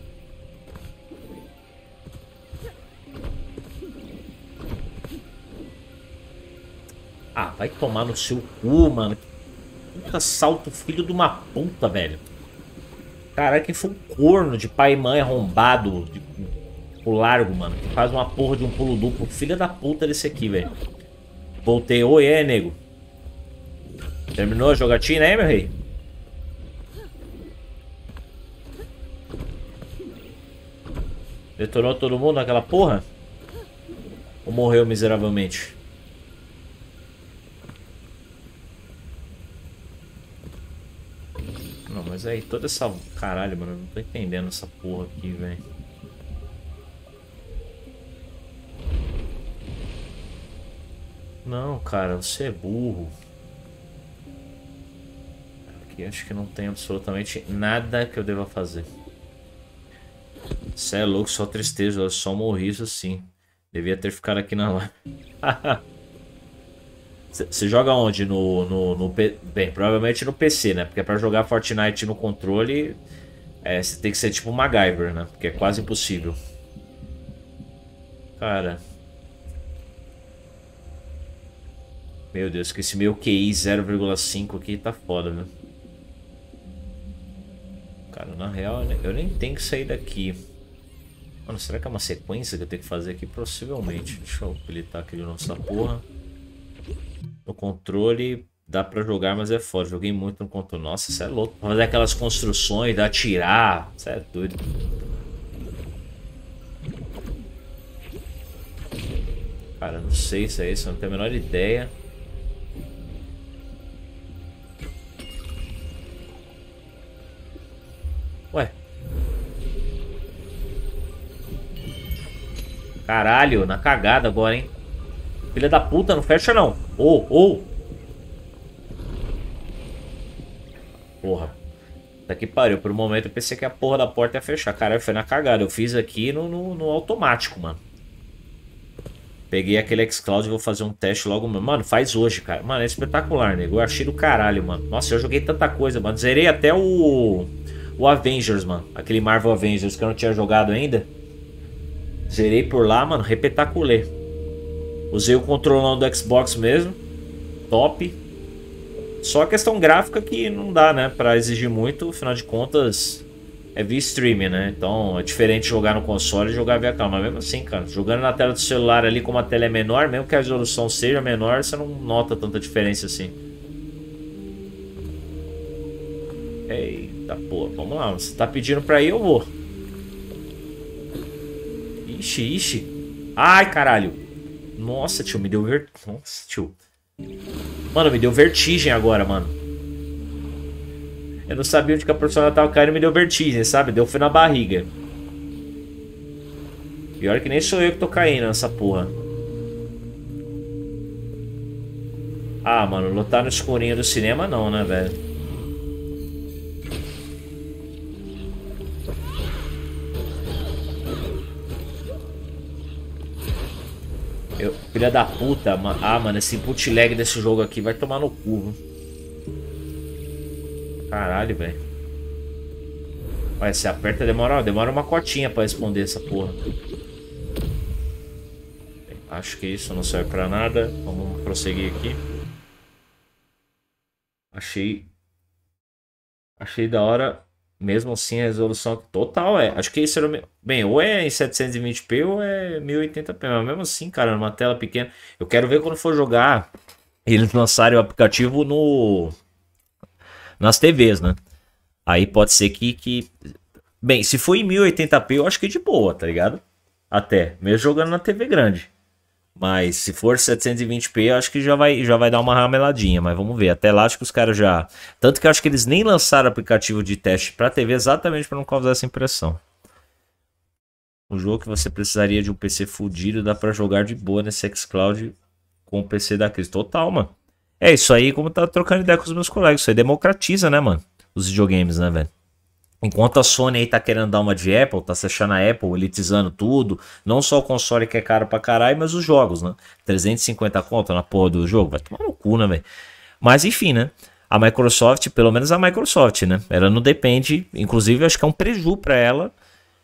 Ah, vai tomar no seu cu, mano. Puta salto, filho de uma puta, velho. Caralho, quem foi um corno de pai e mãe arrombado de, o largo, mano. Que faz uma porra de um pulo duplo. Filha da puta desse aqui, velho. Voltei. Oi, é, nego. Terminou a jogatina aí, meu rei? Detonou todo mundo naquela porra? Ou morreu miseravelmente? Não, mas aí, toda essa... Caralho, mano, eu não tô entendendo essa porra aqui, velho. Não, cara, você é burro. Aqui acho que não tem absolutamente nada que eu deva fazer. Você é louco, só tristeza, eu só morri, isso sim. Devia ter ficado aqui na live. Você joga onde? No, no, no P... Bem, provavelmente no P C, né? Porque pra jogar Fortnite no controle, é, você tem que ser tipo MacGyver, né? Porque é quase impossível. Cara. Meu Deus, que esse meu Q I zero vírgula cinco aqui tá foda, viu? Cara, na real, eu nem tenho que sair daqui. Mano, será que é uma sequência que eu tenho que fazer aqui? Possivelmente. Deixa eu habilitar aqui de novo essa porra. No controle dá pra jogar, mas é foda. Joguei muito no controle. Nossa, isso é louco. Fazer aquelas construções, atirar. Isso é doido. Cara, não sei se é isso. Eu não tenho a menor ideia. Ué. Caralho, na cagada agora, hein? Filha da puta, não fecha não. Ô, oh, ô. Oh. Porra. Tá que pariu. Por um momento eu pensei que a porra da porta ia fechar. Caralho, foi na cagada. Eu fiz aqui no, no, no automático, mano. Peguei aquele xCloud e vou fazer um teste logo. Mano, faz hoje, cara. Mano, é espetacular, nego. Eu achei do caralho, mano. Nossa, eu joguei tanta coisa, mano. Zerei até o... O Avengers, mano. Aquele Marvel Avengers que eu não tinha jogado ainda. Zerei por lá, mano. Repetaculê. Usei o controlão do Xbox mesmo. Top. Só a questão gráfica que não dá, né? Pra exigir muito. Afinal de contas, é via streaming, né? Então é diferente jogar no console e jogar via câmera. Mas mesmo assim, cara, jogando na tela do celular ali, como a tela é menor, mesmo que a resolução seja menor, você não nota tanta diferença assim. Eita porra, vamos lá. Você tá pedindo pra ir, eu vou. Ixi, ixi. Ai, caralho. Nossa, tio, me deu ver... Nossa, tio. Mano, me deu vertigem agora, mano. Eu não sabia onde que a personagem tava caindo e me deu vertigem, sabe? Deu foi na barriga. Pior que nem sou eu que tô caindo nessa porra. Ah, mano, lutar no escurinho do cinema não, né, velho? Eu, filha da puta, man. Ah, mano, esse input lag desse jogo aqui vai tomar no cu, viu? Caralho, velho. Olha, se aperta, demora, demora uma cotinha pra responder essa porra. Acho que isso não serve pra nada. Vamos prosseguir aqui. Achei... Achei da hora. Mesmo assim, a resolução total é... Acho que isso era... Bem, ou é em setecentos e vinte p ou é mil e oitenta p. Mas mesmo assim, cara, numa tela pequena... Eu quero ver quando for jogar... Eles lançarem o aplicativo no... Nas T Vs, né? Aí pode ser que... que... Bem, se for em mil e oitenta p, eu acho que é de boa, tá ligado? Até. Mesmo jogando na T V grande. Mas se for setecentos e vinte p, eu acho que já vai, já vai dar uma rameladinha. Mas vamos ver. Até lá acho que os caras já... Tanto que eu acho que eles nem lançaram aplicativo de teste pra T V exatamente para não causar essa impressão. Um jogo que você precisaria de um P C fudido, dá pra jogar de boa nesse xCloud com o P C da crise. Total, mano. É isso aí, como tá trocando ideia com os meus colegas. Isso aí democratiza, né, mano? Os videogames, né, velho? Enquanto a Sony aí tá querendo dar uma de Apple, tá se achando a Apple, elitizando tudo. Não só o console que é caro pra caralho, mas os jogos, né? trezentos e cinquenta conto na porra do jogo. Vai tomar no cu, né, velho? Mas enfim, né? A Microsoft, pelo menos a Microsoft, né? Ela não depende, inclusive acho que é um preju pra ela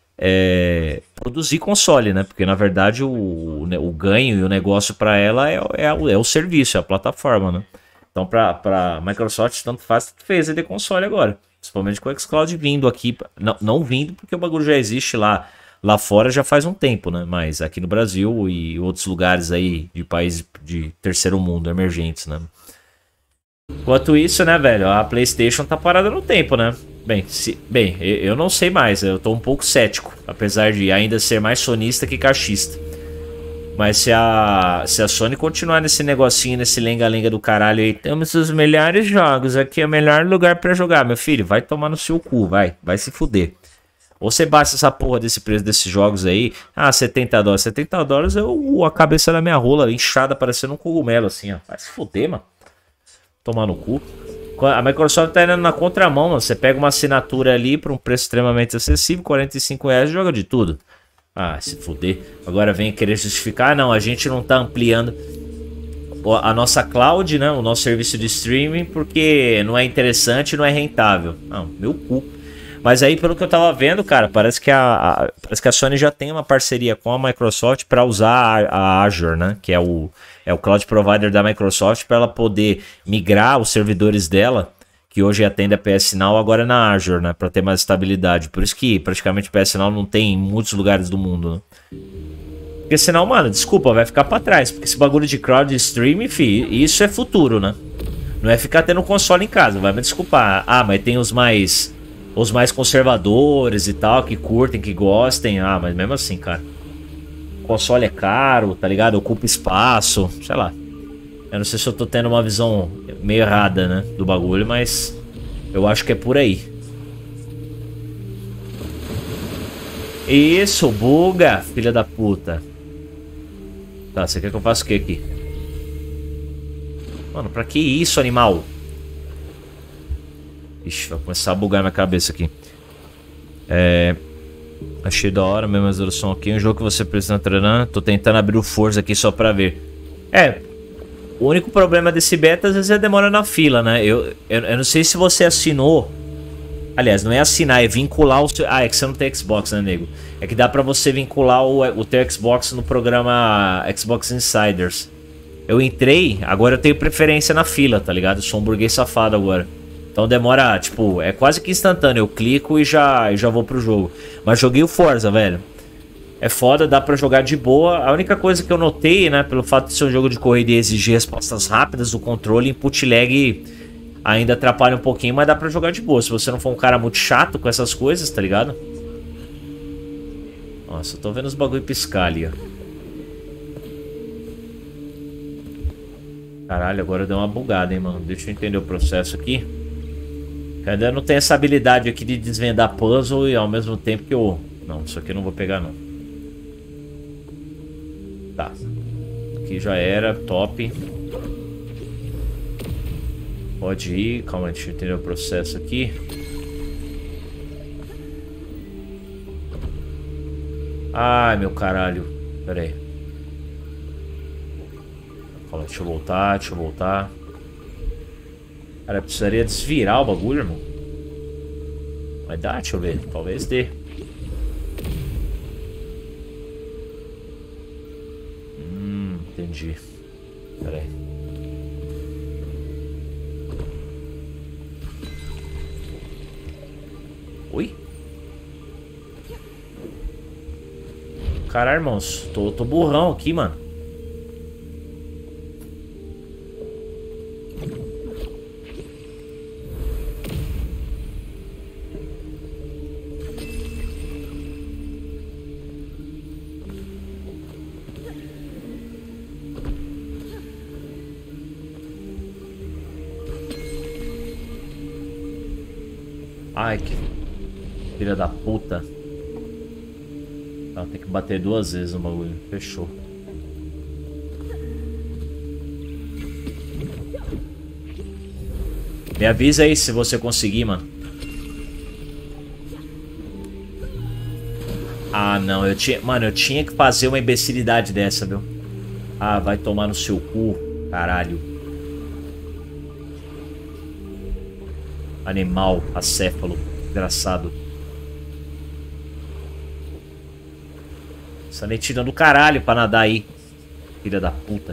é, produzir console, né? Porque na verdade o, o ganho e o negócio pra ela é, é, é o serviço, é a plataforma, né? Então pra, pra Microsoft tanto faz, tanto fez de console agora. Principalmente com o xCloud vindo aqui. Não, não vindo porque o bagulho já existe lá, lá fora já faz um tempo, né? Mas aqui no Brasil e outros lugares aí de países de terceiro mundo, emergentes, né? Enquanto isso, né, velho? A PlayStation tá parada no tempo, né? Bem, se, bem, eu não sei mais. Eu tô um pouco cético. Apesar de ainda ser mais sonista que caixista. Mas se a, se a Sony continuar nesse negocinho, nesse lenga-lenga do caralho aí, temos os melhores jogos, aqui é o melhor lugar pra jogar, meu filho, vai tomar no seu cu, vai, vai se fuder. Ou você baixa essa porra desse preço desses jogos aí, ah, setenta dólares, setenta dólares é o, a cabeça da minha rola, inchada, parecendo um cogumelo assim, ó, vai se fuder, mano. Tomar no cu. A Microsoft tá indo na contramão, mano, você pega uma assinatura ali por um preço extremamente acessível, quarenta e cinco reais, joga de tudo. Ah, se fuder. Agora vem querer justificar. Não, a gente não tá ampliando a nossa cloud, né? O nosso serviço de streaming, porque não é interessante, não é rentável. Não, meu cu. Mas aí, pelo que eu tava vendo, cara, parece que a, a, parece que a Sony já tem uma parceria com a Microsoft para usar a, a Azure, né? Que é o, é o cloud provider da Microsoft, para ela poder migrar os servidores dela, que hoje atende a P S Now, agora na Azure, né? Pra ter mais estabilidade. Por isso que praticamente P S Now não tem em muitos lugares do mundo, né? Porque senão, mano, desculpa, vai ficar pra trás. Porque esse bagulho de crowd streaming, fi, isso é futuro, né? Não é ficar tendo console em casa, vai me desculpar. Ah, mas tem os mais os mais conservadores e tal, que curtem, que gostem. Ah, mas mesmo assim, cara. O console é caro, tá ligado? Ocupa espaço, sei lá. Eu não sei se eu tô tendo uma visão meio errada, né, do bagulho, mas eu acho que é por aí. Isso, buga, filha da puta. Tá, você quer que eu faça o que aqui? Mano, pra que isso, animal? Ixi, vai começar a bugar minha cabeça aqui. É... Achei da hora, mesmo a resolução aqui. Um jogo que você precisa treinar. Tô tentando abrir o Forza aqui só pra ver. É... O único problema desse beta, às vezes, é demora na fila, né? Eu, eu, eu não sei se você assinou... Aliás, não é assinar, é vincular o seu... Ah, é que você não tem Xbox, né, nego? É que dá pra você vincular o, o teu Xbox no programa Xbox Insiders. Eu entrei, agora eu tenho preferência na fila, tá ligado? Eu sou um burguês safado agora. Então demora, tipo, é quase que instantâneo. Eu clico e já, e já vou pro jogo. Mas joguei o Forza, velho. É foda, dá pra jogar de boa. A única coisa que eu notei, né, pelo fato de ser um jogo de corrida e exigir respostas rápidas do controle, input lag ainda atrapalha um pouquinho, mas dá pra jogar de boa. Se você não for um cara muito chato com essas coisas, tá ligado? Nossa, eu tô vendo os bagulho piscar ali, ó. Caralho, agora deu uma bugada, hein, mano. Deixa eu entender o processo aqui. Eu ainda não tenho essa habilidade aqui de desvendar puzzle e ao mesmo tempo que eu... Não, isso aqui eu não vou pegar, não. Tá. Aqui já era, top. Pode ir, calma, deixa eu entender o processo aqui. Ai, meu caralho. Pera aí. Calma, deixa eu voltar, deixa eu voltar. Cara, eu precisaria desvirar o bagulho, irmão. Vai dar, deixa eu ver. Talvez dê. Hum, entendi. Pera aí. Oi? Caralho, irmãos. Tô, tô burrão aqui, mano. Ai, que filha da puta. Tá, tem que bater duas vezes no bagulho. Fechou. Me avisa aí se você conseguir, mano. Ah, não. Eu tinha... Mano, eu tinha que fazer uma imbecilidade dessa, viu? Ah, vai tomar no seu cu. Caralho. Animal, acéfalo, engraçado. Essa netidão do caralho pra nadar aí. Filha da puta.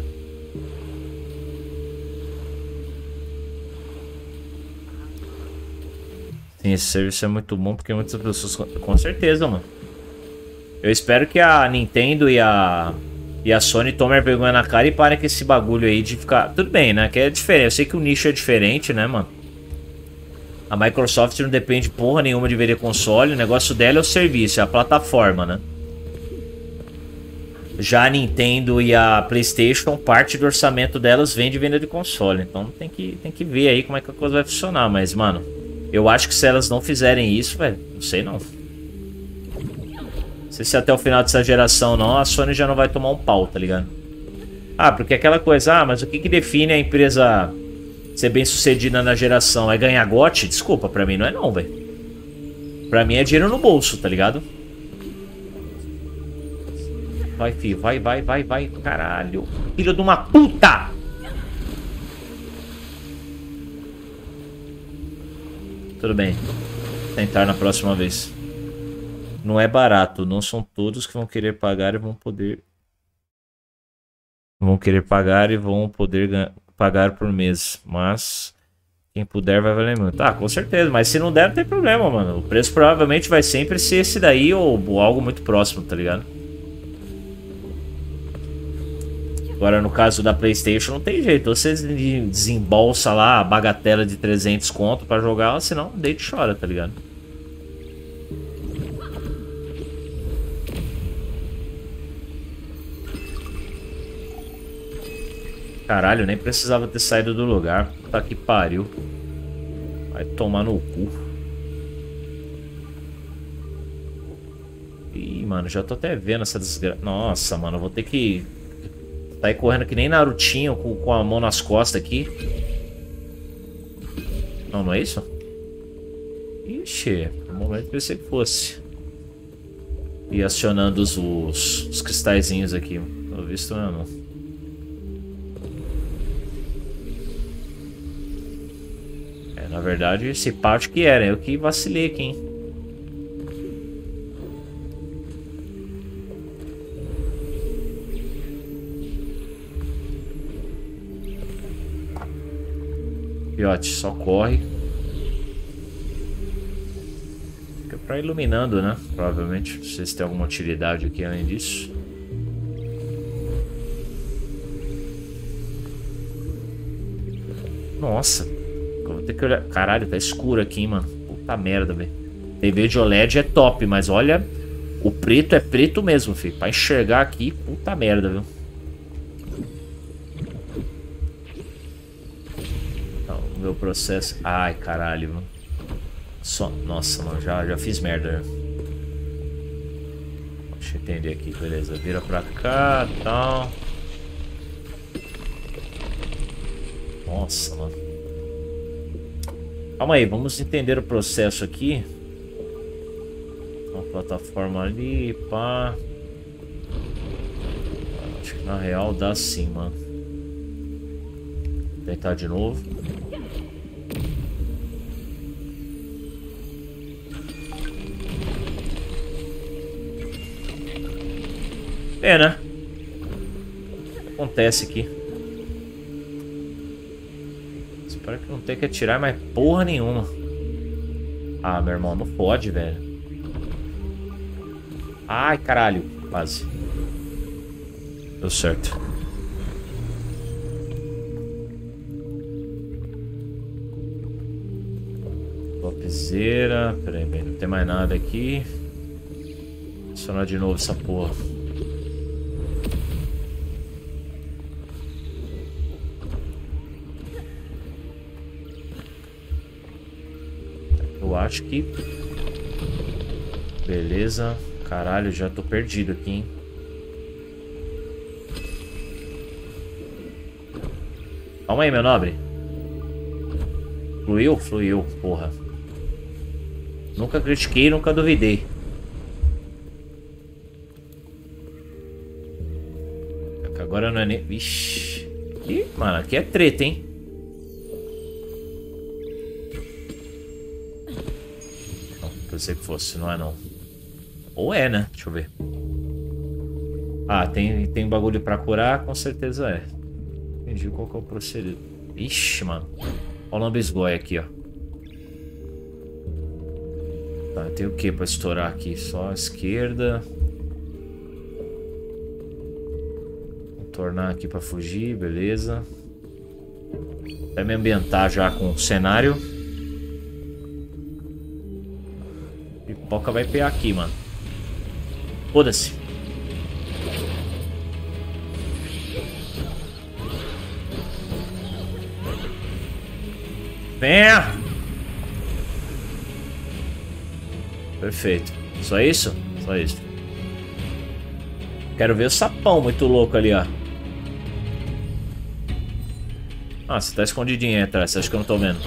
Sim, esse serviço é muito bom porque muitas pessoas... Com certeza, mano. Eu espero que a Nintendo e a... E a Sony tomem vergonha na cara e parem com esse bagulho aí de ficar... Tudo bem, né? Que é diferente. Eu sei que o nicho é diferente, né, mano? A Microsoft não depende porra nenhuma de vender console. O negócio dela é o serviço, é a plataforma, né? Já a Nintendo e a PlayStation, parte do orçamento delas vem de venda de console. Então tem que, tem que ver aí como é que a coisa vai funcionar. Mas, mano, eu acho que se elas não fizerem isso, velho, não sei não. Não sei se até o final dessa geração não, a Sony já não vai tomar um pau, tá ligado? Ah, porque aquela coisa, ah, mas o que que define a empresa... ser bem sucedida na geração é ganhar G O T? Desculpa, pra mim não é não, velho. Pra mim é dinheiro no bolso, tá ligado? Vai, filho, vai, vai, vai, vai, caralho. Filho de uma puta! Tudo bem. Vou tentar na próxima vez. Não é barato, não são todos que vão querer pagar e vão poder... Vão querer pagar e vão poder ganhar... pagar por mês, mas quem puder vai valer muito. Ah, com certeza, mas se não der não tem problema, mano. O preço provavelmente vai sempre ser esse daí ou, ou algo muito próximo, tá ligado? Agora no caso da PlayStation não tem jeito, ou você desembolsa lá a bagatela de trezentos conto pra jogar, senão deita e chora, tá ligado? Caralho, nem precisava ter saído do lugar. Puta que pariu. Vai tomar no cu. Ih, mano, já tô até vendo essa desgraça. Nossa, mano, eu vou ter que sair correndo que nem Narutinho com, com a mão nas costas aqui. Não, não é isso? Ixi, no momento pensei que fosse. E acionando os, os, os cristalzinhos aqui. Pelo visto não é não. É, na verdade, esse parte que era. Eu que vacilei aqui, hein. Fiote, só corre. Fica pra iluminando, né? Provavelmente. Não sei se tem alguma utilidade aqui além disso. Nossa. Eu vou ter que olhar. Caralho, tá escuro aqui, hein, mano. Puta merda, velho. T V de O L E D é top, mas olha. O preto é preto mesmo, filho. Pra enxergar aqui, puta merda, viu? O processo. Ai, caralho, mano. Só. Nossa, mano, já, já fiz merda. Deixa eu entender aqui, beleza. Vira pra cá e tal. Nossa, mano. Calma aí, vamos entender o processo aqui. Uma plataforma ali, pá. Acho que na real dá sim, mano. Vou tentar de novo. É, né? Acontece aqui. Espero que não tenha que atirar mais porra nenhuma. Ah, meu irmão, não pode, velho. Ai, caralho. Quase. Deu certo. Topzera. Pera aí, não tem mais nada aqui. Vou adicionar de novo essa porra. Eu acho que... Beleza. Caralho, já tô perdido aqui, hein? Calma aí, meu nobre. Fluiu? Fluiu, porra. Nunca critiquei, nunca duvidei. Agora não é nem... Vixe. Ih, mano, aqui é treta, hein? Não, pensei que fosse, não é não. Ou é, né? Deixa eu ver. Ah, tem, tem bagulho pra curar? Com certeza é. Entendi qual que é o procedimento. Ixi, mano. Olha o lambisgoia aqui, ó. Tá, tem o que pra estourar aqui? Só a esquerda. Tornar aqui pra fugir, beleza. Vai me ambientar já com o cenário. Pipoca vai pegar aqui, mano. Foda-se. Venha! Perfeito. Só isso? Só isso. Quero ver o sapão muito louco ali, ó. Ah, você tá escondidinho aí atrás. Você acha que eu não tô vendo?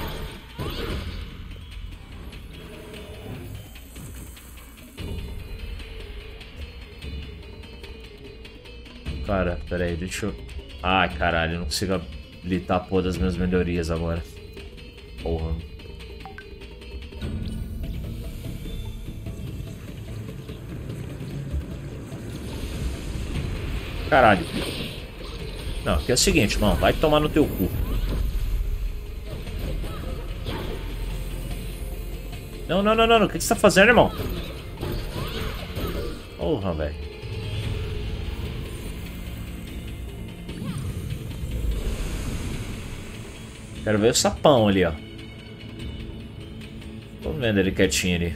Cara, pera aí, deixa eu... Ai, caralho, eu não consigo habilitar a porra das minhas melhorias agora. Porra. Caralho. Não, aqui é o seguinte, irmão. Vai tomar no teu cu. Não, não, não, não. O que você tá fazendo, irmão? Porra, velho. Quero ver o sapão ali, ó. Tô vendo ele quietinho ali.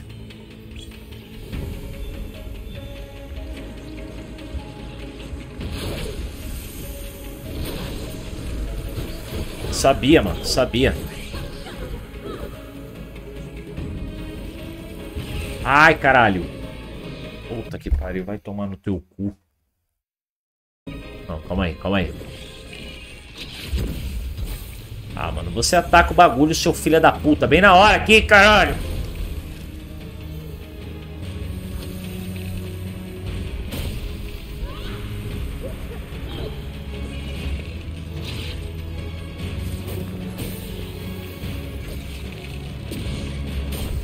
Sabia, mano. Sabia. Ai, caralho. Puta que pariu. Vai tomar no teu cu. Não, calma aí, calma aí. Ah, mano, você ataca o bagulho, seu filho da puta. Bem na hora aqui, caralho.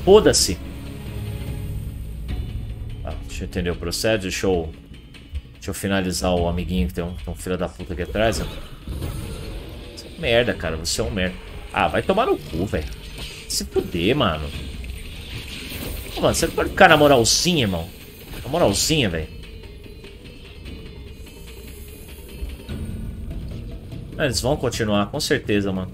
Foda-se. Ah, deixa eu entender o processo. Deixa eu... Deixa eu finalizar o amiguinho que tem um, tem um filho da puta aqui atrás. Ó. Você é um merda, cara. Você é um merda. Ah, vai tomar no cu, velho. Se fuder, mano. Pô, mano, você não pode ficar na moralzinha, irmão. Na moralzinha, velho. Ah, eles vão continuar, com certeza, mano.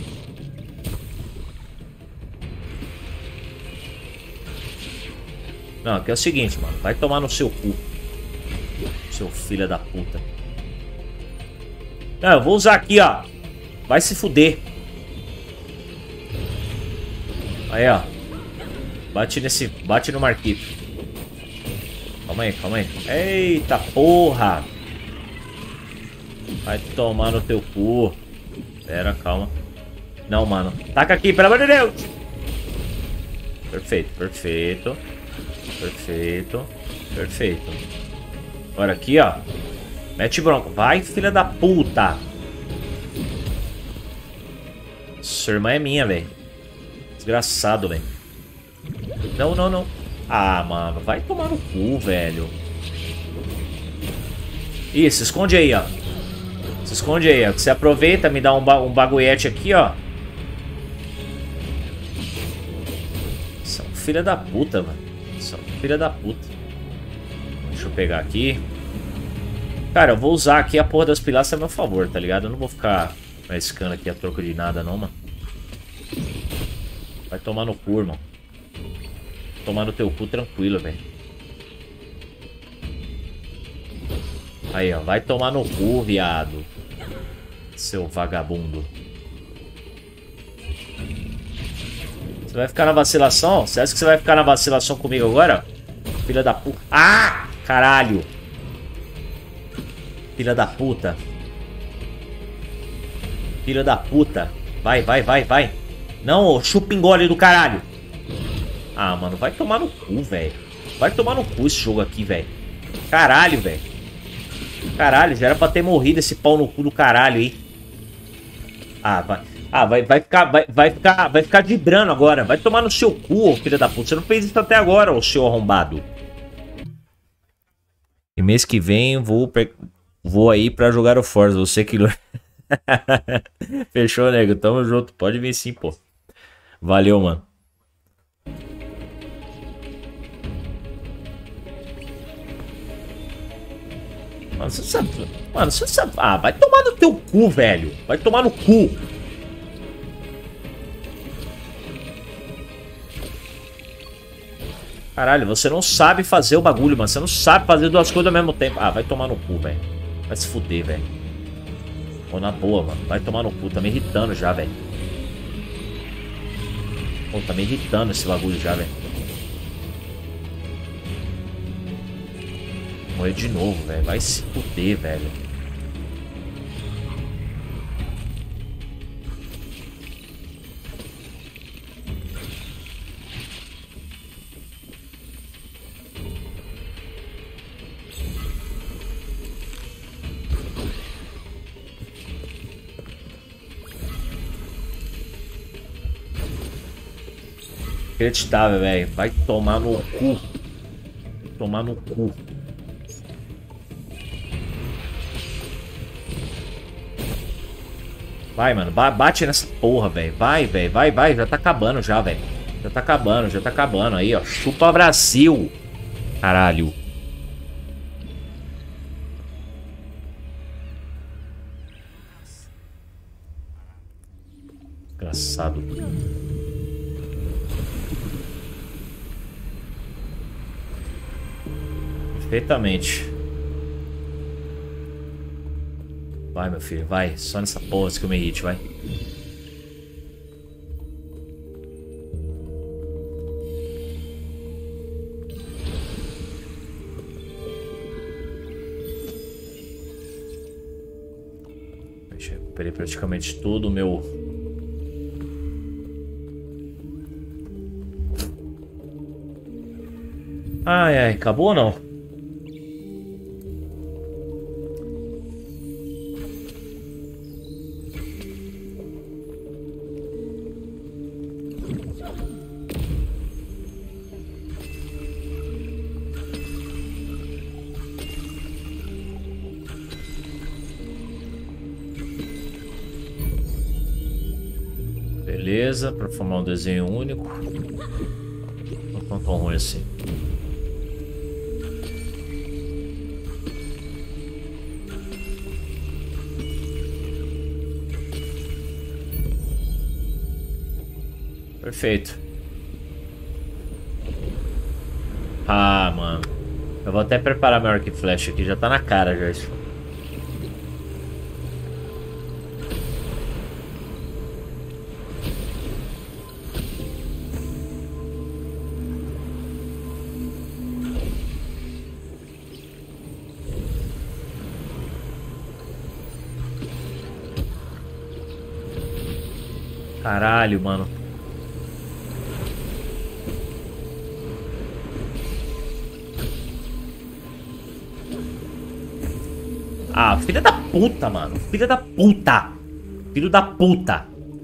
Não, aqui é o seguinte, mano. Vai tomar no seu cu. Seu filho da puta. Não, eu vou usar aqui, ó. Vai se fuder. Aí, ó. Bate nesse... Bate no Marquito. Calma aí, calma aí. Eita porra. Vai tomar no teu cu. Pera, calma. Não, mano. Taca aqui, pelo amor de Deus. Perfeito, perfeito. Perfeito. Perfeito. Agora aqui, ó. Mete bronca. Vai, filha da puta. Sua irmã é minha, velho. Desgraçado, velho. Não, não, não. Ah, mano. Vai tomar no cu, velho. Ih, se esconde aí, ó. Se esconde aí, ó. Você aproveita, me dá um, ba um bagulhete aqui, ó. Você é um filho da puta, mano. Você é um filho da puta. Deixa eu pegar aqui. Cara, eu vou usar aqui a porra das pilastras a meu favor, tá ligado? Eu não vou ficar arriscando aqui a troco de nada, não, mano. Vai tomar no cu, irmão. Tomar no teu cu tranquilo, velho. Aí, ó. Vai tomar no cu, viado. Seu vagabundo. Você vai ficar na vacilação? Você acha que você vai ficar na vacilação comigo agora? Filha da puta. Ah! Caralho. Filha da puta. Filha da puta. Vai, vai, vai, vai. Não, ô chupingole do caralho. Ah, mano, vai tomar no cu, velho. Vai tomar no cu esse jogo aqui, velho. Caralho, velho. Caralho, já era pra ter morrido esse pau no cu do caralho aí. Ah, vai. Ah, vai, vai ficar, vai, vai ficar, vai ficar vibrando agora. Vai tomar no seu cu, ô filha da puta. Você não fez isso até agora, ô seu arrombado. E mês que vem vou, vou aí pra jogar o Forza. Você que... Fechou, nego. Tamo junto. Pode vir sim, pô. Valeu, mano. Mano, você sabe... Mano, você sabe... Ah, vai tomar no teu cu, velho. Vai tomar no cu. Caralho, você não sabe fazer o bagulho, mano. Você não sabe fazer duas coisas ao mesmo tempo. Ah, vai tomar no cu, velho. Vai se fuder, velho. Pô, na boa, mano. Vai tomar no cu. Tá me irritando já, velho. Pô, tá me irritando esse bagulho já, velho. Morrer de novo, velho. Vai se fuder, velho. Acreditável, velho. Vai tomar no cu. Vai tomar no cu. Vai, mano. Bate nessa porra, velho. Vai, velho. Vai, vai. Já tá acabando já, velho. Já tá acabando, já tá acabando. Aí, ó. Chupa Brasil. Caralho. Engraçado. Perfeitamente. Vai, meu filho, vai. Só nessa pose que eu me irrite, vai. Já recuperei praticamente todo o meu... Ai, ai, acabou ou não? Beleza, para formar um desenho único. Não tão tão ruim assim. Perfeito. Ah, mano. Eu vou até preparar meu arco e flecha aqui, já tá na cara já isso. Caralho, mano. Ah, filha da puta, mano. Filha da puta. Filho da puta.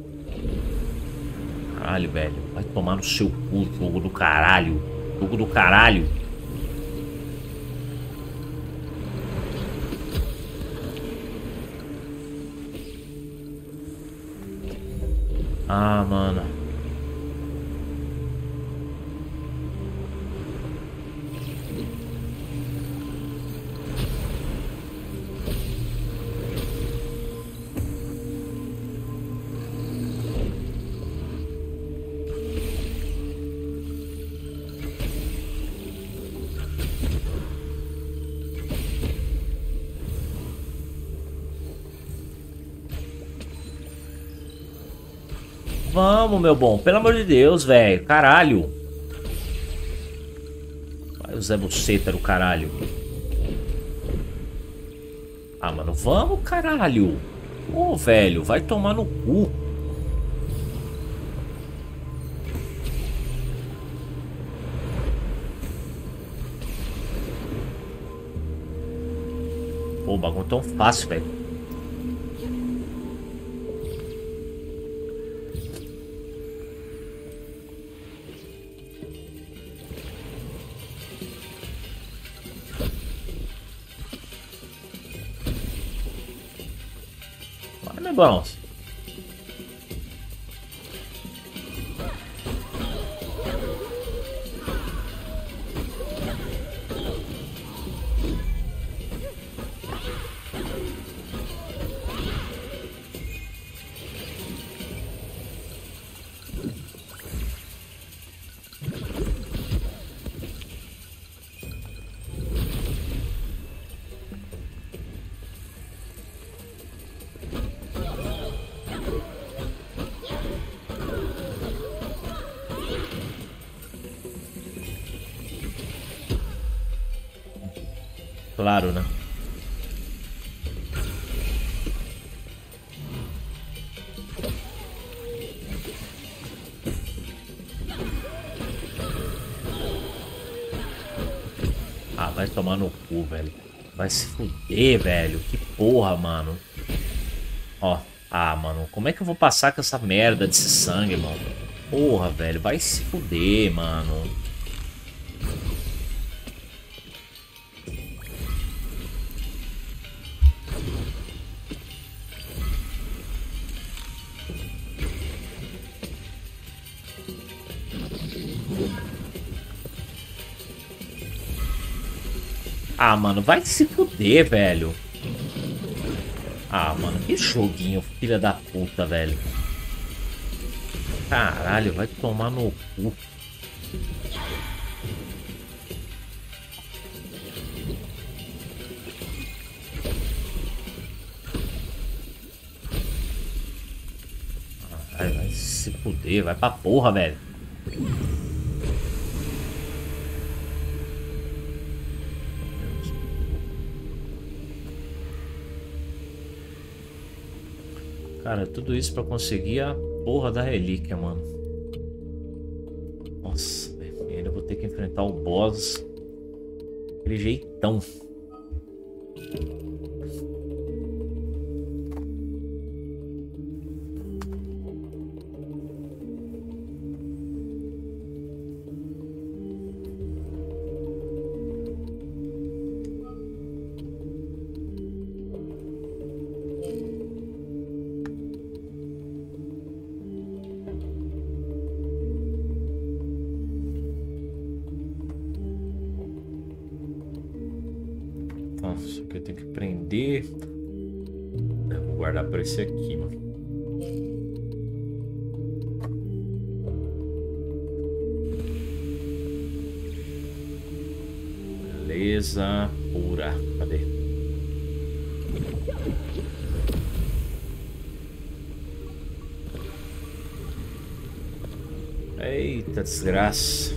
Caralho, velho. Vai tomar no seu cu, jogo do caralho. Jogo do caralho. Ah, mano. Vamos, meu bom. Pelo amor de Deus, velho. Caralho. Vai o Zé Buceta do caralho. Ah, mano. Vamos, caralho. Ô, velho. Vai tomar no cu. Pô, o bagulho tão fácil, velho. Bons. Claro, né? Ah, vai tomar no cu, velho. Vai se fuder, velho. Que porra, mano. Ó. Ah, mano. Como é que eu vou passar com essa merda desse sangue, mano? Porra, velho. Vai se fuder, mano. Ah, mano, vai se fuder, velho. Ah, mano, que joguinho, filha da puta, velho. Caralho, vai tomar no cu. Ai, vai se fuder, vai pra porra, velho. Cara, tudo isso pra conseguir a porra da relíquia, mano. Nossa, velho. Ainda vou ter que enfrentar o boss. Aquele jeitão. Não, isso aqui eu tenho que prender. Eu vou guardar pra esse aqui, mano. Beleza pura. Cadê? Eita desgraça.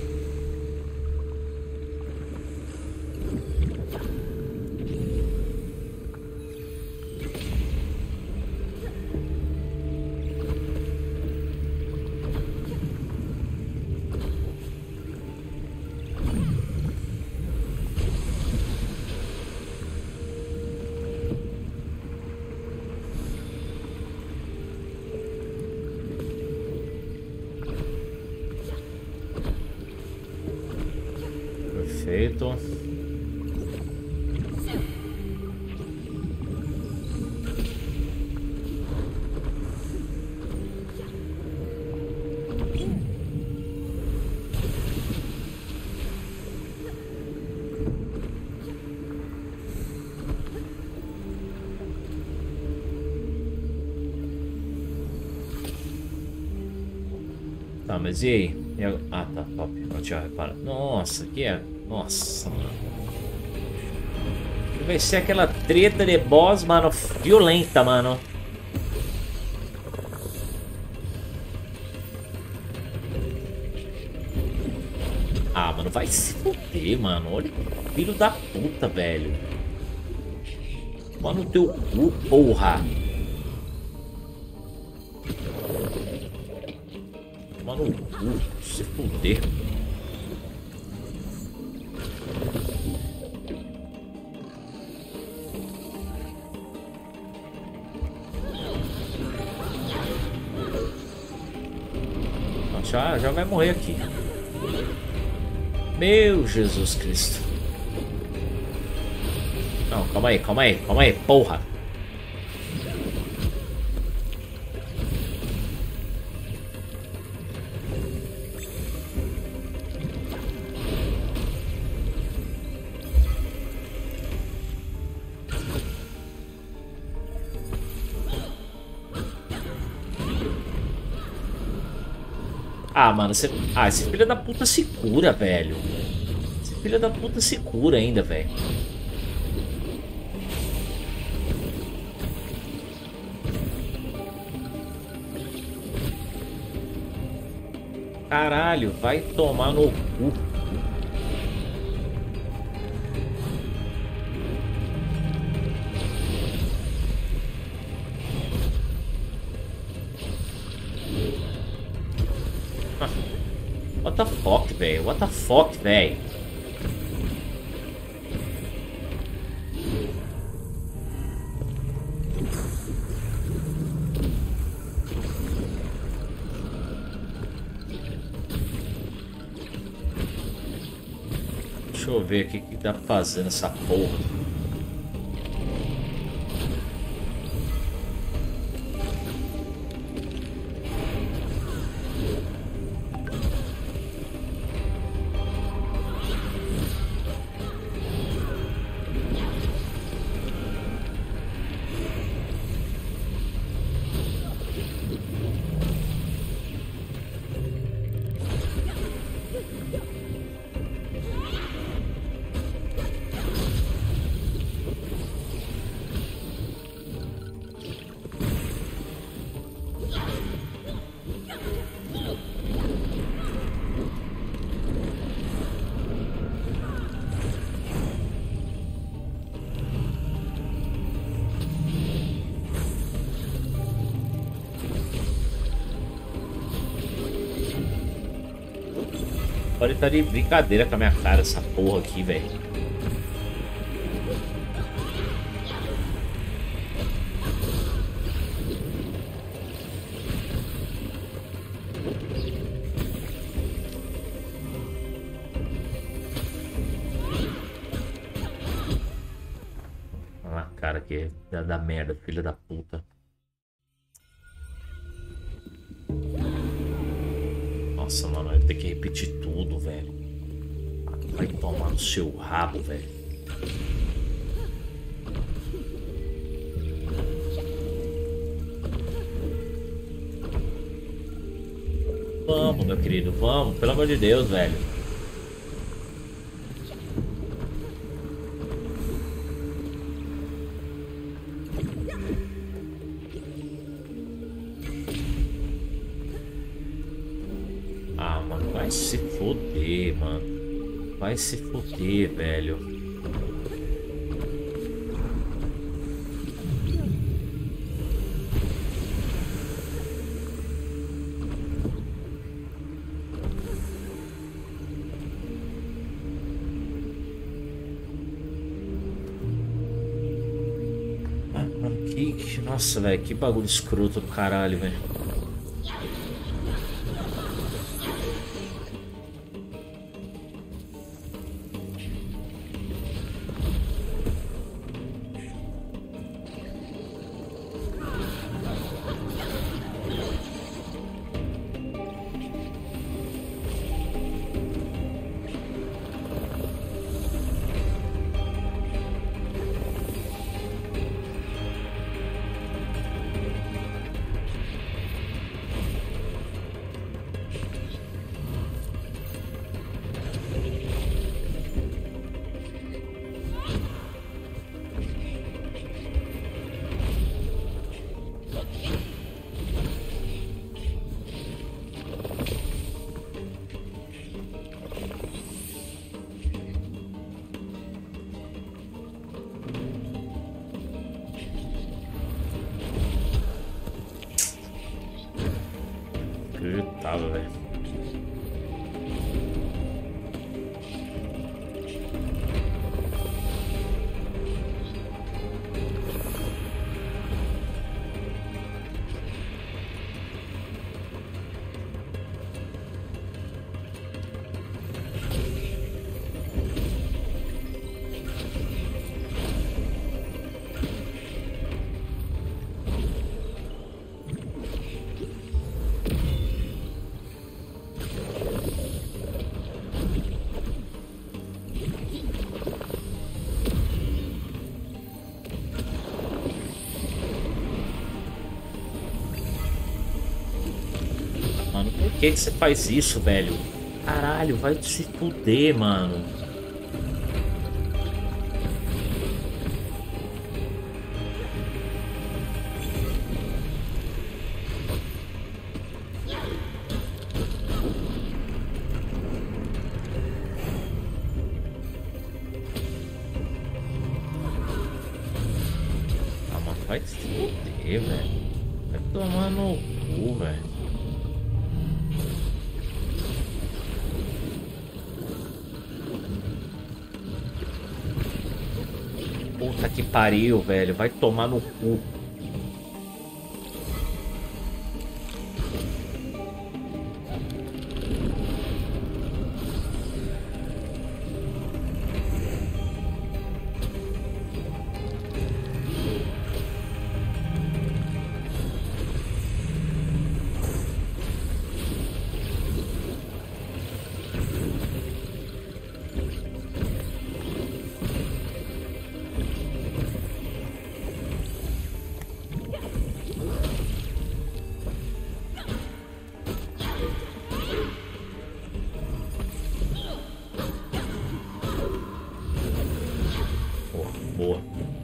Perfeito. Tá, mas e aí? E a... Ah, tá, top. Não tinha reparado. Nossa, que é... Nossa, mano. Vai ser aquela treta de boss, mano, violenta, mano. Ah, mano, vai se fuder, mano. Olha que filho da puta, velho. Mano, teu cu, porra. Mano, cu, se fuder. Já, já vai morrer aqui. Meu Jesus Cristo. Não, calma aí, calma aí, calma aí, porra. Ah, mano, você... Ah, esse filho da puta se cura, velho. Esse filho da puta se cura ainda, velho. Caralho, vai tomar no cu. What the fuck, velho? What the fuck, velho? Deixa eu ver aqui o que tá fazendo essa porra. Pode estar de brincadeira com a minha cara essa porra aqui, velho. Olha a cara que é da merda, filha da puta. Nossa, mano, eu tenho que repetir tudo, velho. Vai tomar no seu rabo, velho. Vamos, meu querido, vamos. Pelo amor de Deus, velho. Ah, mano, vai se foder, mano. Vai se foder, velho. Nossa, velho, que bagulho escroto do caralho, velho. Acreditava, velho. Por que que você faz isso, velho? Caralho, vai se fuder, mano. Ah, mano, vai se fuder, velho. Vai tomar no cu, velho. Puta que pariu, velho. Vai tomar no cu. Boa.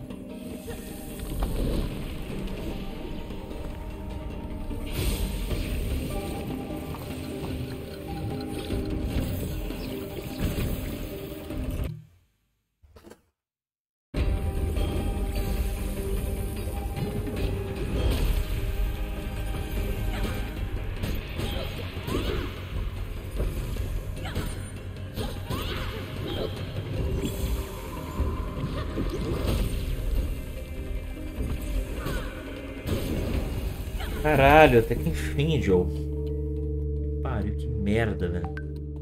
Caralho, até que enfim, Joe. Pariu, que merda, velho.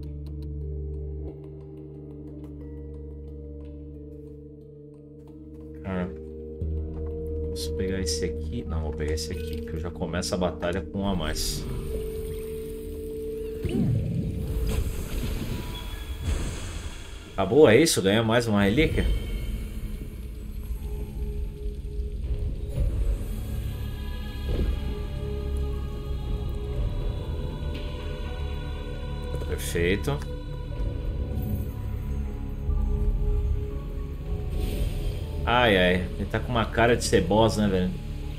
Cara, posso pegar esse aqui? Não, vou pegar esse aqui, que eu já começo a batalha com um a mais. Acabou, é isso? Ganha mais uma relíquia? Perfeito. Ai, ai. Ele tá com uma cara de ser boss, né, velho?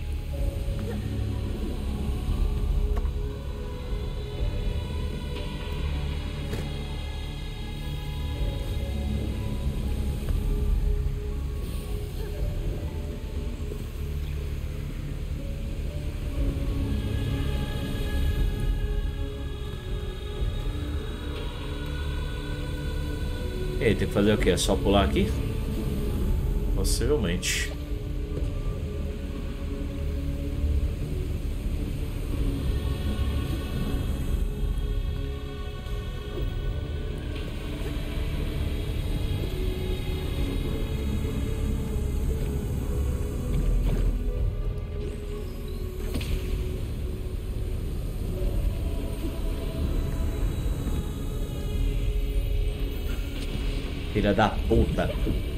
E aí, tem que fazer o quê? É só pular aqui? Possivelmente. Filha da puta.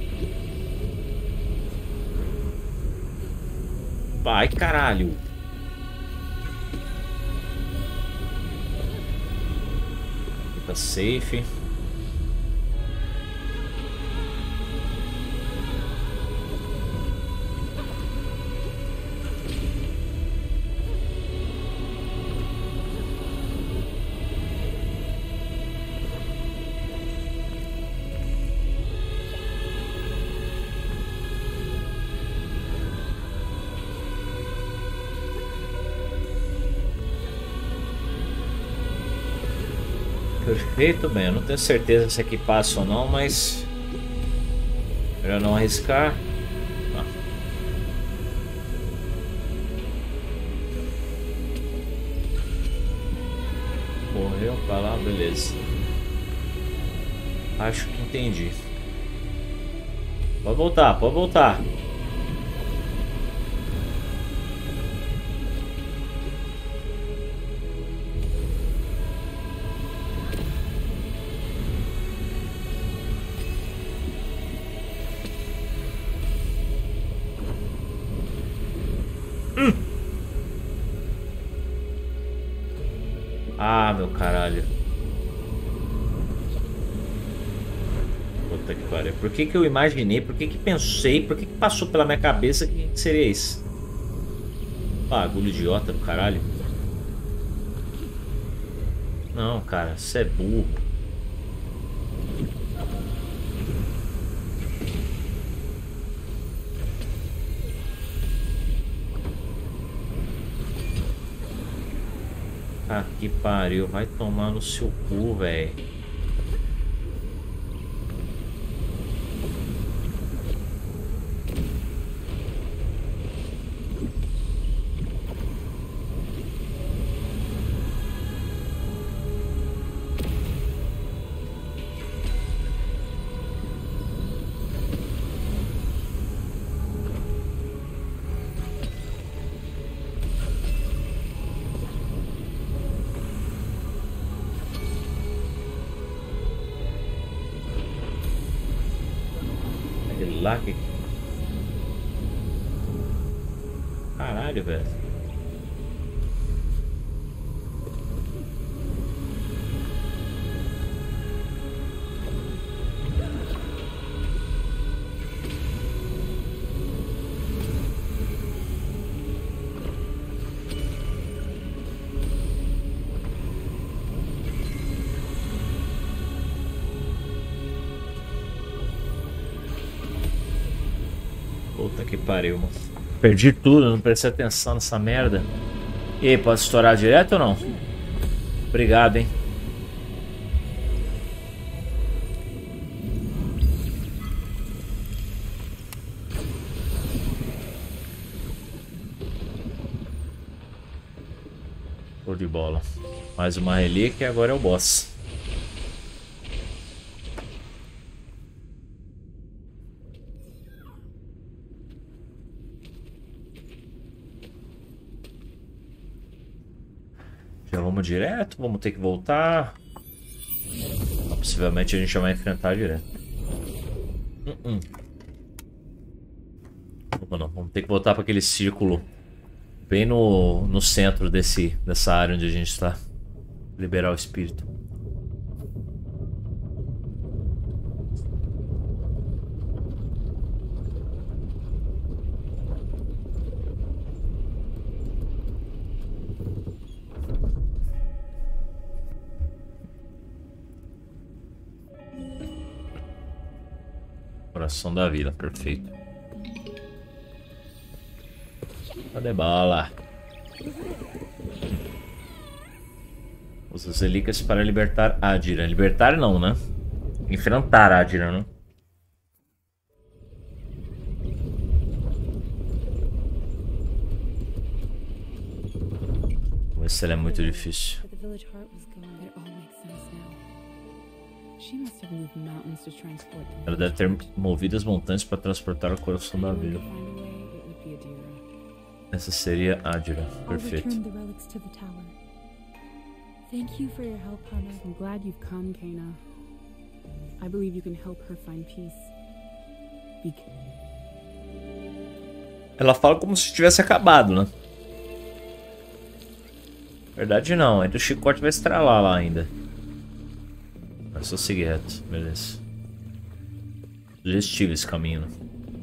Vai, caralho. Tá safe. Perfeito, bem, eu não tenho certeza se aqui passa ou não, mas melhor não arriscar. Ah. Morreu pra lá, beleza. Acho que entendi. Pode voltar, pode voltar. Ah, meu caralho. Puta que pariu. Por que que eu imaginei? Por que que pensei? Por que que passou pela minha cabeça que seria isso? Bagulho idiota do caralho. Não, cara. Você é burro. Ah, que pariu, vai tomar no seu cu, velho. Lá que... Caralho, velho. Puta que pariu, mano. Perdi tudo, não prestei atenção nessa merda. E aí, pode estourar direto ou não? Obrigado, hein. Show de bola. Mais uma relíquia e agora é o boss. Já vamos direto, vamos ter que voltar. Possivelmente a gente já vai enfrentar direto. Uh -uh. Vamos, não. Vamos ter que voltar para aquele círculo bem no, no centro desse, dessa área onde a gente está. Liberar o espírito. Coração da vila, perfeito. Cadê bala? Usa as relíquias para libertar Adira. Libertar não, né? Enfrentar Adira, né? Vamos ver se ela é muito difícil. Ela deve ter movido as montanhas para transportar o coração da vila. Essa seria Adira. Perfeito. Thank you for your help, Hannah. I'm glad you've come, Kena. I believe you can help her find peace. Be... Ela fala como se tivesse acabado, né? Verdade não, ainda o chicote vai estralar lá ainda. É só seguir reto, beleza. Sugestivo esse caminho, né?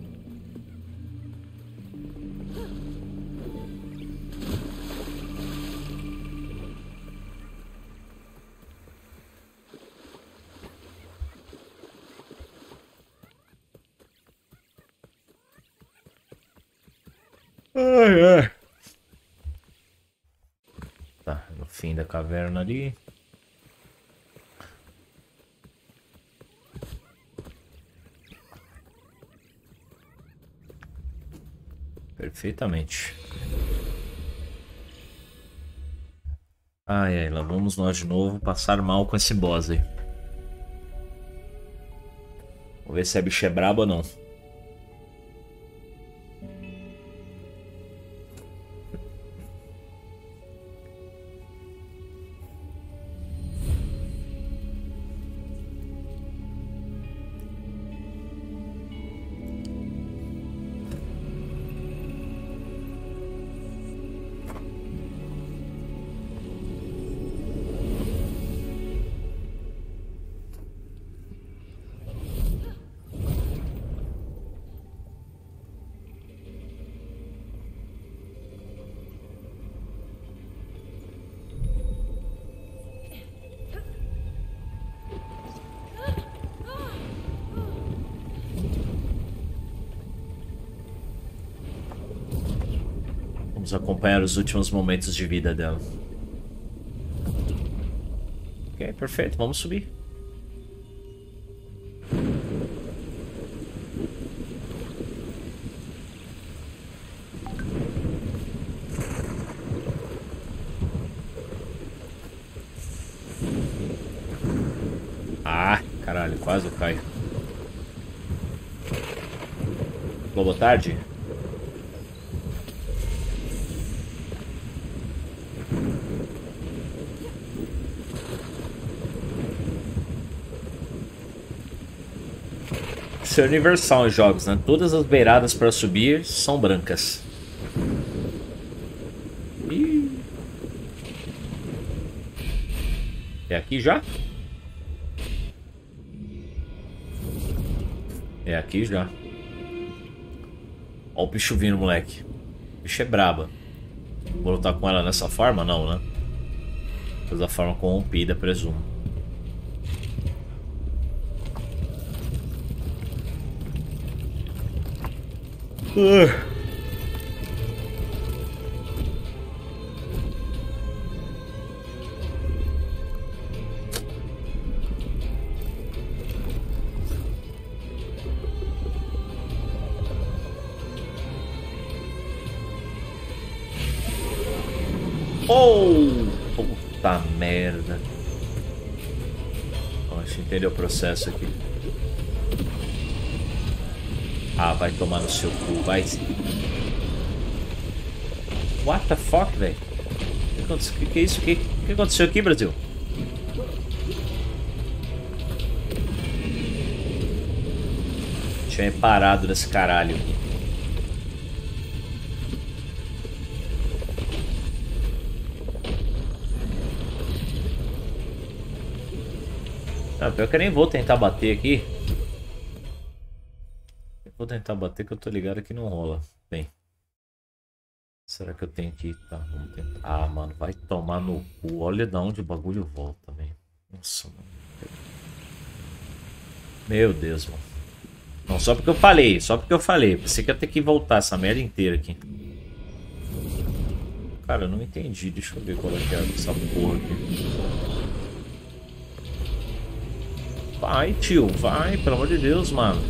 Ai, ai. Tá, no fim da caverna ali. Perfeitamente. Ai, ai, lá vamos nós de novo passar mal com esse boss aí. Vamos ver se a bicha é braba ou não. Vamos acompanhar os últimos momentos de vida dela. Ok, perfeito, vamos subir. Ah, caralho, quase eu caio. Boa tarde. Isso é universal em jogos, né? Todas as beiradas para subir são brancas. Ih. É aqui já? É aqui já. Ó o bicho vindo, moleque. O bicho é braba. Vou lutar com ela dessa forma? Não, né? Da forma corrompida, presumo. Uh. Oh! Puta merda. Deixa eu entender o processo aqui. Ah, vai tomar no seu cu, vai. What the fuck, velho? O que, que é isso? O que, que aconteceu aqui, Brasil? Tinha parado nesse caralho. Ah, pior que eu nem vou tentar bater aqui. Vou tentar bater que eu tô ligado que não rola. Bem. Será que eu tenho que... Tá, vamos tentar. Ah, mano, vai tomar no cu. Olha de onde o bagulho volta, velho. Nossa, mano. Meu Deus, mano. Não, só porque eu falei, só porque eu falei. Você quer ter que voltar essa merda inteira aqui. Cara, eu não entendi. Deixa eu ver qual é que é essa porra aqui. Vai, tio, vai, pelo amor de Deus, mano.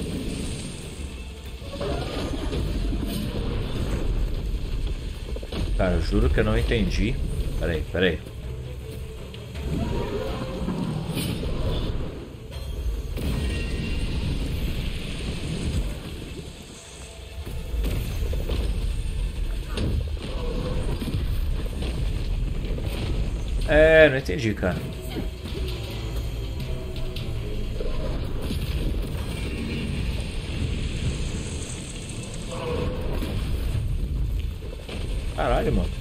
Cara, eu juro que eu não entendi. Peraí, peraí. É, não entendi, cara. Caralho, mano.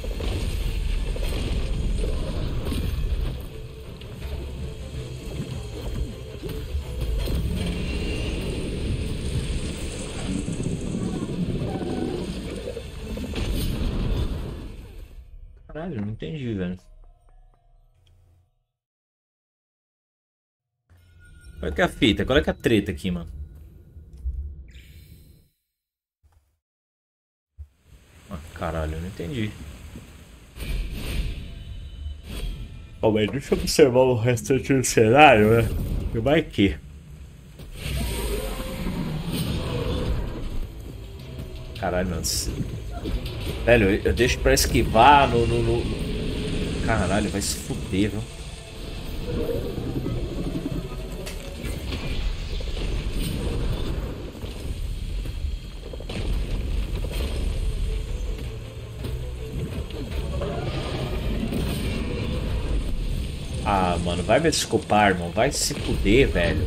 Caralho, não entendi, velho. Qual é que é a fita? Qual é que é a treta aqui, mano? Ah, caralho, eu não entendi. Calma aí, deixa eu observar o restante do cenário, né? E vai que. Caralho, mano. Velho, eu, eu deixo pra esquivar no, no, no... Caralho, vai se fuder, viu? Ah, mano, vai me desculpar, irmão. Vai se fuder, velho.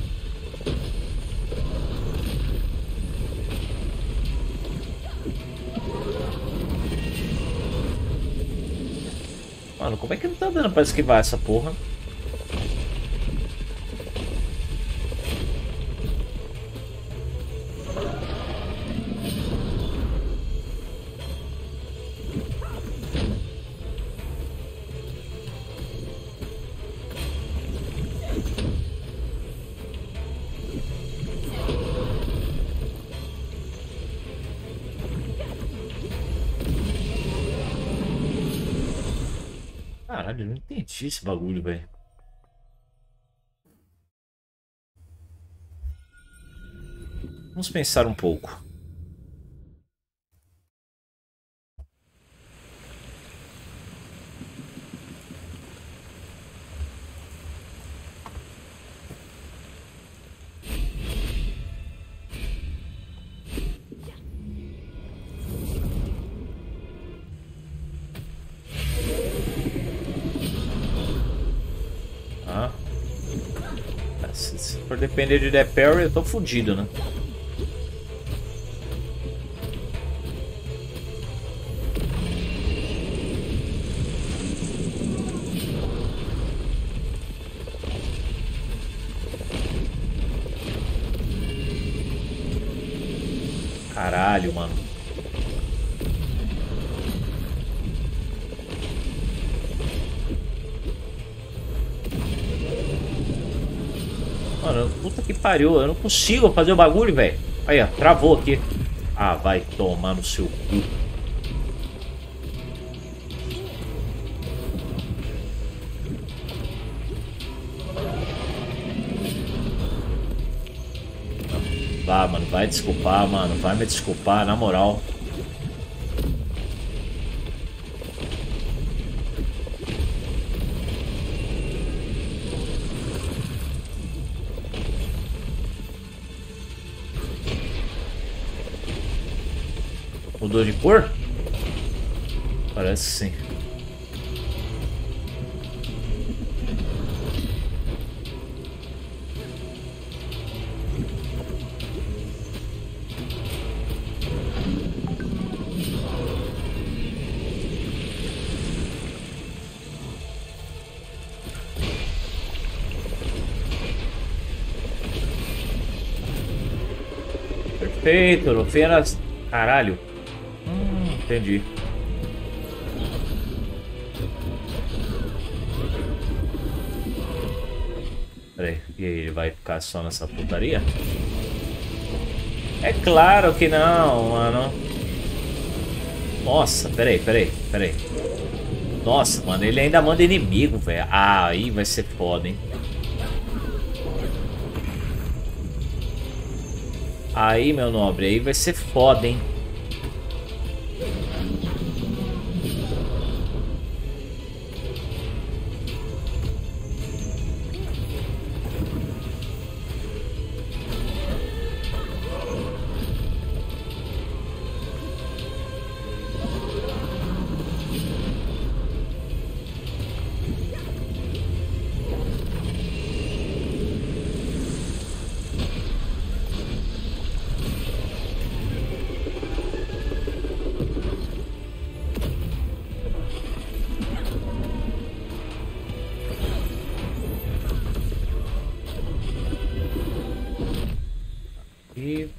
Mano, como é que não tá dando pra esquivar essa porra? Caralho, eu não entendi esse bagulho, velho. Vamos pensar um pouco. Se for depender de The Parry, eu tô fudido, né? Caralho, mano. Mano, puta que pariu, eu não consigo fazer o bagulho, velho. Aí, ó, travou aqui. Ah, vai tomar no seu cu. Vá, mano, vai desculpar, mano. Vai me desculpar, na moral. Mudou de cor? Parece sim. Perfeito, no fim era... Caralho. Entendi. Peraí, e aí, ele vai ficar só nessa putaria? É claro que não, mano. Nossa, peraí, peraí, peraí. Nossa, mano, ele ainda manda inimigo, velho. Ah, aí vai ser foda, hein. Aí, meu nobre, aí vai ser foda, hein. E...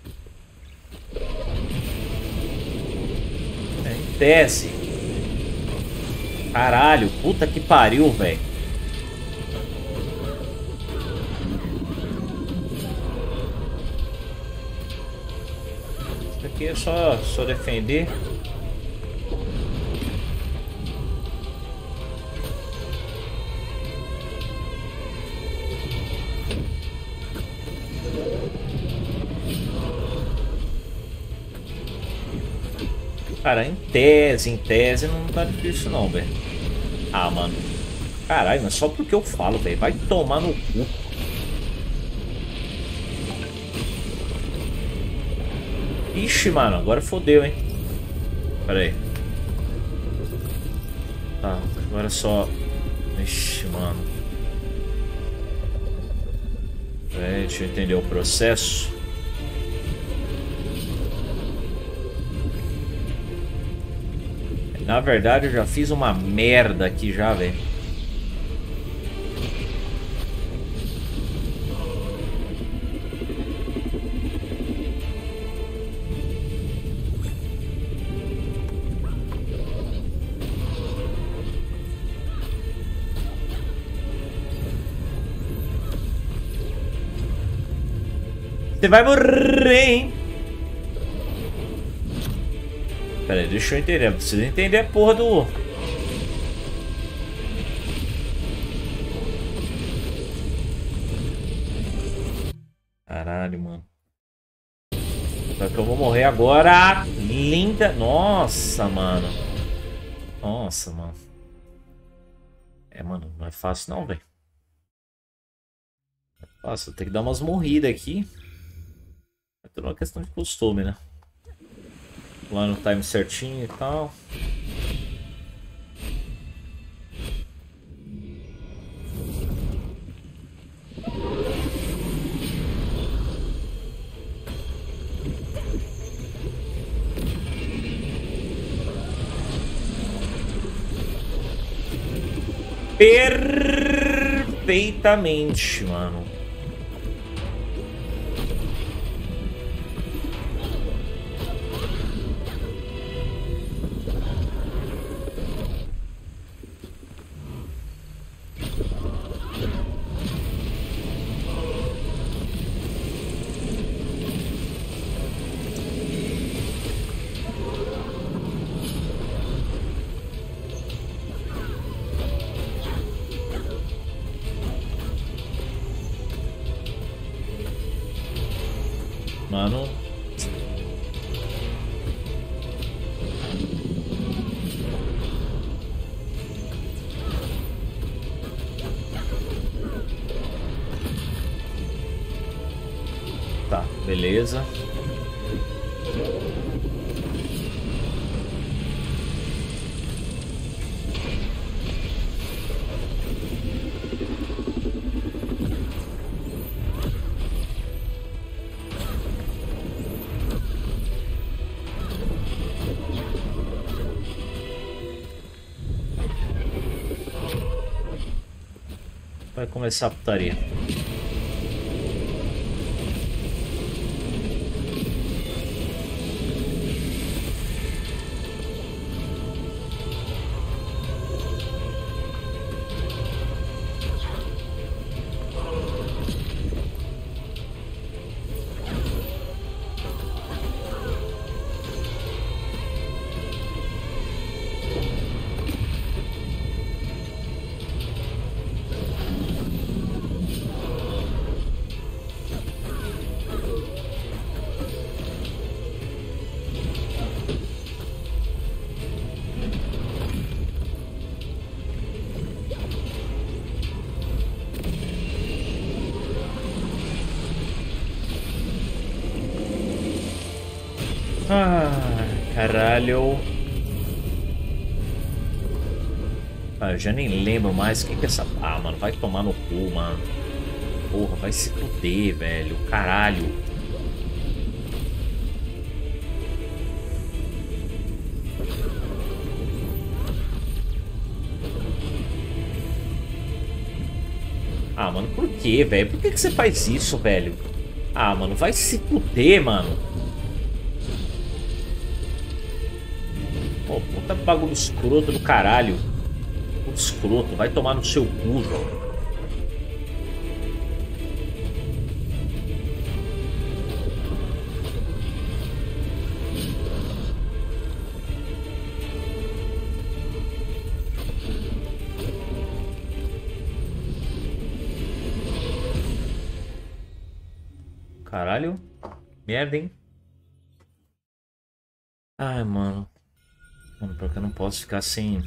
é, em tese. Caralho, puta que pariu, velho. Isso aqui é só, só defender. Cara, em tese, em tese não tá difícil não, velho. Ah, mano. Caralho, mas só porque eu falo, velho. Vai tomar no cu. Ixi, mano, agora fodeu, hein. Pera aí. Tá, agora é só... Ixi, mano. É, deixa eu entender o processo. Na verdade, eu já fiz uma merda aqui já, velho. Você vai morrer, hein? Pera aí, deixa eu entender. Eu preciso entender a porra do... Caralho, mano. Só que eu vou morrer agora. Linda. Nossa, mano. Nossa, mano. É, mano, não é fácil não, velho. Nossa, eu tenho que dar umas morridas aqui. É tudo uma questão de costume, né? Lá no time certinho e tal. Perfeitamente, mano. Mano. Tá, beleza. Vai começar a putaria. Ah, caralho. Ah, eu já nem lembro mais o que que é essa... Ah, mano, vai tomar no cu, mano. Porra, vai se fuder, velho. Caralho. Ah, mano, por que, velho? Por que que você faz isso, velho? Ah, mano, vai se fuder, mano. Pô, puta bagulho escroto do caralho. Puta escroto, vai tomar no seu cu, João. Caralho. Merda, hein? Ai, mano. Mano, porque eu não posso ficar sem...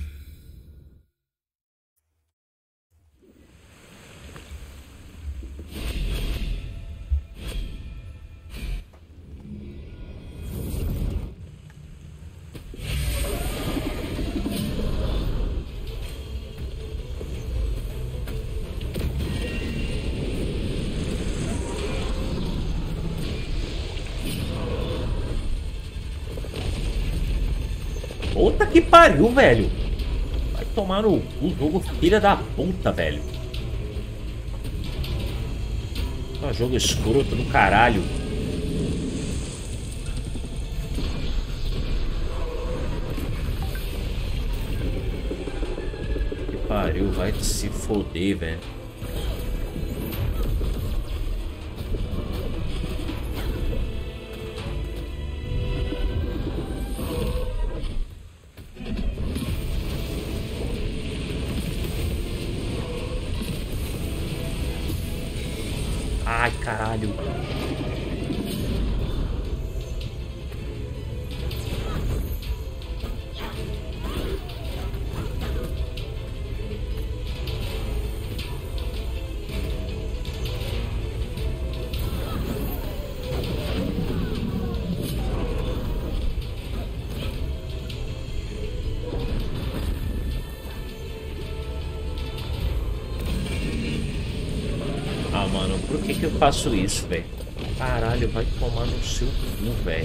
Puta que pariu, velho. Vai tomar no cu, jogo filha da puta, velho. Só jogo escroto do caralho. Que pariu, vai se foder, velho. Ai, caralho. Ah, mano, por que que eu faço isso, velho? Caralho, vai tomar no seu cu, velho.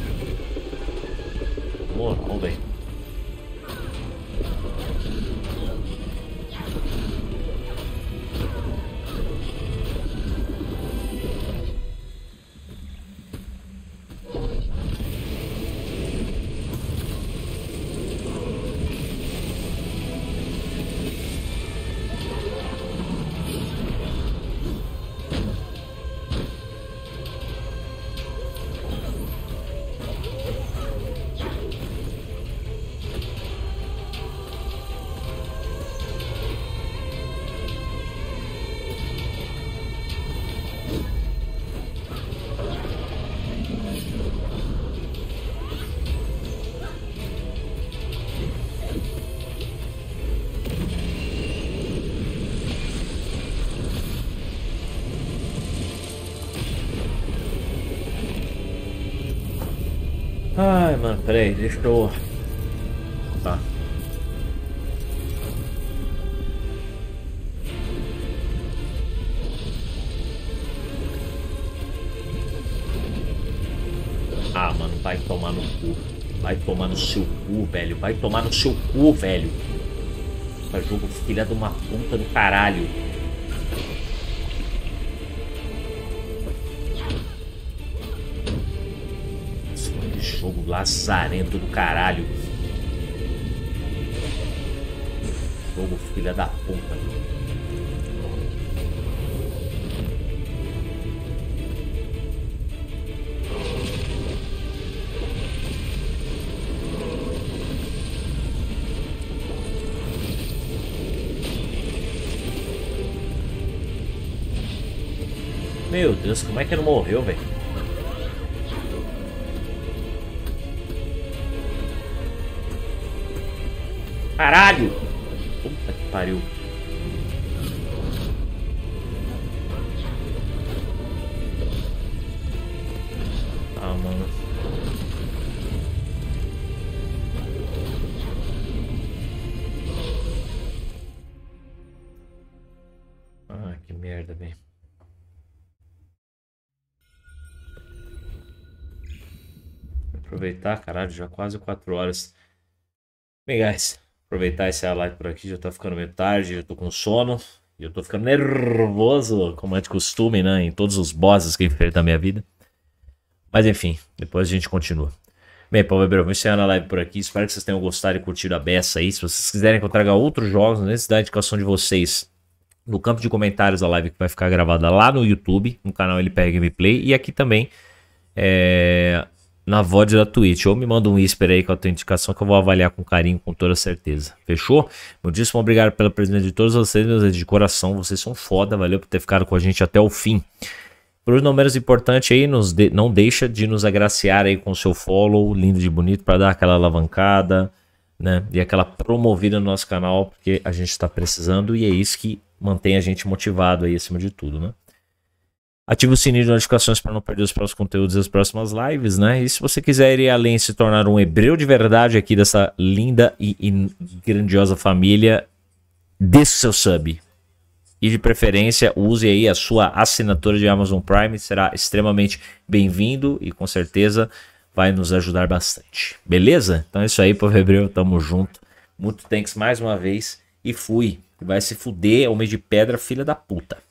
Moral, velho. Ai, mano, peraí, deixa eu... Tá. Ah, mano, vai tomar no cu. Vai tomar no seu cu, velho. Vai tomar no seu cu, velho. Vai jogo filha de uma puta do caralho. Jogo lazarento do caralho. Jogo filha da puta. Meu Deus, como é que ele não morreu, velho? Caralho! Puta que pariu. Ah, mano. bem. Vou aproveitar, caralho, já quase quatro horas. Bem, guys, aproveitar esse live por aqui, já tá ficando meio tarde, eu tô com sono. E eu tô ficando nervoso, como é de costume, né? Em todos os bosses que eu enfrento na minha vida. Mas enfim, depois a gente continua. Bem, Paulo Weber, eu vou encerrar a live por aqui. Espero que vocês tenham gostado e curtido a beça aí. Se vocês quiserem que eu traga outros jogos, não necessita da indicação de vocês no campo de comentários da live que vai ficar gravada lá no YouTube, no canal L P R Gameplay. E aqui também é, na V O D da Twitch. Ou me manda um whisper aí com a tua indicação que eu vou avaliar com carinho, com toda certeza. Fechou? Muitíssimo obrigado pela presença de todos vocês, meus de coração. Vocês são foda, valeu por ter ficado com a gente até o fim. Por não menos importante aí, nos de, não deixa de nos agraciar aí com o seu follow, lindo de bonito, para dar aquela alavancada, né? E aquela promovida no nosso canal, porque a gente está precisando e é isso que mantém a gente motivado aí acima de tudo, né? Ative o sininho de notificações para não perder os próximos conteúdos e as próximas lives, né? E se você quiser ir além e se tornar um hebreu de verdade aqui dessa linda e, e grandiosa família, deixe o seu sub. E de preferência, use aí a sua assinatura de Amazon Prime, será extremamente bem-vindo e com certeza vai nos ajudar bastante. Beleza? Então é isso aí, povo hebreu, tamo junto. Muito thanks mais uma vez e fui. Vai se fuder, homem de pedra, filha da puta.